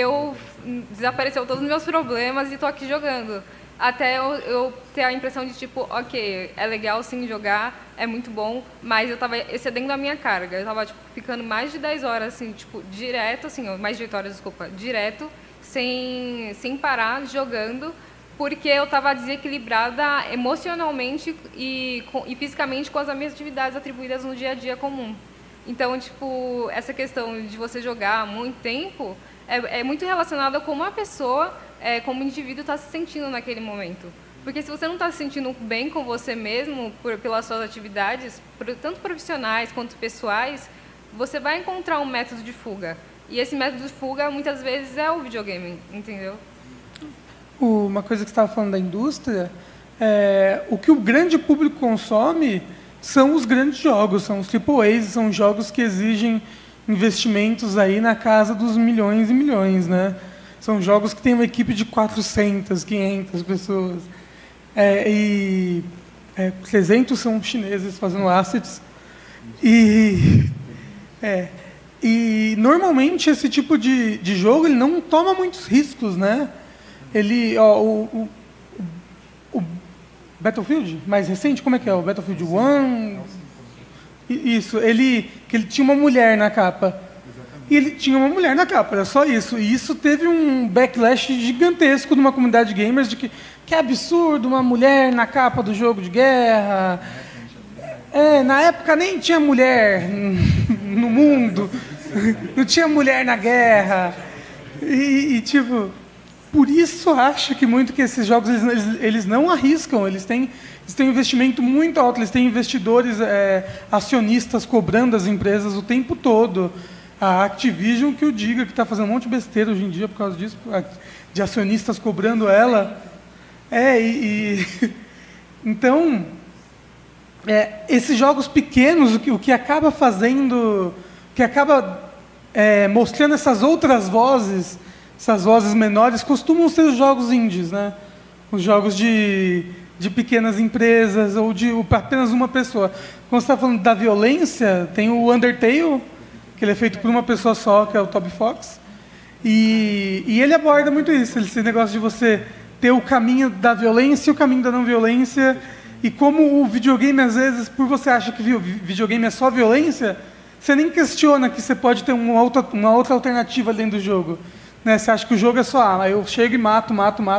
desapareceu todos os meus problemas e estou aqui jogando. Até eu ter a impressão de ok, é legal sim jogar, é muito bom, mas eu estava excedendo a minha carga. Eu estava ficando mais de 10 horas, assim, direto, assim, mais de 8 horas, desculpa, direto, sem parar, jogando, porque eu estava desequilibrada emocionalmente e fisicamente com as minhas atividades atribuídas no dia a dia comum. Então, essa questão de você jogar há muito tempo é muito relacionada a como a pessoa, como indivíduo, está se sentindo naquele momento. Porque se você não está se sentindo bem com você mesmo, pelas suas atividades, tanto profissionais quanto pessoais, você vai encontrar um método de fuga. E esse método de fuga, muitas vezes, é o videogame, entendeu? Uma coisa que você estava falando da indústria, o que o grande público consome são os grandes jogos, são os AAAs, são jogos que exigem investimentos aí na casa dos milhões e milhões, né? São jogos que têm uma equipe de 400, 500 pessoas. 300 são chineses fazendo assets. E normalmente esse tipo de jogo ele não toma muitos riscos, né? O Battlefield, mais recente, como é que é? O Battlefield 1? Isso, que ele tinha uma mulher na capa. E ele tinha uma mulher na capa, era só isso. E isso teve um backlash gigantesco de uma comunidade de gamers de que é absurdo uma mulher na capa do jogo de guerra. Na época nem tinha mulher no mundo, não tinha mulher na guerra. Por isso acho que muito que esses jogos eles não arriscam, eles têm um investimento muito alto, eles têm investidores acionistas cobrando as empresas o tempo todo. A Activision, que eu diga, que está fazendo um monte de besteira hoje em dia por causa disso, de acionistas cobrando ela. Então, esses jogos pequenos, o que acaba fazendo, que acaba mostrando essas outras vozes, essas vozes menores, costumam ser os jogos indies, né? Os jogos de pequenas empresas ou de apenas uma pessoa. Quando você está falando da violência, tem o Undertale, que ele é feito por uma pessoa só, que é o Toby Fox, e ele aborda muito isso, esse negócio de você ter o caminho da violência e o caminho da não violência, e como o videogame, às vezes, por você achar que videogame é só violência, você nem questiona que você pode ter uma outra alternativa dentro do jogo. Né? Você acha que o jogo é só, eu chego e mato,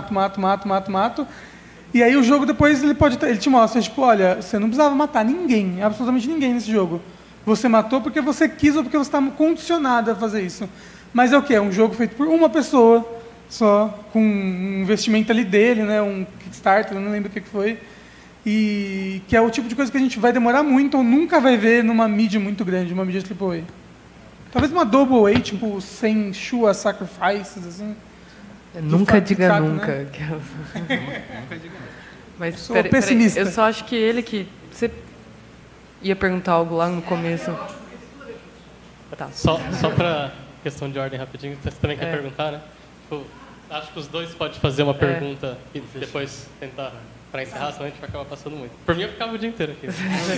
e aí o jogo depois ele te mostra, tipo, olha, você não precisava matar ninguém, absolutamente ninguém nesse jogo. Você matou porque você quis ou porque você está condicionado a fazer isso. Mas é o quê? É um jogo feito por uma pessoa só, com um investimento ali dele, né? Um Kickstarter, eu não lembro o que foi. E que é o tipo de coisa que a gente vai demorar muito ou nunca vai ver numa mídia muito grande, uma mídia AAA. Talvez uma Double A, tipo, sem Shua Sacrifices, assim. Nunca diga chato, nunca. Né? Nunca diga nunca. Mas sou pessimista. Eu só acho que ele que... Você ia perguntar algo lá no começo. Tá. Só para questão de ordem rapidinho, você também quer perguntar, né? Tipo, acho que os dois podem fazer uma pergunta e depois tentar, para encerrar, senão a gente vai acabar passando muito. Por mim, eu ficava o dia inteiro aqui.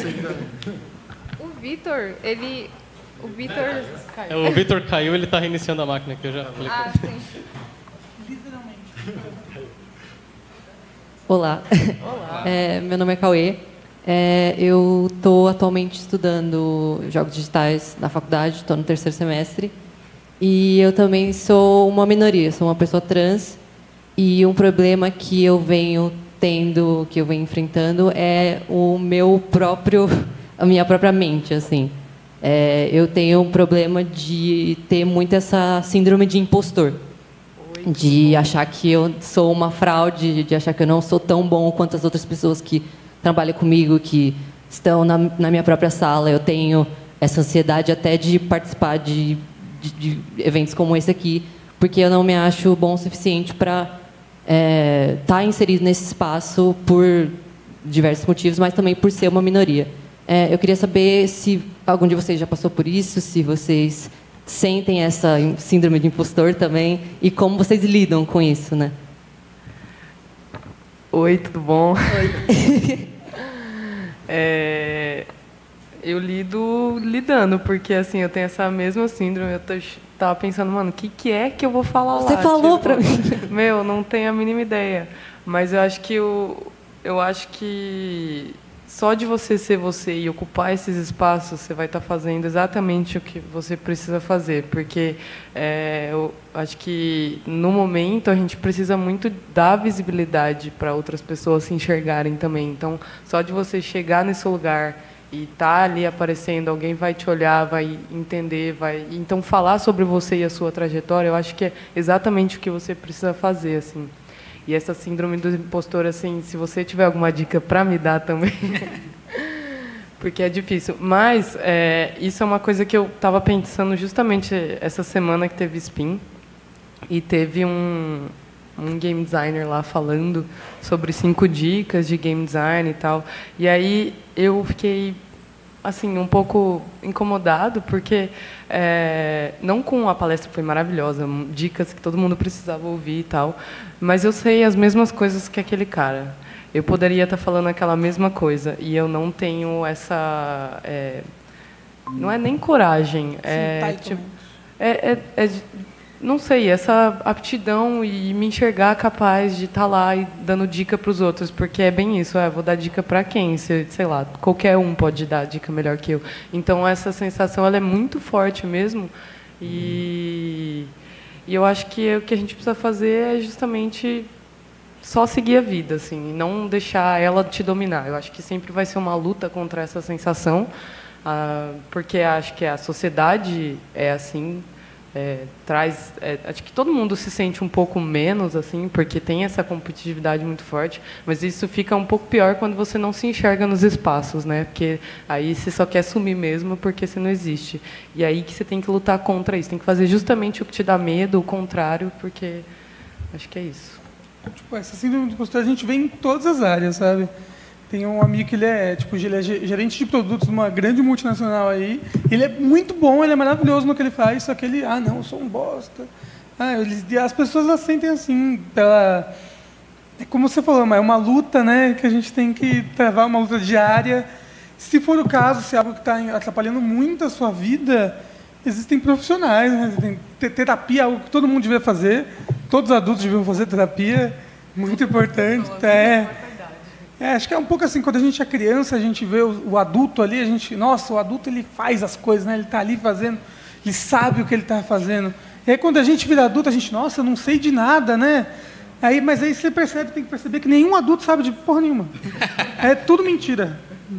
O Vitor, O Vitor caiu, ele está reiniciando a máquina aqui, eu já falei. Sim. Olá. Meu nome é Cauê. Eu estou atualmente estudando jogos digitais na faculdade, estou no 3º semestre. E eu também sou uma minoria, sou uma pessoa trans. E um problema que eu venho tendo, que eu venho enfrentando, é a minha própria mente, assim. Eu tenho um problema de ter muito essa síndrome de impostor. De achar que eu sou uma fraude, de achar que eu não sou tão bom quanto as outras pessoas que trabalham comigo, que estão na minha própria sala. Eu tenho essa ansiedade até de participar de eventos como esse aqui, porque eu não me acho bom o suficiente para estar inserido nesse espaço por diversos motivos, mas também por ser uma minoria. Eu queria saber se algum de vocês já passou por isso, se vocês sentem essa síndrome de impostor também e como vocês lidam com isso, né? Oi, tudo bom? Oi. Eu lidando, porque assim, eu tenho essa mesma síndrome, eu tava pensando, mano, o que é que eu vou falar lá? Você falou pra mim. Meu, não tenho a mínima ideia. Mas eu acho que só de você ser você e ocupar esses espaços, você vai estar fazendo exatamente o que você precisa fazer. Porque eu acho que, no momento, a gente precisa muito dar visibilidade para outras pessoas se enxergarem também. Então, só de você chegar nesse lugar e estar ali aparecendo, alguém vai te olhar, vai entender, então falar sobre você e a sua trajetória, eu acho que é exatamente o que você precisa fazer, assim. E essa síndrome do impostor, assim, se você tiver alguma dica para me dar também, porque é difícil. Mas isso é uma coisa que eu estava pensando justamente essa semana que teve Spin, e teve um game designer lá falando sobre 5 dicas de game design e tal. E aí eu fiquei assim um pouco incomodado, porque não com a palestra, foi maravilhosa, dicas que todo mundo precisava ouvir e tal, mas eu sei as mesmas coisas que aquele cara. Eu poderia estar falando aquela mesma coisa e eu não tenho essa não é nem coragem, não sei, essa aptidão e me enxergar capaz de estar lá e dando dica para os outros, porque é bem isso, vou dar dica para quem? Sei lá, qualquer um pode dar dica melhor que eu. Então, essa sensação ela é muito forte mesmo, e eu acho que o que a gente precisa fazer é justamente só seguir a vida, assim, e não deixar ela te dominar. Eu acho que sempre vai ser uma luta contra essa sensação, porque acho que a sociedade é assim, acho que todo mundo se sente um pouco menos, assim, porque tem essa competitividade muito forte, mas isso fica um pouco pior quando você não se enxerga nos espaços, né? Porque aí você só quer sumir mesmo porque você não existe. E aí que você tem que lutar contra isso, tem que fazer justamente o que te dá medo, o contrário, porque acho que é isso. Tipo, essa síndrome do impostor a gente vê em todas as áreas, sabe? Tem um amigo que ele é, tipo, ele é gerente de produtos de uma grande multinacional aí. Ele é muito bom, ele é maravilhoso no que ele faz, só que ele, não, eu sou um bosta. As pessoas elas sentem assim, como você falou, mas é uma luta, né, que a gente tem que travar, uma luta diária. Se for o caso, se é algo que está atrapalhando muito a sua vida, existem profissionais, né? Tem terapia, algo que todo mundo devia fazer. Todos os adultos deviam fazer terapia, muito importante. Acho que é um pouco assim, quando a gente é criança, a gente vê o adulto ali, nossa, o adulto ele faz as coisas, né? Ele está ali fazendo, ele sabe o que ele está fazendo. E aí quando a gente vira adulto, a gente, nossa, eu não sei de nada, né? Mas aí você percebe, tem que perceber que nenhum adulto sabe de porra nenhuma. É tudo mentira.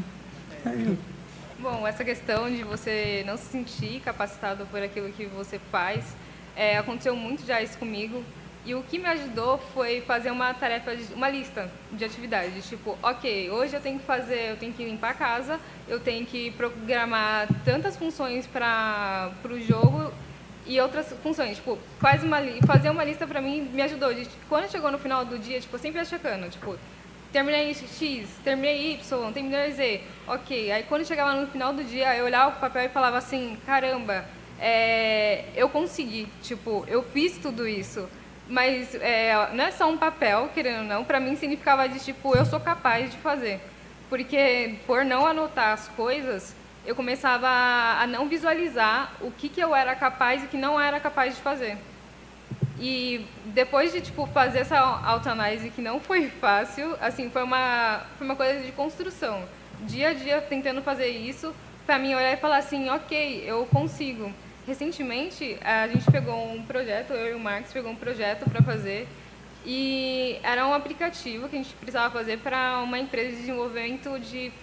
Bom, essa questão de você não se sentir capacitado por aquilo que você faz, aconteceu muito já isso comigo. E o que me ajudou foi fazer uma tarefa, uma lista de atividades. Tipo, ok, hoje eu tenho que limpar a casa, eu tenho que programar tantas funções para o jogo e outras funções. Tipo, fazer uma lista para mim me ajudou. Quando chegou no final do dia, tipo, eu sempre ia checando, tipo, terminei X, terminei Y, terminei Z. Ok, aí quando chegava no final do dia, eu olhava o papel e falava assim, caramba, eu consegui, tipo, eu fiz tudo isso. Mas não é só um papel, querendo ou não, para mim significava de tipo, eu sou capaz de fazer. Porque por não anotar as coisas, eu começava a não visualizar o que eu era capaz e o que não era capaz de fazer. E depois de tipo, fazer essa autoanálise que não foi fácil, assim, foi uma coisa de construção. Dia a dia tentando fazer isso, para mim olhar e falar assim, ok, eu consigo. Recentemente, a gente pegou um projeto, eu e o Marcos pegou um projeto para fazer, e era um aplicativo que a gente precisava fazer para uma empresa de desenvolvimento de...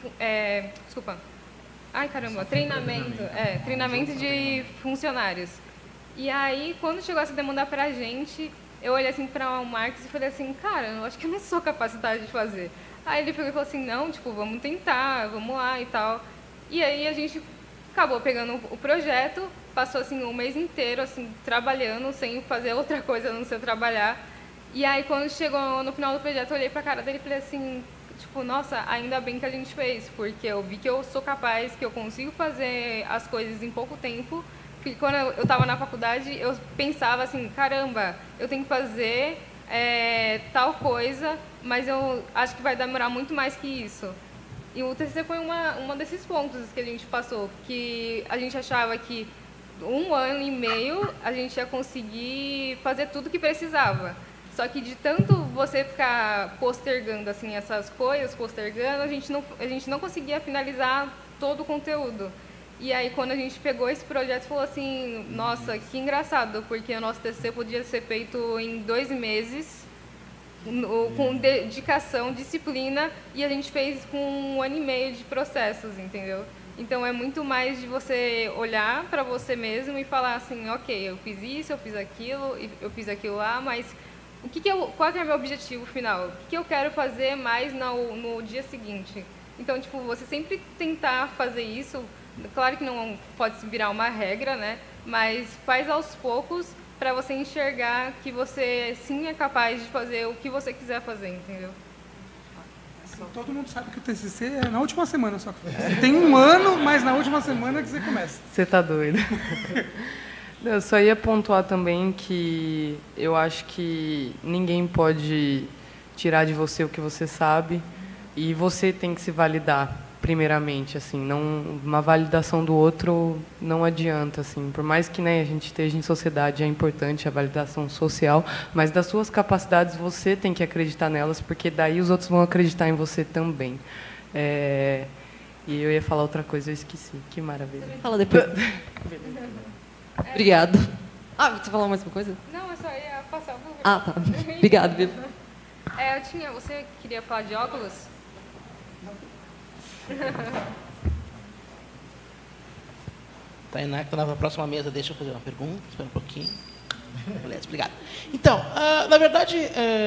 treinamento de funcionários. E aí, quando chegou essa demanda para a gente, eu olhei assim para o Marcos e falei assim, cara, eu acho que eu não sou capacitado de fazer. Aí ele falou assim, não, tipo, vamos tentar, vamos lá e tal. E aí a gente acabou pegando o projeto, passou assim um mês inteiro assim trabalhando sem fazer outra coisa a não ser trabalhar. E aí quando chegou no final do projeto, eu olhei para a cara dele e falei assim, tipo, nossa, ainda bem que a gente fez, porque eu vi que eu sou capaz, que eu consigo fazer as coisas em pouco tempo. Porque quando eu estava na faculdade, eu pensava assim, caramba, eu tenho que fazer tal coisa, mas eu acho que vai demorar muito mais que isso. E o TCC foi uma desses pontos que a gente passou, que a gente achava que 1 ano e meio a gente ia conseguir fazer tudo que precisava. Só que de tanto você ficar postergando assim, essas coisas, a gente não conseguia finalizar todo o conteúdo. E aí, quando a gente pegou esse projeto, falou assim, nossa, que engraçado, porque o nosso TCC podia ser feito em 2 meses, com dedicação, disciplina, e a gente fez com 1 ano e meio de processos, entendeu? Então, é muito mais de você olhar para você mesmo e falar assim, ok, eu fiz isso, eu fiz aquilo lá, mas qual que é o meu objetivo final? O que eu quero fazer mais no dia seguinte? Então, tipo, você sempre tentar fazer isso. Claro que não pode virar uma regra, né? Mas faz aos poucos para você enxergar que você sim é capaz de fazer o que você quiser fazer, entendeu? Assim, todo mundo sabe que o TCC é na última semana só. Tem 1 ano, mas na última semana que você começa. Você tá doido. Eu só ia pontuar também que eu acho que ninguém pode tirar de você o que você sabe e você tem que se validar. Primeiramente, assim, não, uma validação do outro não adianta, assim, por mais que, né, a gente esteja em sociedade, é importante a validação social, mas das suas capacidades você tem que acreditar nelas, porque daí os outros vão acreditar em você também. E eu ia falar outra coisa, eu esqueci. Que maravilha. Fala depois. Obrigado. Você falou mais uma coisa? Não, eu só ia passar por... Tá. Obrigado, Bia. Você queria falar de óculos? Tainá, que está na próxima mesa, deixa eu fazer uma pergunta, espera um pouquinho. Beleza, obrigado. Então, na verdade,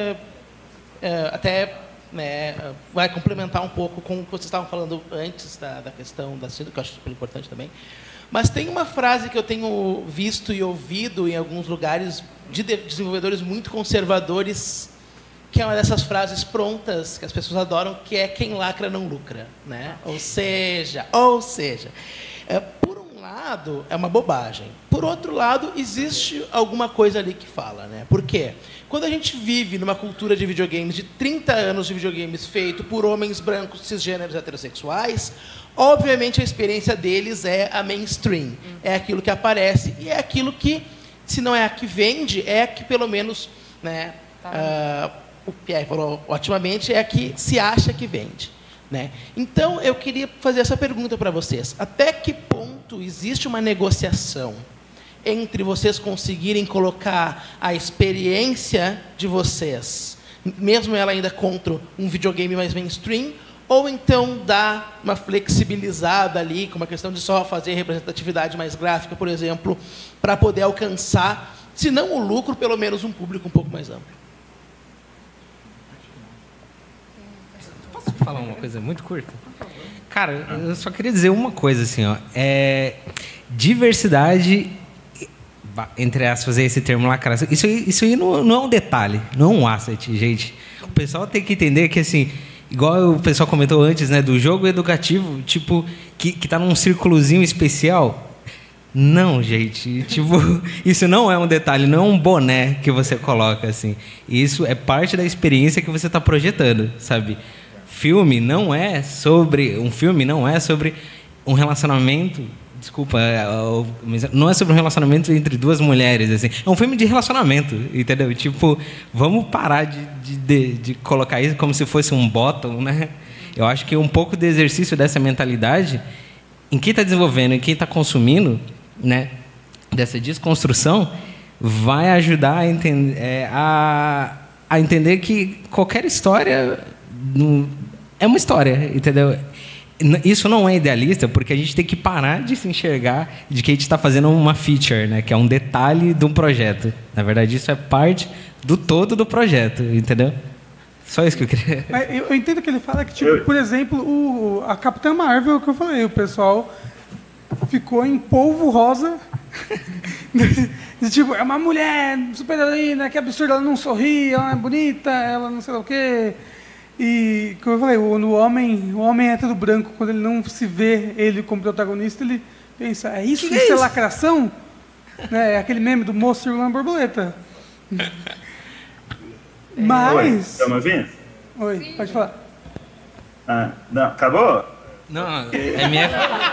até vai complementar um pouco com o que vocês estavam falando antes da questão da síndrome, que eu acho super importante também. Mas tem uma frase que eu tenho visto e ouvido em alguns lugares de desenvolvedores muito conservadores que é uma dessas frases prontas que as pessoas adoram, que é quem lacra não lucra, né? Ou seja, por um lado é uma bobagem, por outro lado existe alguma coisa ali que fala, né? Por quê? Quando a gente vive numa cultura de videogames de 30 anos de videogames feito por homens brancos, cisgêneros, heterossexuais, obviamente a experiência deles é a mainstream, é aquilo que aparece e é aquilo que, se não é a que vende, é a que pelo menos, né? O Pierre falou otimamente, é a que se acha que vende, né? Então, eu queria fazer essa pergunta para vocês. Até que ponto existe uma negociação entre vocês conseguirem colocar a experiência de vocês, mesmo ela ainda contra um videogame mais mainstream, ou então dar uma flexibilizada ali, com uma questão de só fazer representatividade mais gráfica, por exemplo, para poder alcançar, se não o lucro, pelo menos um público um pouco mais amplo? Posso falar uma coisa muito curta? Cara, eu só queria dizer uma coisa, assim, ó. Diversidade, entre aspas, esse termo lacração. Isso aí não é um detalhe, não é um asset, gente. O pessoal tem que entender que, assim, igual o pessoal comentou antes, né, do jogo educativo, tipo, que tá num círculozinho especial. Não, gente, tipo, isso não é um detalhe, não é um boné que você coloca, assim. Isso é parte da experiência que você está projetando, sabe? Um filme não é sobre um relacionamento, desculpa, não é sobre um relacionamento entre duas mulheres, assim. É um filme de relacionamento, entendeu? Tipo, vamos parar de colocar isso como se fosse um bottom, né? Eu acho que um pouco de exercício dessa mentalidade, em quem está desenvolvendo, em quem está consumindo, né, dessa desconstrução, vai ajudar a entender que qualquer história é uma história, entendeu? Isso não é idealista, porque a gente tem que parar de se enxergar de que a gente está fazendo uma feature, né, que é um detalhe de um projeto. Na verdade, isso é parte do todo do projeto, entendeu? Só isso que eu queria... Eu entendo que ele fala que, tipo, por exemplo, a Capitã Marvel, que eu falei, o pessoal ficou em polvo rosa. Tipo, é uma mulher super-heroína, que absurdo, ela não sorri, ela não é bonita, ela não sei lá o quê. E, como eu falei, o homem hétero branco, quando ele não se vê ele como protagonista, ele pensa, é isso? Isso é lacração? Né? É aquele meme do moço segurando uma borboleta. Mas... Oi, estão me ouvindo? Oi, sim, pode falar. Não, acabou? Não, é minha...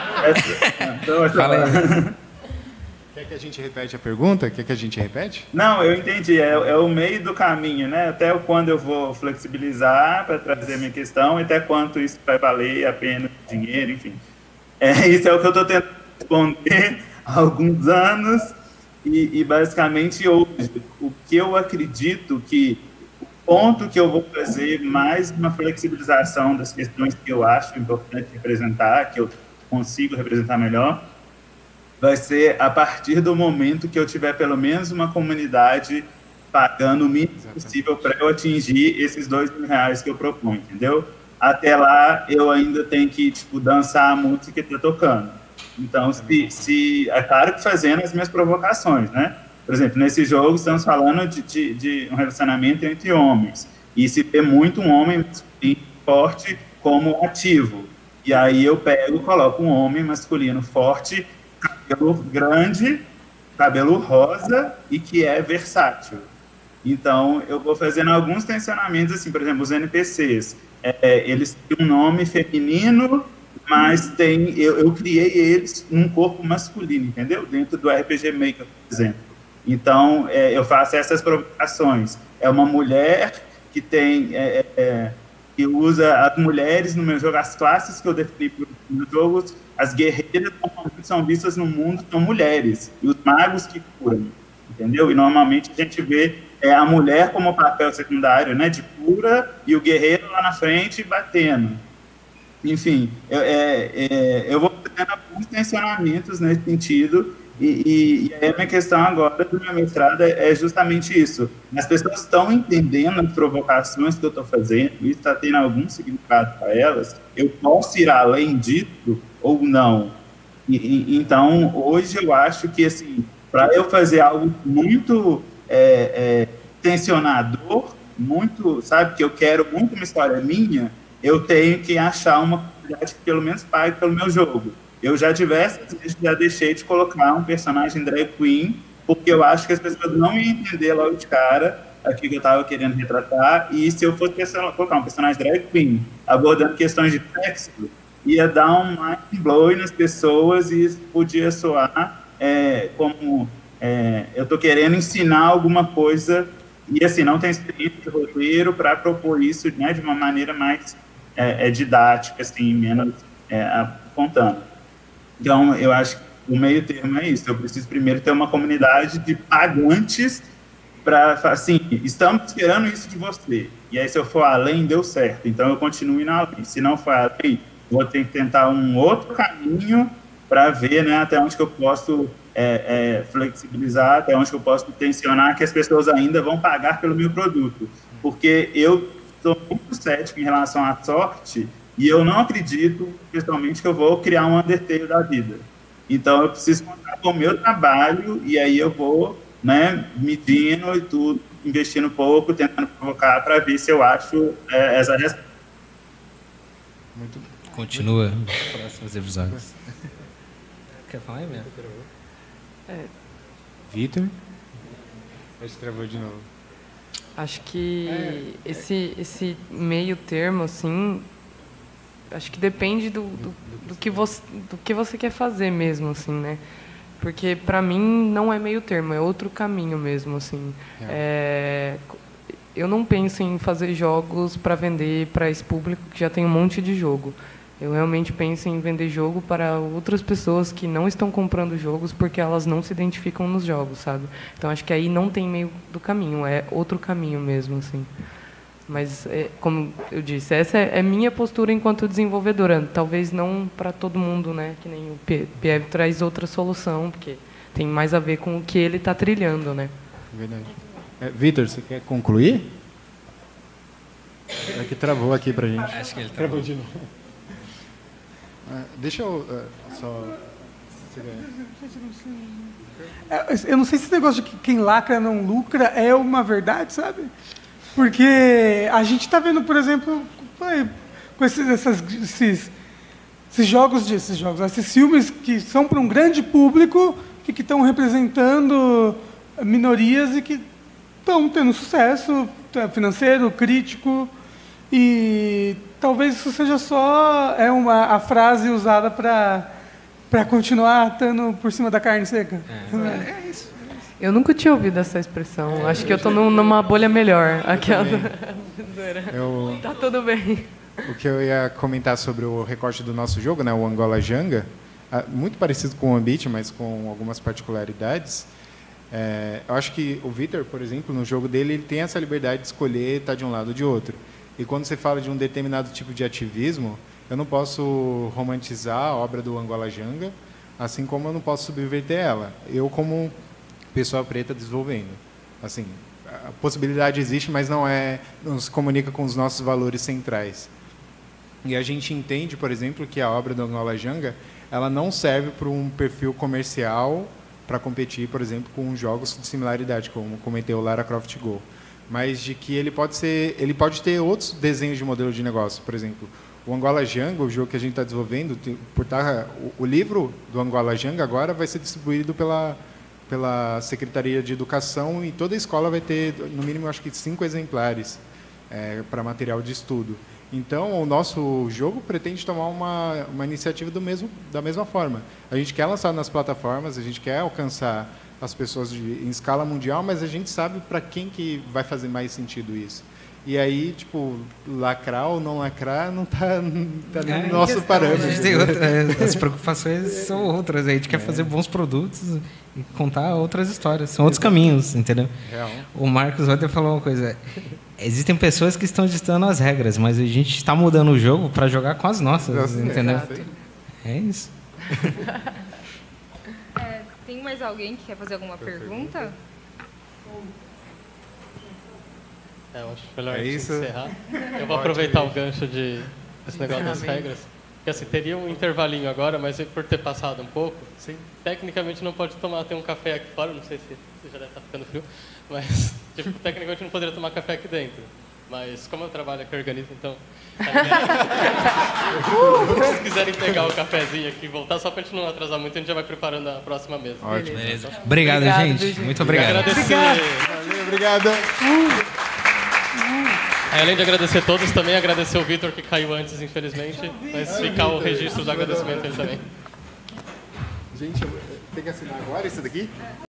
Fala aí. Quer que a gente repete a pergunta? Quer que a gente repete? Não, eu entendi. É o meio do caminho, né? Até quando eu vou flexibilizar para trazer a minha questão e até quanto isso vai valer a pena, dinheiro, enfim. Isso é o que eu estou tentando responder há alguns anos e basicamente hoje. O que eu acredito que o ponto que eu vou fazer mais uma flexibilização das questões que eu acho importante representar, que eu consigo representar melhor, vai ser a partir do momento que eu tiver pelo menos uma comunidade pagando o mínimo possível para eu atingir esses R$2.000 que eu proponho, entendeu? Até lá, eu ainda tenho que, tipo, dançar a música que está tocando. Então, é claro que fazendo as minhas provocações, né? Por exemplo, nesse jogo, estamos falando de um relacionamento entre homens. E se vê muito um homem masculino forte como ativo. E aí eu coloco um homem masculino forte, cabelo grande, cabelo rosa e que é versátil. Então, eu vou fazendo alguns tensionamentos, assim, por exemplo, os NPCs. Eles têm um nome feminino, mas eu criei eles num corpo masculino, entendeu? Dentro do RPG Maker, por exemplo. Então, eu faço essas provocações. É uma mulher que tem... que usa as mulheres no meu jogo, as classes que eu defini nos jogos, as guerreiras normalmente são vistas no mundo como mulheres, e os magos que curam, entendeu? E normalmente a gente vê a mulher como papel secundário, né, de cura, e o guerreiro lá na frente batendo. Enfim, eu vou tendo alguns tensionamentos nesse sentido, e aí a minha questão agora do meu mestrado é justamente isso. As pessoas estão entendendo as provocações que eu estou fazendo, isso está tendo algum significado para elas, eu posso ir além disso ou não? Então, hoje eu acho que, assim, para eu fazer algo muito tensionador, muito, sabe, que eu quero muito uma história minha, eu tenho que achar uma comunidade que pelo menos pague pelo meu jogo. Eu já diversas vezes já deixei de colocar um personagem drag queen, porque eu acho que as pessoas não iam entender logo de cara aquilo que eu estava querendo retratar, e se eu fosse colocar um personagem drag queen abordando questões de sexo, ia dar um mind blow nas pessoas e isso podia soar como eu estou querendo ensinar alguma coisa e assim, não tem experiência de roteiro para propor isso, né, de uma maneira mais didática, assim, menos apontando. Então, eu acho que o meio termo é isso. Eu preciso primeiro ter uma comunidade de pagantes para, assim, estamos esperando isso de você. E aí, se eu for além, deu certo. Então, eu continuo indo além. Se não for além, vou ter que tentar um outro caminho para ver, né, até onde que eu posso flexibilizar, até onde que eu posso tensionar que as pessoas ainda vão pagar pelo meu produto. Porque eu sou muito cético em relação à sorte e eu não acredito, pessoalmente, que eu vou criar um Undertale da vida. Então, eu preciso contar com o meu trabalho e aí eu vou, né, medindo e tudo, investindo pouco, tentando provocar para ver se eu acho essa resposta. Muito continua próximos episódios. Quer falar aí mesmo? Vitor? Ele travou de novo. Acho que esse meio termo, assim, acho que depende do que você quer fazer mesmo, assim, né? Porque, para mim, não é meio termo, é outro caminho mesmo, assim. Eu não penso em fazer jogos para vender para esse público que já tem um monte de jogo. Eu realmente penso em vender jogo para outras pessoas que não estão comprando jogos porque elas não se identificam nos jogos, sabe? Então, acho que aí não tem meio do caminho, é outro caminho mesmo, assim. Mas, como eu disse, essa é minha postura enquanto desenvolvedora. Talvez não para todo mundo, né? Que nem o Pieve traz outra solução, porque tem mais a ver com o que ele está trilhando, né? Verdade. Vitor, você quer concluir? É que travou aqui pra gente. Acho que ele travou de novo. Deixa eu só... Eu não sei se esse negócio de que quem lacra não lucra é uma verdade, sabe? Porque a gente está vendo, por exemplo, com esses filmes que são para um grande público e que estão representando minorias e que estão tendo sucesso financeiro, crítico, e talvez isso seja só a frase usada para continuar estando por cima da carne seca. É isso. Eu nunca tinha ouvido essa expressão. Acho que eu estou numa bolha melhor. Aquela... Tá tudo bem. O que eu ia comentar sobre o recorte do nosso jogo, né, o Angola Janga, muito parecido com o Ambit, mas com algumas particularidades. Eu acho que o Vitor, por exemplo, no jogo dele, ele tem essa liberdade de escolher estar de um lado ou de outro. E quando você fala de um determinado tipo de ativismo, eu não posso romantizar a obra do Angola Janga, assim como eu não posso subverter ela. Eu, como pessoa preta, desenvolvendo. Assim, a possibilidade existe, mas não se comunica com os nossos valores centrais. E a gente entende, por exemplo, que a obra do Angola Janga, ela não serve para um perfil comercial para competir, por exemplo, com jogos de similaridade, como comentei o Lara Croft Go. Mas de que ele pode ter outros desenhos de modelo de negócio. Por exemplo, o Angola Janga, o jogo que a gente está desenvolvendo, o livro do Angola Janga agora vai ser distribuído pela Secretaria de Educação e toda a escola vai ter, no mínimo, acho que 5 exemplares para material de estudo. Então, o nosso jogo pretende tomar uma iniciativa da mesma forma. A gente quer lançar nas plataformas, a gente quer alcançar as pessoas em escala mundial, mas a gente sabe para quem que vai fazer mais sentido isso. E aí, tipo, lacrar ou não lacrar não está no nosso parâmetro. A gente tem as preocupações são outras. A gente quer fazer bons produtos e contar outras histórias. São outros caminhos, entendeu? Real. O Marcos ontem falou uma coisa. Existem pessoas que estão ditando as regras, mas a gente está mudando o jogo para jogar com as nossas, entendeu? É isso. Tem mais alguém que quer fazer alguma pergunta? Eu acho melhor a gente encerrar. Eu vou aproveitar o gancho desse negócio das regras. Porque assim, teria um intervalinho agora, mas por ter passado um pouco, tecnicamente não pode ter um café aqui fora, não sei se já deve estar ficando frio, mas Porque tecnicamente eu não poderia tomar café aqui dentro. Mas como eu trabalho aqui, organizo, então... Se quiserem pegar o cafezinho aqui e voltar, só para a gente não atrasar muito, a gente já vai preparando a próxima mesa. Ótimo. Beleza. Obrigado, gente. Muito obrigado. Agradecer... Valeu, obrigado. Além de agradecer todos, também agradecer o Vitor, que caiu antes, infelizmente. Mas ficar o registro do agradecimento dele também. Gente, tem que assinar agora isso daqui?